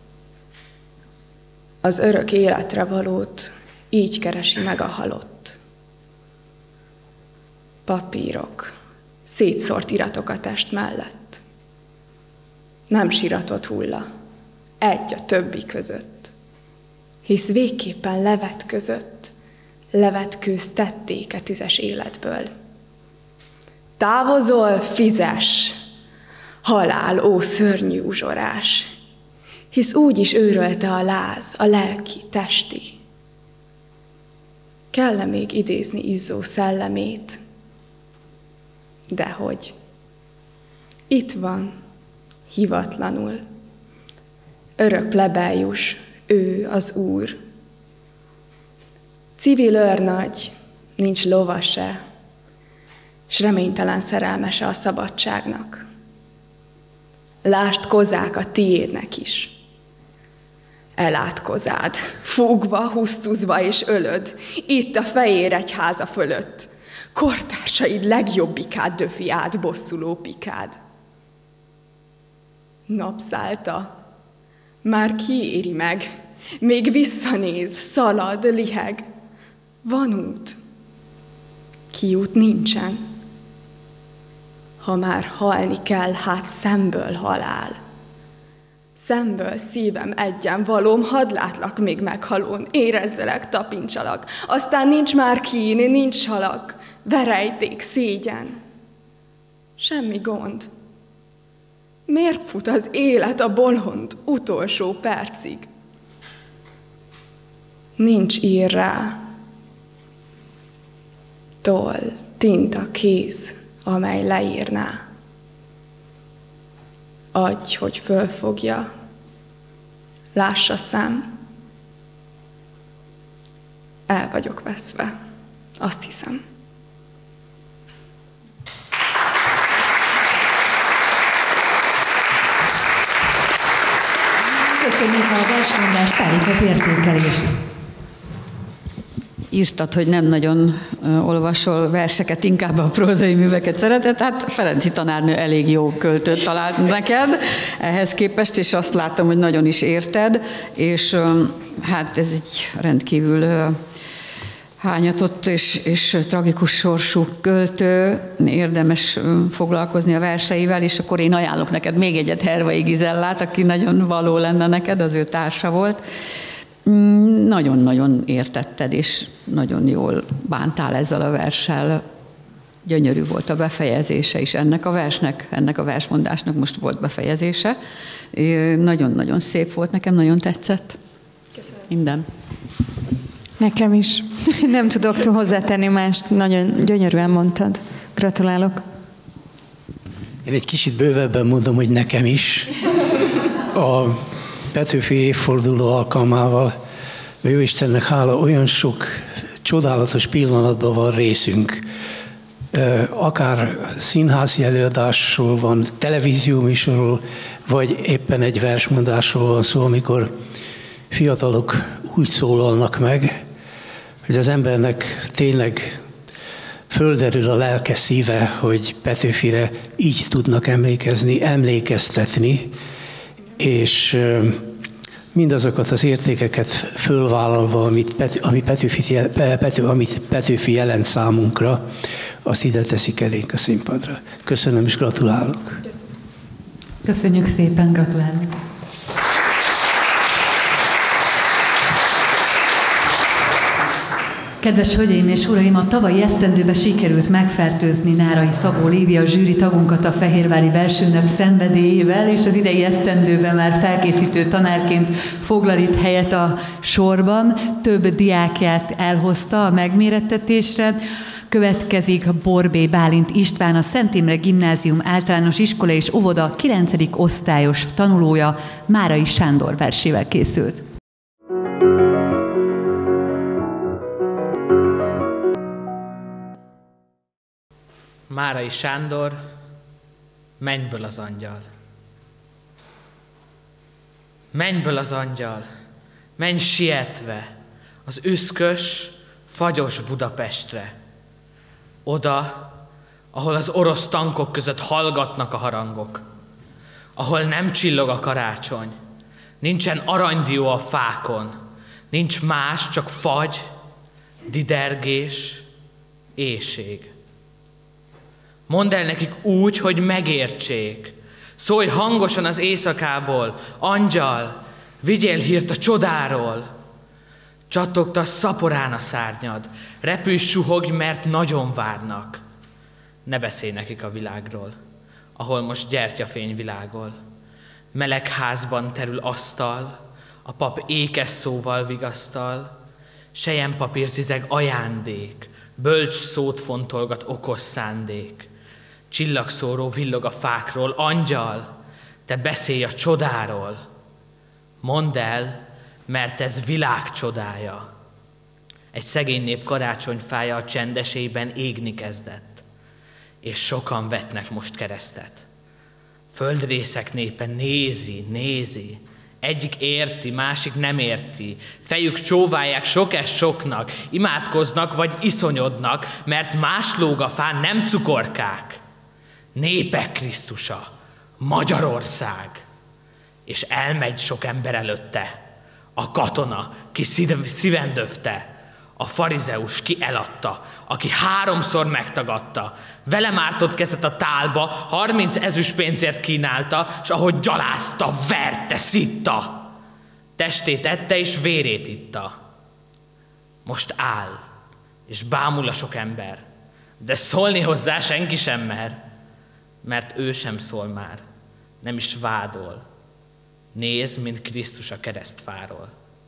Az örök életre valót így keresi meg a halott. Papírok, szétszórt iratok a test mellett. Nem siratott hulla, egy a többi között. Hisz végképpen levet között, levetkőz tették a tüzes életből. Távozol, fizes, halál, ó szörnyű uzsorás, hisz úgy is őrölte a láz, a lelki, testi. Kell-e még idézni izzó szellemét? Dehogy. Itt van, hivatlanul. Örök plebájus, ő az Úr. Civil őrnagy, nincs lova se, s reménytelen szerelmese a szabadságnak. Lásd, kozák, a tiédnek is. Elát kozád, fúgva, husztuzva és ölöd, itt a fehér egyháza fölött. Kortársaid legjobbikát döfi át, bosszuló pikád. Napszálta, már kiéri meg, még visszanéz, szalad, liheg. Van út, kiút nincsen. Ha már halni kell, hát szemből halál. Szemből szívem egyen valóm, hadd látlak még meghalón, érezzelek, tapincsalak. Aztán nincs már kín, nincs halak, verejték, szégyen. Semmi gond. Miért fut az élet a bolond utolsó percig? Nincs ír rá. Toll, tinta, kéz, amely leírná. Adj, hogy fölfogja, lássa szem. El vagyok veszve, azt hiszem. Köszönjük a versmondást, várjuk az értékelést. Írtad, hogy nem nagyon olvasol verseket, inkább a prózai műveket szereted. Hát Ferenci tanárnő elég jó költőt talált neked ehhez képest, és azt látom, hogy nagyon is érted, és hát ez egy rendkívül hányatott és, és tragikus sorsú költő, érdemes foglalkozni a verseivel, és akkor én ajánlok neked még egyet, Hervai Gizellát, aki nagyon való lenne neked, az ő társa volt. Nagyon-nagyon értetted, és nagyon jól bántál ezzel a verssel. gyönyörű volt a befejezése is ennek a versnek, ennek a versmondásnak most volt befejezése. Nagyon-nagyon szép volt, nekem nagyon tetszett. Köszönöm. Minden. Nekem is. Nem tudok túl hozzátenni mást, nagyon gyönyörűen mondtad. Gratulálok. Én egy kicsit bővebben mondom, hogy nekem is. A Petőfi évforduló alkalmával, a Jóistennek hála, olyan sok csodálatos pillanatban van részünk. Akár színházi előadásról van, televízióműsorról, vagy éppen egy versmondásról van szó, amikor fiatalok úgy szólalnak meg, hogy az embernek tényleg földerül a lelke szíve, hogy Petőfire így tudnak emlékezni, emlékeztetni, és mindazokat az értékeket fölvállalva, amit, Pető, ami Petőfi, Pető, amit Petőfi jelent számunkra, azt ide teszik elénk a színpadra. Köszönöm és gratulálok. Köszönjük szépen, gratulálunk. Kedves hölgyeim és uraim, a tavalyi esztendőben sikerült megfertőzni Nárai Szabó Lívia zsűri tagunkat a Fehérvári Versünnep szenvedélyével, és az idei esztendőben már felkészítő tanárként foglal itt helyet a sorban. Több diákját elhozta a megmérettetésre. Következik Borbély Bálint István, a Szent Imre Gimnázium általános iskola és óvoda kilencedik osztályos tanulója, Márai Sándor versével készült. Márai Sándor, mennyből az angyal. Mennyből az angyal, menj sietve az üszkös, fagyos Budapestre. Oda, ahol az orosz tankok között hallgatnak a harangok, ahol nem csillog a karácsony, nincsen aranydió a fákon, nincs más, csak fagy, didergés, éhség. Mondd el nekik úgy, hogy megértsék. Szólj hangosan az éjszakából, angyal, vigyél hírt a csodáról. Csattogta szaporán a szárnyad, repülj, suhogj, mert nagyon várnak. Ne beszélj nekik a világról, ahol most gyertyafény világol. Meleg házban terül asztal, a pap ékes szóval vigasztal, selyempapír zizeg ajándék, bölcs szót fontolgat okos szándék. Csillagszóró villog a fákról, angyal, te beszélj a csodáról. Mondd el, mert ez világ csodája. Egy szegény nép karácsonyfája a csendesében égni kezdett, és sokan vetnek most keresztet. Földrészek népe nézi, nézi, egyik érti, másik nem érti. Fejük csóválják sok-es soknak, imádkoznak vagy iszonyodnak, mert más lóg a fán, nem cukorkák. Népek Krisztusa, Magyarország, és elmegy sok ember előtte. A katona, ki szíven döfte, a farizeus, ki eladta, aki háromszor megtagadta, vele mártott kezet a tálba, harminc ezüstpénzért kínálta, s ahogy gyalázta, verte, szitta. Testét ette, és vérét itta. Most áll, és bámul a sok ember, de szólni hozzá senki sem mer, mert ő sem szól már, nem is vádol. Nézd, mint Krisztus a keresztfáról.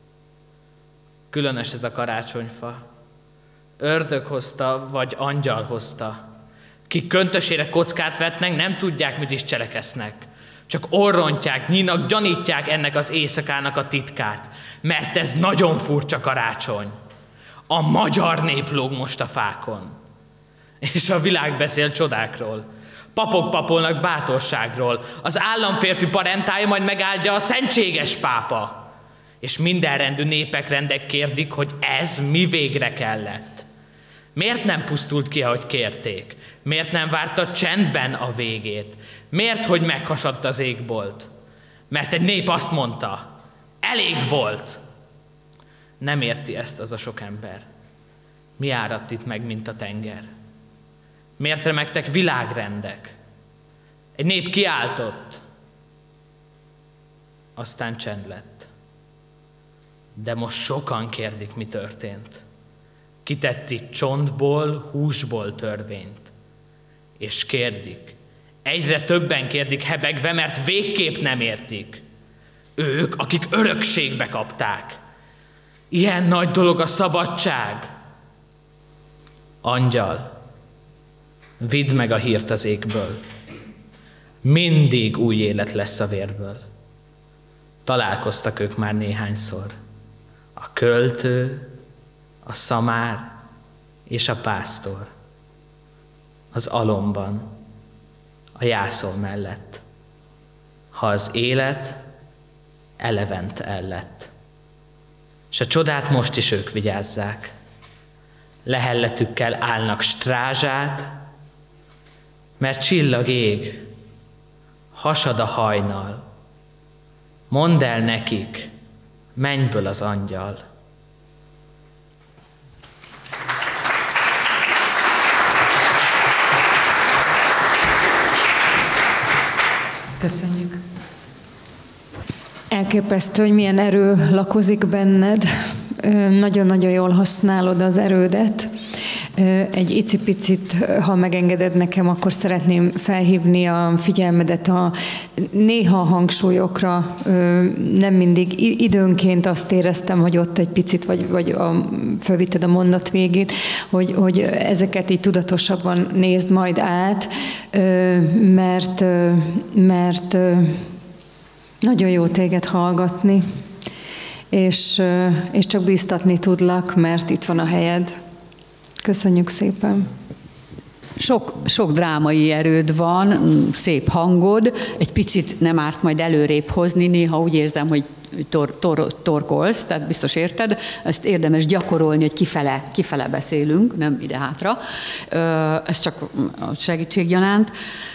Különös ez a karácsonyfa. Ördög hozta, vagy angyal hozta. Kik köntösére kockát vetnek, nem tudják, mit is cselekesznek. Csak orrontják, nyínak, gyanítják ennek az éjszakának a titkát. Mert ez nagyon furcsa karácsony. A magyar nép lóg most a fákon. És a világ beszél csodákról. Papok papolnak bátorságról. Az államférfi parentája majd megáldja a szentséges pápa. És mindenrendű népek rendek kérdik, hogy ez mi végre kellett. Miért nem pusztult ki, ahogy kérték? Miért nem várta csendben a végét? Miért, hogy meghasadt az égbolt? Mert egy nép azt mondta, elég volt. Nem érti ezt az a sok ember. Mi áradt itt meg, mint a tenger? Miért remegtek világrendek? Egy nép kiáltott, aztán csend lett. De most sokan kérdik, mi történt. Kitett itt csontból, húsból törvényt. és kérdik. Egyre többen kérdik hebegve, mert végképp nem értik. Ők, akik örökségbe kapták. Ilyen nagy dolog a szabadság. Angyal, vidd meg a hírt az égből. Mindig új élet lesz a vérből. Találkoztak ők már néhányszor. A költő, a szamár és a pásztor. Az alomban, a jászol mellett. Ha az élet elevent el lett. S a csodát most is ők vigyázzák. Lehelletükkel állnak strázsát, mert csillag ég, hasad a hajnal. Mondd el nekik, mennyből az angyal. Köszönjük. Elképesztő, hogy milyen erő lakozik benned. Nagyon-nagyon jól használod az erődet. Egy icipicit, ha megengeded nekem, akkor szeretném felhívni a figyelmedet a néha hangsúlyokra. Nem mindig, időnként azt éreztem, hogy ott egy picit, vagy, vagy a, fölvitted a mondat végét, hogy, hogy ezeket így tudatosabban nézd majd át, mert, mert nagyon jó téged hallgatni, és, és csak bíztatni tudlak, mert itt van a helyed. Köszönjük szépen! Sok, sok drámai erőd van, szép hangod, egy picit nem árt majd előrébb hozni, néha úgy érzem, hogy tor, tor, torkolsz, tehát biztos érted, ezt érdemes gyakorolni, hogy kifele, kifele beszélünk, nem ide-hátra, ez csak a segítséggyanánt.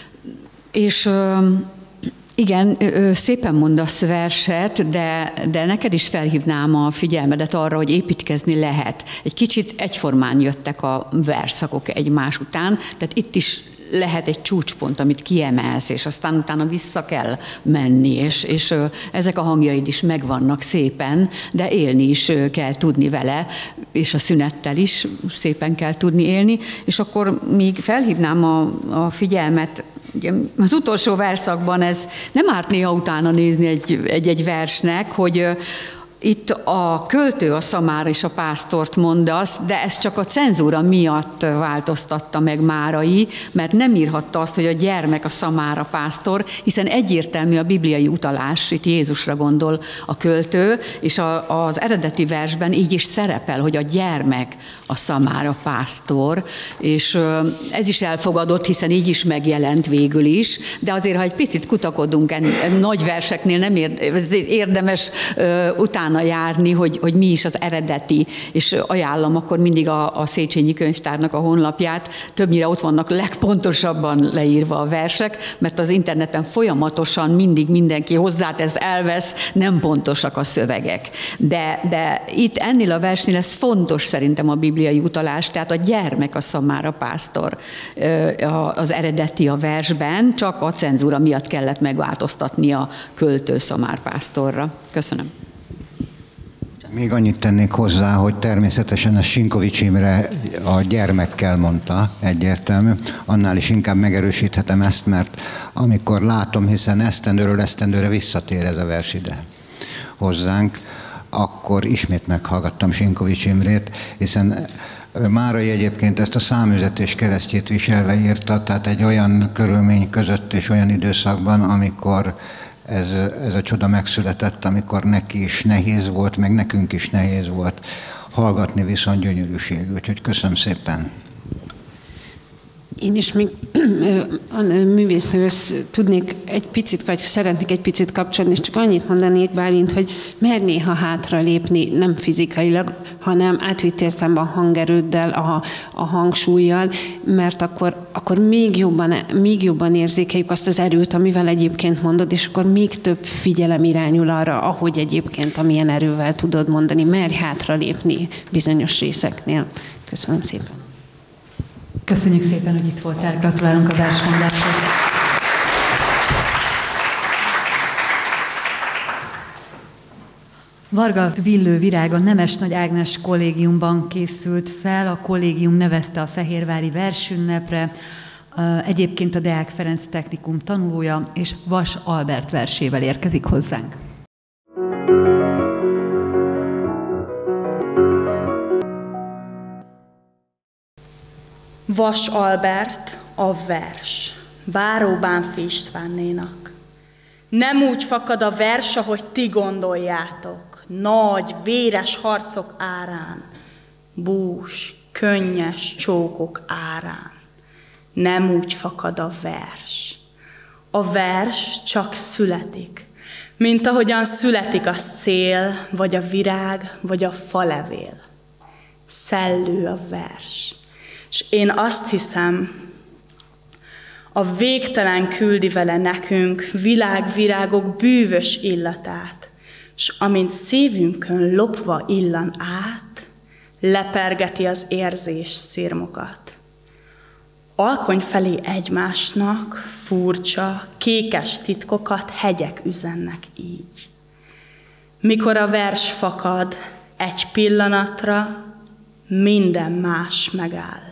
És igen, szépen mondasz verset, de, de neked is felhívnám a figyelmedet arra, hogy építkezni lehet. Egy kicsit egyformán jöttek a versszakok egymás után, tehát itt is lehet egy csúcspont, amit kiemelsz, és aztán utána vissza kell menni, és, és ezek a hangjaid is megvannak szépen, de élni is kell tudni vele, és a szünettel is szépen kell tudni élni, és akkor még felhívnám a, a figyelmet. Az utolsó verszakban ez nem árt néha utána nézni egy-egy versnek, hogy itt a költő, a szamár és a pásztort mondasz, de ez csak a cenzúra miatt változtatta meg Márai, mert nem írhatta azt, hogy a gyermek, a szamár, a pásztor, hiszen egyértelmű a bibliai utalás, itt Jézusra gondol a költő, és a, az eredeti versben így is szerepel, hogy a gyermek, a szamár, a pásztor, és ez is elfogadott, hiszen így is megjelent végül is, de azért, ha egy picit kutakodunk en, nagy verseknél, nem érdemes utána járni, hogy, hogy mi is az eredeti, és ajánlom akkor mindig a, a Széchenyi Könyvtárnak a honlapját, többnyire ott vannak legpontosabban leírva a versek, mert az interneten folyamatosan mindig mindenki hozzátesz, elvesz, nem pontosak a szövegek. De, de itt ennél a versnél ez fontos szerintem a bibliai utalás, tehát a gyermek, a szamár, a pásztor az eredeti a versben, csak a cenzúra miatt kellett megváltoztatni a költő szamárpásztorra. Köszönöm. Még annyit tennék hozzá, hogy természetesen a Sinkovics Imre a gyermekkel mondta, egyértelmű. Annál is inkább megerősíthetem ezt, mert amikor látom, hiszen esztendőről esztendőre visszatér ez a vers ide hozzánk, akkor ismét meghallgattam Sinkovics Imrét, hiszen Márai egyébként ezt a számüzetés keresztjét viselve írta, tehát egy olyan körülmény között és olyan időszakban, amikor ez, ez a csoda megszületett, amikor neki is nehéz volt, meg nekünk is nehéz volt hallgatni, viszont gyönyörűség. Úgyhogy köszönöm szépen. Én is még a művésznőhöz tudnék egy picit, vagy szeretnék egy picit kapcsolni, és csak annyit mondanék Bálint, hogy mer néha hátra lépni, nem fizikailag, hanem átvitt értelemben a hangerőddel, a, a hangsúlyjal, mert akkor, akkor még, jobban, még jobban érzékeljük azt az erőt, amivel egyébként mondod, és akkor még több figyelem irányul arra, ahogy egyébként, amilyen erővel tudod mondani, merj hátra lépni bizonyos részeknél. Köszönöm szépen. Köszönjük szépen, hogy itt voltál. Gratulálunk a versmondáshoz. Varga Villő Virág a Nemes Nagy Ágnes kollégiumban készült fel. A kollégium nevezte a fehérvári versünnepre. Egyébként a Deák Ferenc Technikum tanulója, és Vas Albert versével érkezik hozzánk. Vas Albert, a vers, Báró Bánffy Istvánnénak. Nem úgy fakad a vers, ahogy ti gondoljátok, nagy, véres harcok árán, bús, könnyes csókok árán. Nem úgy fakad a vers. A vers csak születik, mint ahogyan születik a szél, vagy a virág, vagy a falevél. Szellő a vers. És én azt hiszem, a végtelen küldi vele nekünk világvirágok bűvös illatát, és amint szívünkön lopva illan át, lepergeti az érzés szirmokat. Alkony felé egymásnak furcsa, kékes titkokat hegyek üzennek így. Mikor a vers fakad, egy pillanatra minden más megáll.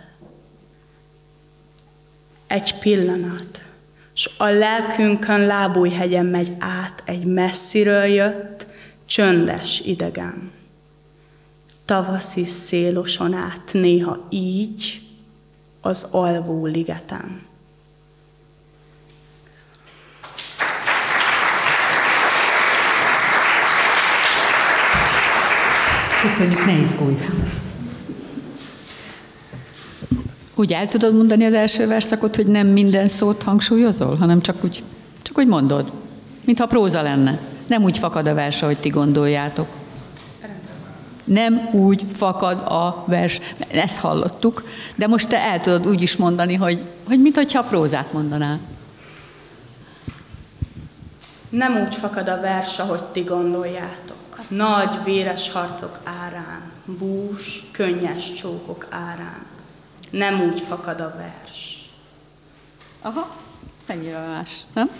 Egy pillanat, s a lelkünkön lábújhegyen megy át egy messziről jött, csöndes idegen. Tavaszi széloson át néha így, az alvó ligeten. Köszönjük, ne izgulj! Úgy el tudod mondani az első verszakot, hogy nem minden szót hangsúlyozol, hanem csak úgy, csak úgy mondod, mintha próza lenne. Nem úgy fakad a vers, ahogy ti gondoljátok. Nem úgy fakad a vers, ezt hallottuk, de most te el tudod úgy is mondani, hogy, hogy mintha prózát mondanál. Nem úgy fakad a vers, ahogy ti gondoljátok. Nagy, véres harcok árán, bús, könnyes csókok árán. Nem úgy fakad a vers. Aha, mennyire más, nem?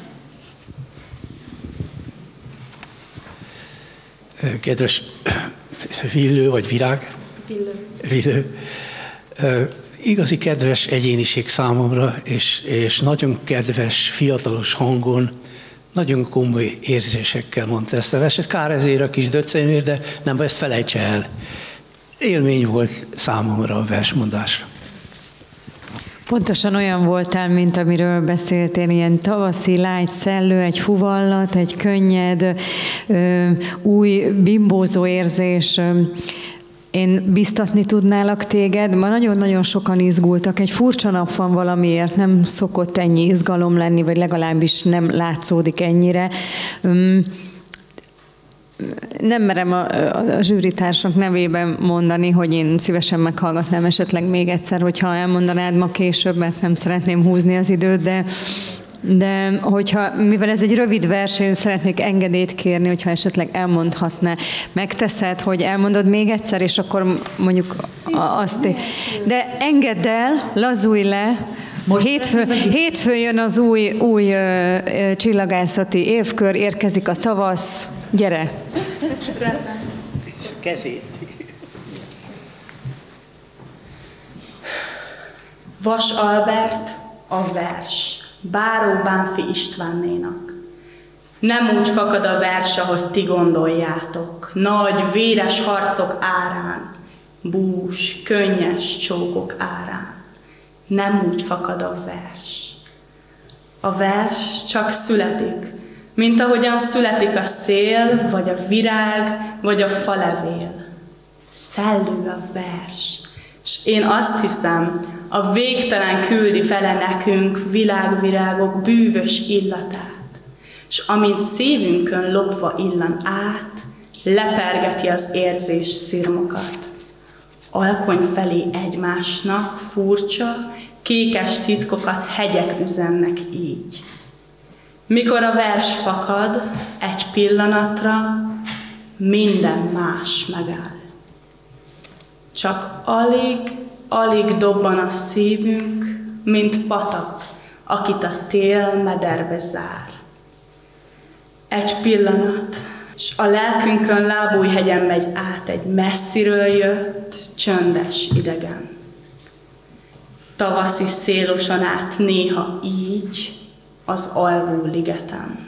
Kedves Villő, vagy Virág? Villő. Villő. Igazi kedves egyéniség számomra, és, és nagyon kedves, fiatalos hangon, nagyon komoly érzésekkel mondta ezt a verset. Kár ezért a kis döccenőr, de nem, ezt felejtse el. Élmény volt számomra a versmondásra. Pontosan olyan voltál, mint amiről beszéltél, ilyen tavaszi lágy szellő, egy fuvallat, egy könnyed, ö, új bimbózó érzés. Én biztatni tudnálak téged, ma nagyon-nagyon sokan izgultak, egy furcsa nap van valamiért, nem szokott ennyi izgalom lenni, vagy legalábbis nem látszódik ennyire. Nem merem a, a, a zsűritársak nevében mondani, hogy én szívesen meghallgatnám esetleg még egyszer, hogyha elmondanád ma később, mert nem szeretném húzni az időt, de, de hogyha, mivel ez egy rövid vers, én szeretnék engedélyt kérni, hogyha esetleg elmondhatná. Megteszed, hogy elmondod még egyszer, és akkor mondjuk azt... De engedd el, lazulj le, Hétfő, hétfőn jön az új, új ö, ö, csillagászati évkör, érkezik a tavasz. Gyere! És a kezét. Vas Albert, a vers, Báró Bánffy Istvánnénak. Nem úgy fakad a vers, ahogy ti gondoljátok, nagy, véres harcok árán, bús, könnyes csókok árán. Nem úgy fakad a vers. A vers csak születik, mint ahogyan születik a szél, vagy a virág, vagy a falevél. Szellő a vers. És én azt hiszem, a végtelen küldi vele nekünk világvirágok bűvös illatát. És amint szívünkön lopva illan át, lepergeti az érzés szirmokat. Alkony felé egymásnak furcsa, kékes titkokat hegyek üzennek így. Mikor a vers fakad, egy pillanatra minden más megáll. Csak alig, alig dobban a szívünk, mint patak, akit a tél mederbe zár. Egy pillanat, és a lelkünkön lábújhegyen megy át egy messziről jött, csöndes idegen. tavaszi szélosan át néha így az alvó ligeten.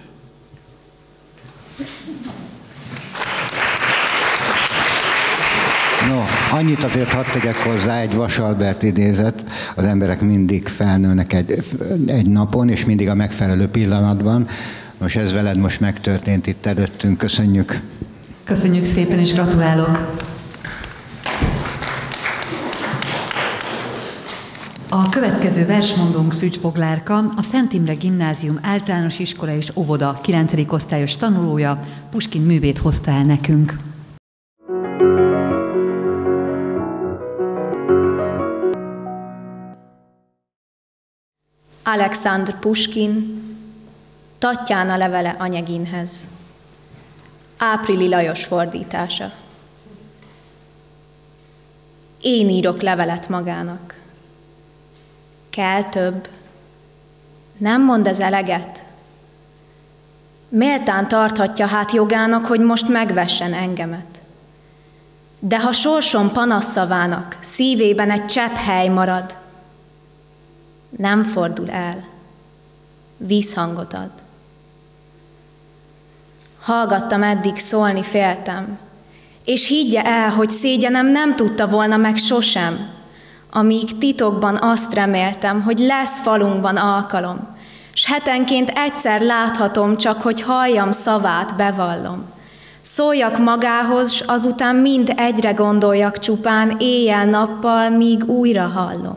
No, annyit azért hadd tegyek hozzá, egy Vas Albert idézet, az emberek mindig felnőnek egy, egy napon, és mindig a megfelelő pillanatban. Most ez veled most megtörtént itt előttünk, köszönjük. Köszönjük szépen, és gratulálok. A következő versmondónk Szűcs Boglárka, a Szent Imre Gimnázium általános iskola és óvoda kilencedik osztályos tanulója, Puskin művét hozta el nekünk. Alexandr Puskin, Tatjana levele Anyeginhez. Áprili Lajos fordítása. Én írok levelet magának. Kell több. Nem mond ez eleget? Méltán tarthatja hát jogának, hogy most megvessen engemet. De ha sorsom panaszszavának szívében egy csepp hely marad, nem fordul el, vízhangot ad. Hallgattam eddig, szólni féltem, és higgye el, hogy szégyenem nem tudta volna meg sosem, amíg titokban azt reméltem, hogy lesz falunkban alkalom, s hetenként egyszer láthatom, csak hogy halljam szavát, bevallom. Szóljak magához, s azután mind egyre gondoljak csupán, éjjel-nappal, míg újra hallom.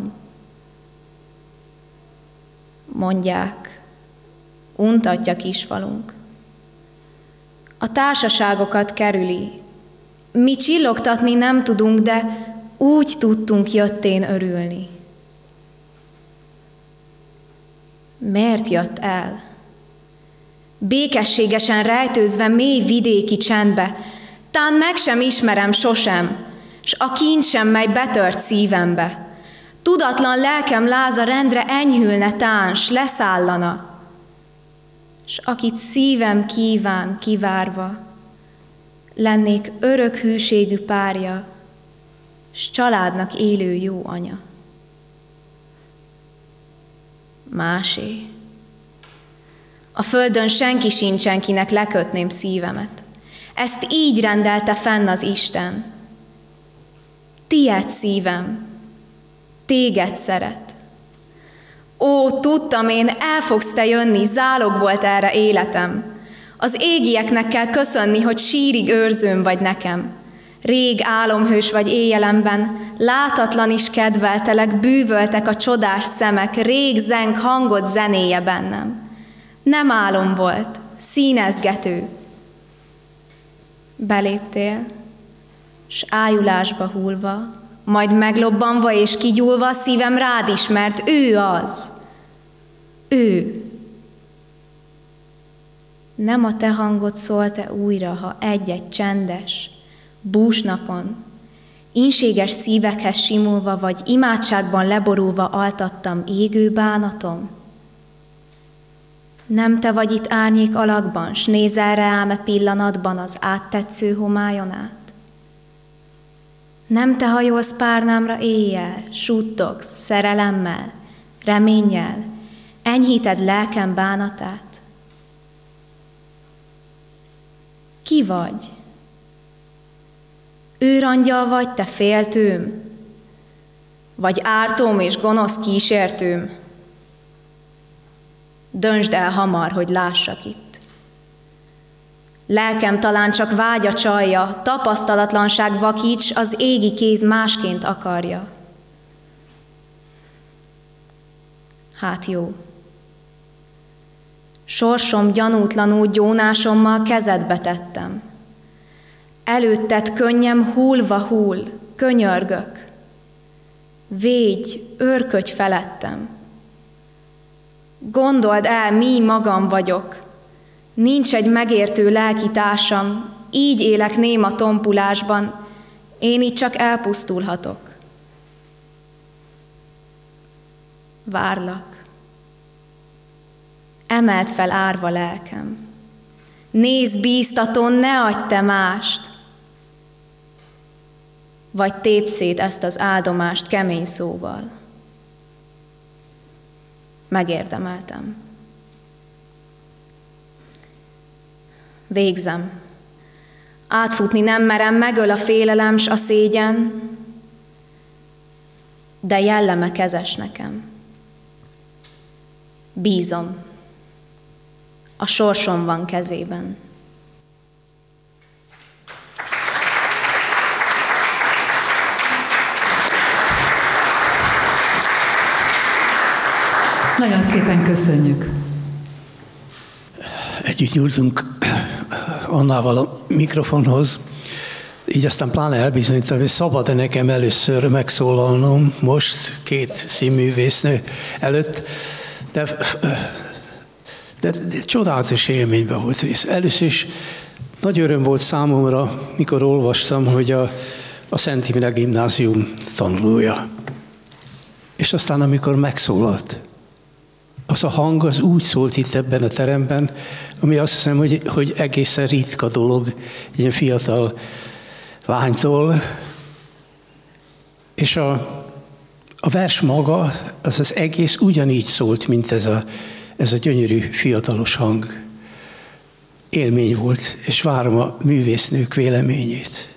Mondják, untatja kisfalunk. A társaságokat kerüli. Mi csillogtatni nem tudunk, de úgy tudtunk jöttén örülni. Miért jött el? Békességesen rejtőzve mély vidéki csendbe, tán meg sem ismerem sosem, s a kincs sem, mely betört szívembe. Tudatlan lelkem láza rendre enyhülne tán, s leszállana, s akit szívem kíván kivárva, lennék örök hűségű párja, s családnak élő jó anya. Másé. A földön senki sincsen, kinek lekötném szívemet. Ezt így rendelte fenn az Isten. Tied szívem, téged szeret. Ó, tudtam én, el fogsz te jönni, zálog volt erre életem. Az égieknek kell köszönni, hogy sírig őrzőm vagy nekem. Rég álomhős vagy éjjelemben, látatlan is kedveltelek, bűvöltek a csodás szemek, rég zeng hangod zenéje bennem. Nem álom volt, színezgető. Beléptél, s ájulásba hullva, majd meglobbanva és kigyúlva szívem rád ismert, ő az. Ő. Nem a te hangod szólt-e újra, ha egy-egy csendes, bús napon, inséges szívekhez simulva, vagy imádságban leborulva altattam égő bánatom? Nem te vagy itt árnyék alakban, s nézel rám e pillanatban az áttetsző homályon át? Nem te hajolsz párnámra éjjel, suttogsz szerelemmel, reménnyel, enyhíted lelkem bánatát? Ki vagy? Őrangyal vagy te féltőm? Vagy ártóm és gonosz kísértőm? Döntsd el hamar, hogy lássak itt. Lelkem talán csak vágya csalja, tapasztalatlanság vakíts, az égi kéz másként akarja. Hát jó. Sorsom gyanútlanul gyónásommal kezedbe tettem. Előtted könnyem hullva hull, könyörgök. Védj, őrködj felettem. Gondold el, mi magam vagyok. Nincs egy megértő lelkitársam, így élek néma tompulásban, én így csak elpusztulhatok. Várlak. Emeld fel árva lelkem. Nézz bíztaton, ne adj te mást. Vagy tépd szét ezt az áldomást kemény szóval. megérdemeltem. Végzem. Átfutni nem merem, megöl a félelem s a szégyen, de jelleme kezes nekem. Bízom. A sorsom van kezében. Nagyon szépen köszönjük. Együtt nyúltunk Annával a mikrofonhoz, így aztán pláne elbizonyítom, hogy szabad-e nekem először megszólalnom most két színművésznő előtt, de, de, de csodálatos élményben volt rész. Először is nagy öröm volt számomra, mikor olvastam, hogy a, a Szent Imre Gimnázium tanulója. És aztán, amikor megszólalt, az a hang az úgy szólt itt ebben a teremben, ami azt hiszem, hogy, hogy egészen ritka dolog egy ilyen fiatal lánytól. És a, a vers maga, az az egész ugyanígy szólt, mint ez a, ez a gyönyörű fiatalos hang. Élmény volt, és várom a művésznők véleményét.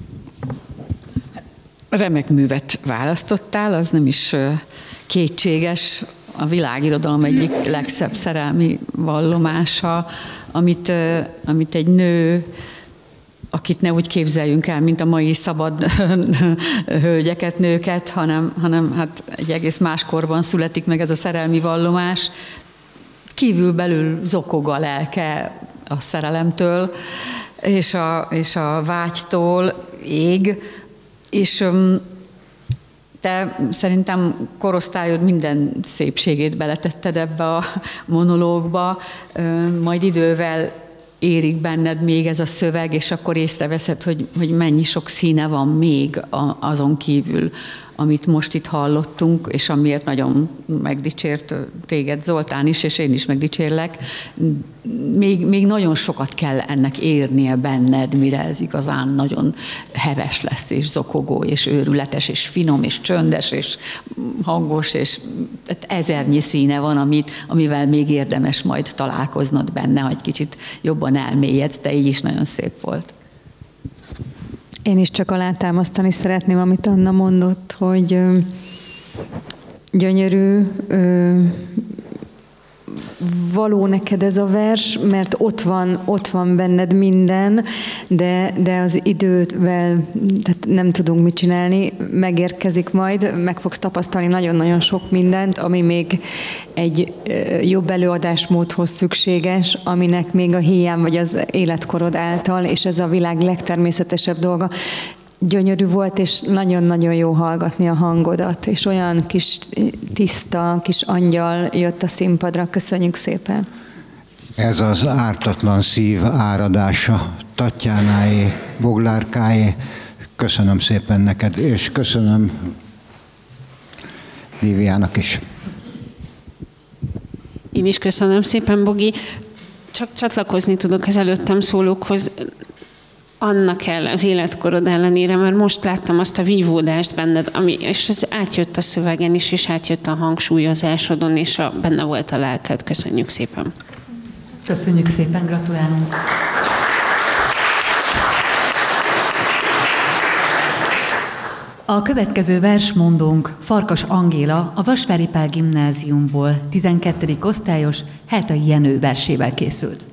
Remek művet választottál, az nem is kétséges. A világirodalom egyik legszebb szerelmi vallomása, amit, amit egy nő, akit ne úgy képzeljünk el, mint a mai szabad hölgyeket, nőket, hanem, hanem hát egy egész más korban születik meg ez a szerelmi vallomás. Kívülbelül zokog a lelke a szerelemtől, és a, és a vágytól ég, és te szerintem korosztályod minden szépségét beletetted ebbe a monológba, majd idővel érik benned még ez a szöveg, és akkor észreveszed, hogy, hogy mennyi sok színe van még azon kívül, amit most itt hallottunk, és amiért nagyon megdicsért téged Zoltán is, és én is megdicsérlek. Még, még nagyon sokat kell ennek érnie benned, mire ez igazán nagyon heves lesz, és zokogó, és őrületes, és finom, és csöndes, és hangos, és ezernyi színe van, amit, amivel még érdemes majd találkoznod benne, hogy kicsit jobban elmélyedsz, de így is nagyon szép volt. Én is csak alátámasztani szeretném, amit Anna mondott, hogy ö, gyönyörű, ö, való neked ez a vers, mert ott van, ott van benned minden, de, de az idővel tehát nem tudunk mit csinálni, megérkezik majd, meg fogsz tapasztalni nagyon-nagyon sok mindent, ami még egy jobb előadásmódhoz szükséges, aminek még a hiány vagy az életkorod által, és ez a világ legtermészetesebb dolga. Gyönyörű volt, és nagyon-nagyon jó hallgatni a hangodat, és olyan kis tiszta, kis angyal jött a színpadra. Köszönjük szépen! Ez az ártatlan szív áradása, Tatjánáé, Boglárkáé. Köszönöm szépen neked, és köszönöm Líviának is. Én is köszönöm szépen, Bogi. Csak csatlakozni tudok az előttem szólókhoz. Annak kell az életkorod ellenére, mert most láttam azt a vívódást benned, ami, és ez átjött a szövegen is, és átjött a hangsúlyozásodon, és a, benne volt a lelked. Köszönjük szépen. Köszönjük szépen, gratulálunk. A következő versmondónk Farkas Angéla, a Vasvári Pál Gimnáziumból, tizenkettedik osztályos Heltai Jenő versével készült.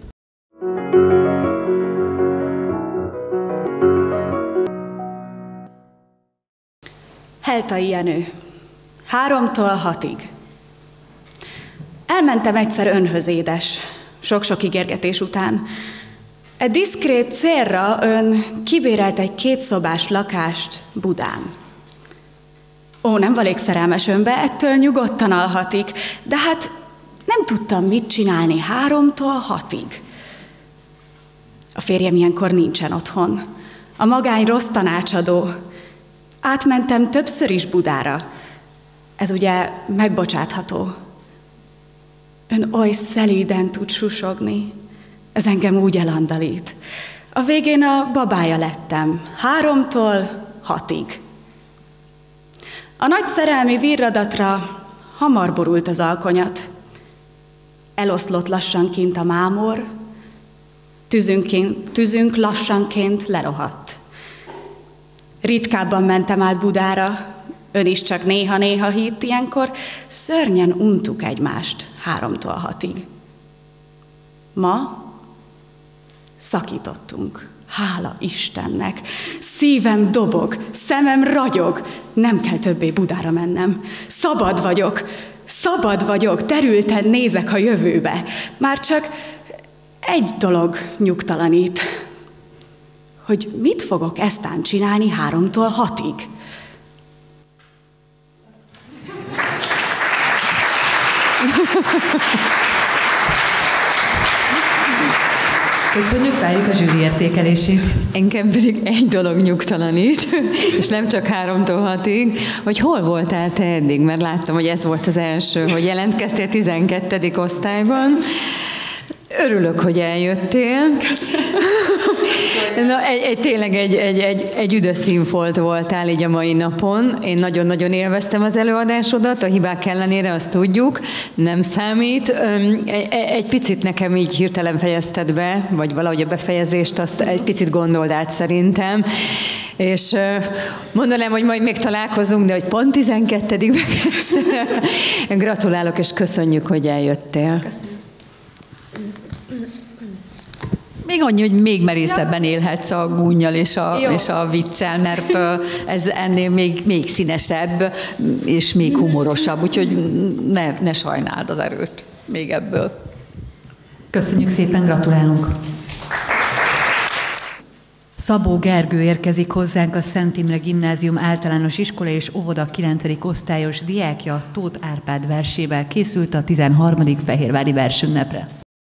Heltai Jenő. Háromtól hatig. Elmentem egyszer önhöz, édes, sok-sok ígérgetés után. E diszkrét célra ön kibérelt egy kétszobás lakást Budán. Ó, nem valék szerelmes önbe, ettől nyugodtan alhatik, de hát nem tudtam mit csinálni háromtól hatig. A férjem ilyenkor nincsen otthon. A magány rossz tanácsadó. Átmentem többször is Budára. Ez ugye megbocsátható. Ön oly szelíden tud susogni. Ez engem úgy elandalít. A végén a babája lettem. Háromtól hatig. A nagy szerelmi virradatra hamar borult az alkonyat. eloszlott lassanként a mámor, tűzünként, tűzünk lassanként lerohadt. Ritkábban mentem át Budára, ön is csak néha-néha hitt, ilyenkor szörnyen untuk egymást háromtól hatig. Ma szakítottunk, hála Istennek. Szívem dobog, szemem ragyog, nem kell többé Budára mennem. Szabad vagyok, szabad vagyok, terülten nézek a jövőbe. Már csak egy dolog nyugtalanít, hogy mit fogok eztán csinálni háromtól hatig. Köszönjük, várjuk a zsűri értékelését. Engem pedig egy dolog nyugtalanít, és nem csak háromtól hatig, hogy hol voltál te eddig, mert láttam, hogy ez volt az első, hogy jelentkeztél tizenkettedik osztályban. Örülök, hogy eljöttél. Na, egy, egy, tényleg egy, egy, egy, egy üdös színfolt voltál így a mai napon. Én nagyon-nagyon élveztem az előadásodat, a hibák ellenére azt tudjuk, nem számít. Egy, egy picit nekem így hirtelen fejezted be, vagy valahogy a befejezést azt egy picit gondold át szerintem. És mondanám, hogy majd még találkozunk, de hogy pont tizenkettedikben kezdtem. Gratulálok, és köszönjük, hogy eljöttél. Köszönöm. Még annyi, hogy még merészebben élhetsz a gúnnyal és a, és a viccel, mert ez ennél még, még színesebb és még humorosabb, úgyhogy ne, ne sajnáld az erőt még ebből. Köszönjük szépen, gratulálunk! Szabó Gergő érkezik hozzánk, a Szent Imre Gimnázium általános iskola és óvoda kilencedik osztályos diákja. Tóth Árpád versével készült a tizenharmadik fehérvári versünnepre.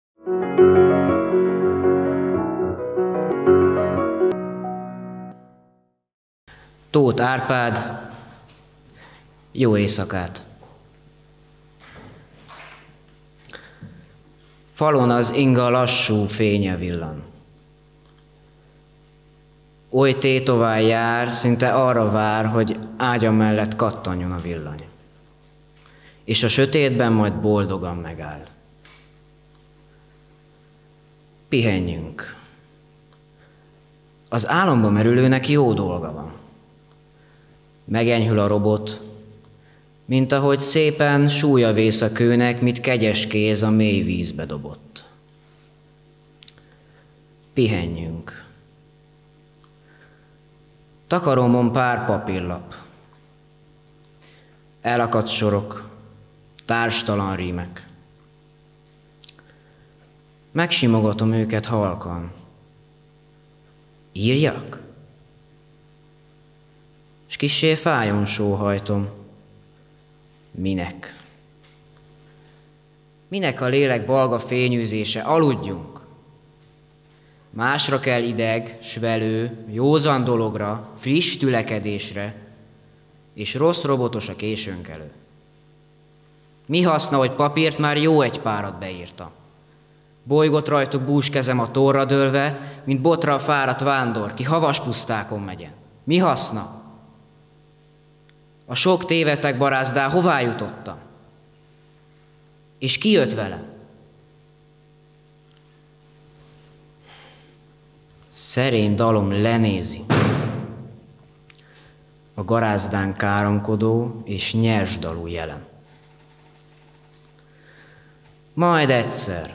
Tóth Árpád, jó éjszakát! Falon az inga lassú fénye villan. Oly tétován jár, szinte arra vár, hogy ágya mellett kattanjon a villany. És a sötétben majd boldogan megáll. Pihenjünk. Az álomba merülőnek jó dolga van. Megenyhül a robot, mint ahogy szépen súlya vész a kőnek, mit kegyes kéz a mély vízbe dobott. Pihenjünk. Takaromon pár papírlap. Elakadt sorok, társtalan rímek. Megsimogatom őket halkan. Írjak? És kissé fájon sóhajtom. Minek? Minek a lélek balga fényűzése? Aludjunk! Másra kell ideg, svelő, józan dologra, friss tülekedésre, és rossz robotos a későnkelő. Mi haszna, hogy papírt már jó egy párat beírtam? Bolygott rajtuk bús kezem a torra dőlve, mint botra a fáradt vándor, ki havas pusztákon megyen. Mi haszna? A sok tévetek barázdá hová jutottam? És ki jött velem? Szerény dalom lenézi. A garázdán káromkodó és nyers dalú jelen. Majd egyszer.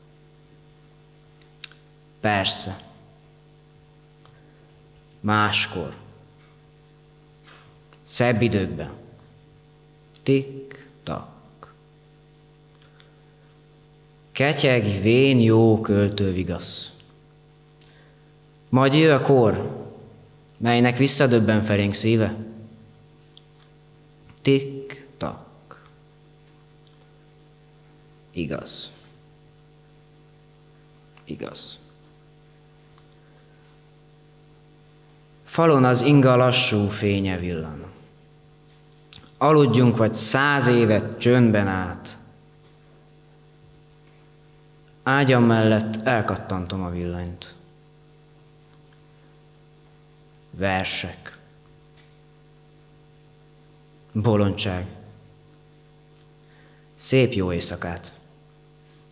Persze. Máskor. Szebb időkben. Tik-tak. Ketyeg, vén, jó költő vigasz. Majd jö a kor, melynek visszadöbben felénk szíve. Tik-tak. Igaz. Igaz. Falon az inga lassú fénye villan. Aludjunk vagy száz évet csöndben át. Ágyam mellett elkattantom a villanyt. Versek. Bolondság. Szép jó éjszakát.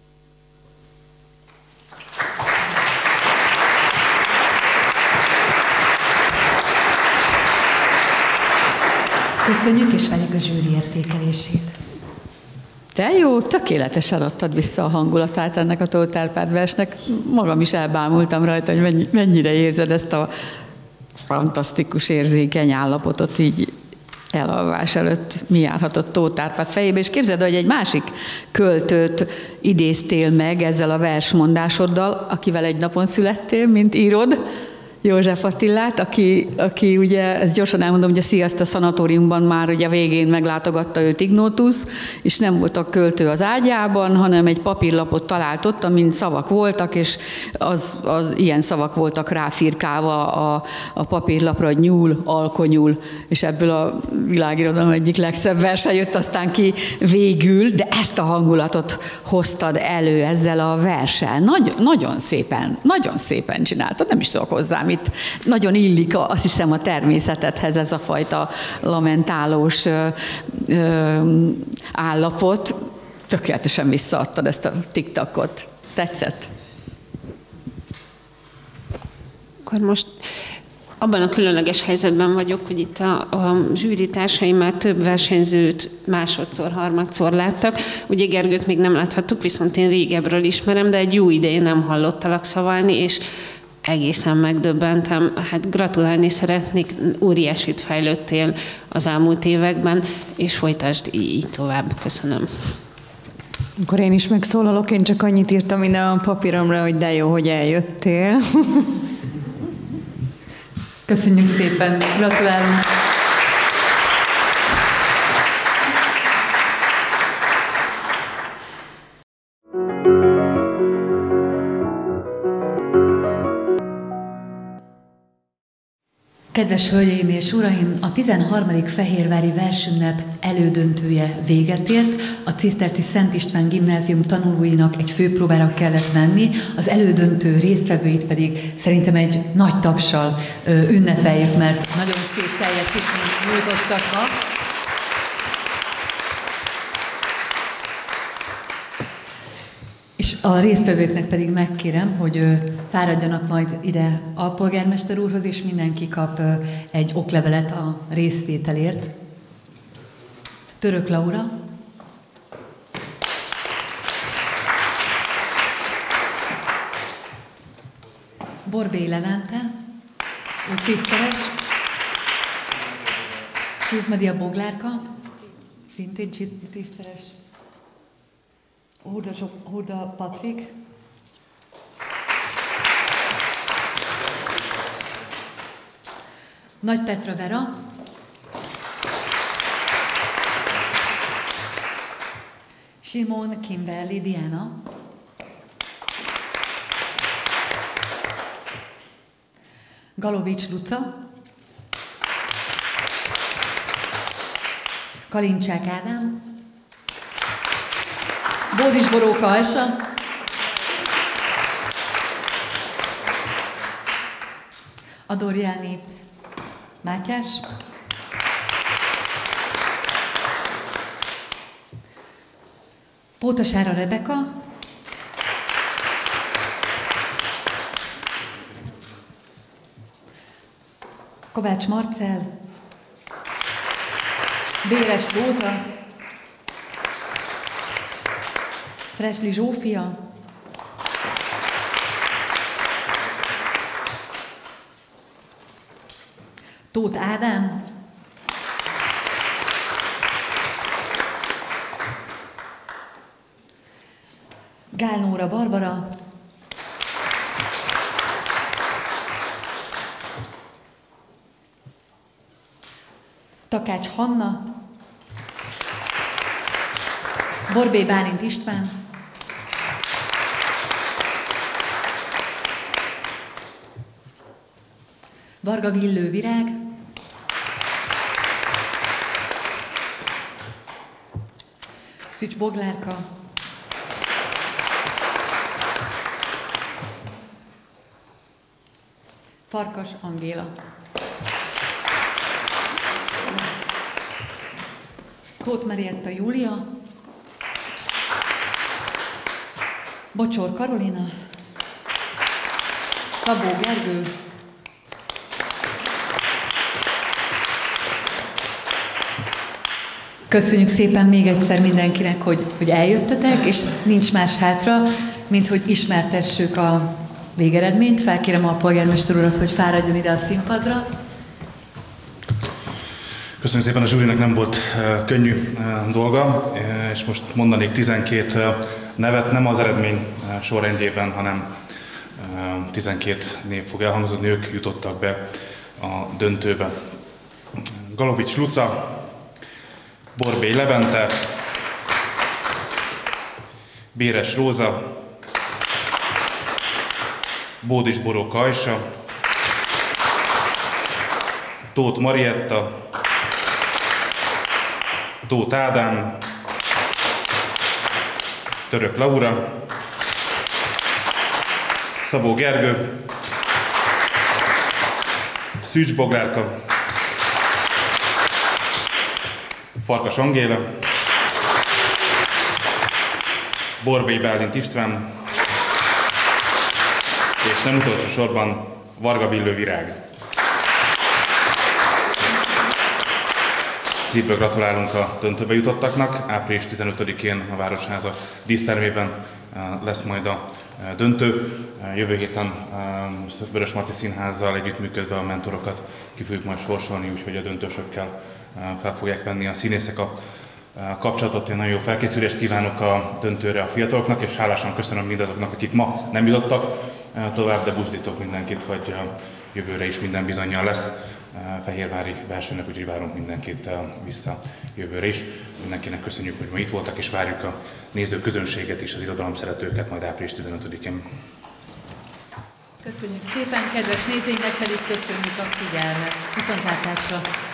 Köszönjük, és várjuk a zsűri értékelését. Te jó, tökéletesen adtad vissza a hangulatát ennek a Tóth Árpád versnek. Magam is elbámultam rajta, hogy mennyire érzed ezt a fantasztikus érzékeny állapotot így elalvás előtt mi járhatott Tóth Árpád fejébe, és képzeld, hogy egy másik költőt idéztél meg ezzel a versmondásoddal, akivel egy napon születtél, mint írod, József Attilát, aki, aki ugye, ezt gyorsan elmondom, hogy a Sziaszta szanatóriumban már ugye a végén meglátogatta őt Ignótusz, és nem volt a költő az ágyában, hanem egy papírlapot talált ott, amin szavak voltak, és az, az ilyen szavak voltak ráfirkálva a, a papírlapra, hogy nyúl, alkonyul, és ebből a világirodalom egyik legszebb verse jött aztán ki végül, de ezt a hangulatot hoztad elő ezzel a verssel. Nagy, nagyon szépen, nagyon szépen csináltad, nem is tudok hozzá mit. Nagyon illik, a, azt hiszem, a természetedhez ez a fajta lamentálós ö, ö, állapot. Tökéletesen visszaadtad ezt a tiktakot. Tetszett? Akkor most abban a különleges helyzetben vagyok, hogy itt a, a zsűritársaim már több versenyzőt másodszor, harmadszor láttak. Ugye Gergőt még nem láthattuk, viszont én régebről ismerem, de egy jó ideje nem hallottalak szavalni, és egészen megdöbbentem. Hát gratulálni szeretnék, óriásit fejlődtél az elmúlt években, és folytasd így tovább. Köszönöm. Akkor én is megszólalok, én csak annyit írtam ide a papíromra, hogy de jó, hogy eljöttél. Köszönjük szépen, gratulálunk! Kedves hölgyeim és uraim, a tizenharmadik Fehérvári Versünnep elődöntője véget ért. A Ciszterci Szent István Gimnázium tanulóinak egy főpróbára kellett menni, az elődöntő résztvevőit pedig szerintem egy nagy tapssal ünnepeljük, mert nagyon szép teljesítményt nyújtottak ma. És a résztvevőknek pedig megkérem, hogy fáradjanak majd ide alpolgármester úrhoz, és mindenki kap egy oklevelet a részvételért. Török Laura. Borbély Levente. Ő ciszteres. Csizmadia Boglárka. Szintén ciszteres. Hurda, Hurda Patrik. Nagy Petra Vera. Simon Kimberly Diana. Galovics Luca. Kalincsák Ádám. Bódis Boróka Alsa. Adorjáni Mátyás. Pótasára Rebeka. Kovács Marcell. Béres Róza. Fresli Zsófia. Tóth Ádám. Gálnóra Barbara. Takács Hanna. Borbély Bálint István. Varga Villő Virág. Szücs Boglárka. Farkas Angéla. Tóth Marietta Júlia. Bocsor Karolina. Szabó Gergő. Köszönjük szépen még egyszer mindenkinek, hogy, hogy eljöttetek, és nincs más hátra, mint hogy ismertessük a végeredményt. Felkérem a polgármester urat, hogy fáradjon ide a színpadra. Köszönjük szépen, a zsűrinek nem volt uh, könnyű uh, dolga, uh, és most mondanék tizenkét uh, nevet, nem az eredmény uh, sorrendjében, hanem uh, tizenkét név fog elhangzni, ők jutottak be a döntőbe. Galovics Luca, Borbély Levente, Béres Róza, Bódis Boró Kajsa, Tóth Marietta, Tóth Ádám, Török Laura, Szabó Gergő, Szűcs Boglárka, Farkas Angéla, Borbély Bálint István, és nem utolsó sorban Varga Billő Virág. Szívből gratulálunk a döntőbe jutottaknak. április tizenötödikén a Városháza dísztermében lesz majd a döntő. Jövő héten Vörösmarty Színházzal együttműködve a mentorokat ki fogjuk majd sorsolni, úgyhogy a döntősökkel fel fogják venni a színészek a kapcsolatot. Én nagyon jó felkészülést kívánok a döntőre a fiataloknak, és hálásan köszönöm mindazoknak, akik ma nem jutottak tovább, de buzdítok mindenkit, hogy jövőre is minden bizonnyal lesz fehérvári versenynek, úgyhogy várunk mindenkit vissza jövőre is. Mindenkinek köszönjük, hogy ma itt voltak, és várjuk a nézőközönséget és az irodalom szeretőket majd április tizenötödikén. Köszönjük szépen, kedves nézőinknek pedig köszönjük a figyelmet. Viszontlátásra!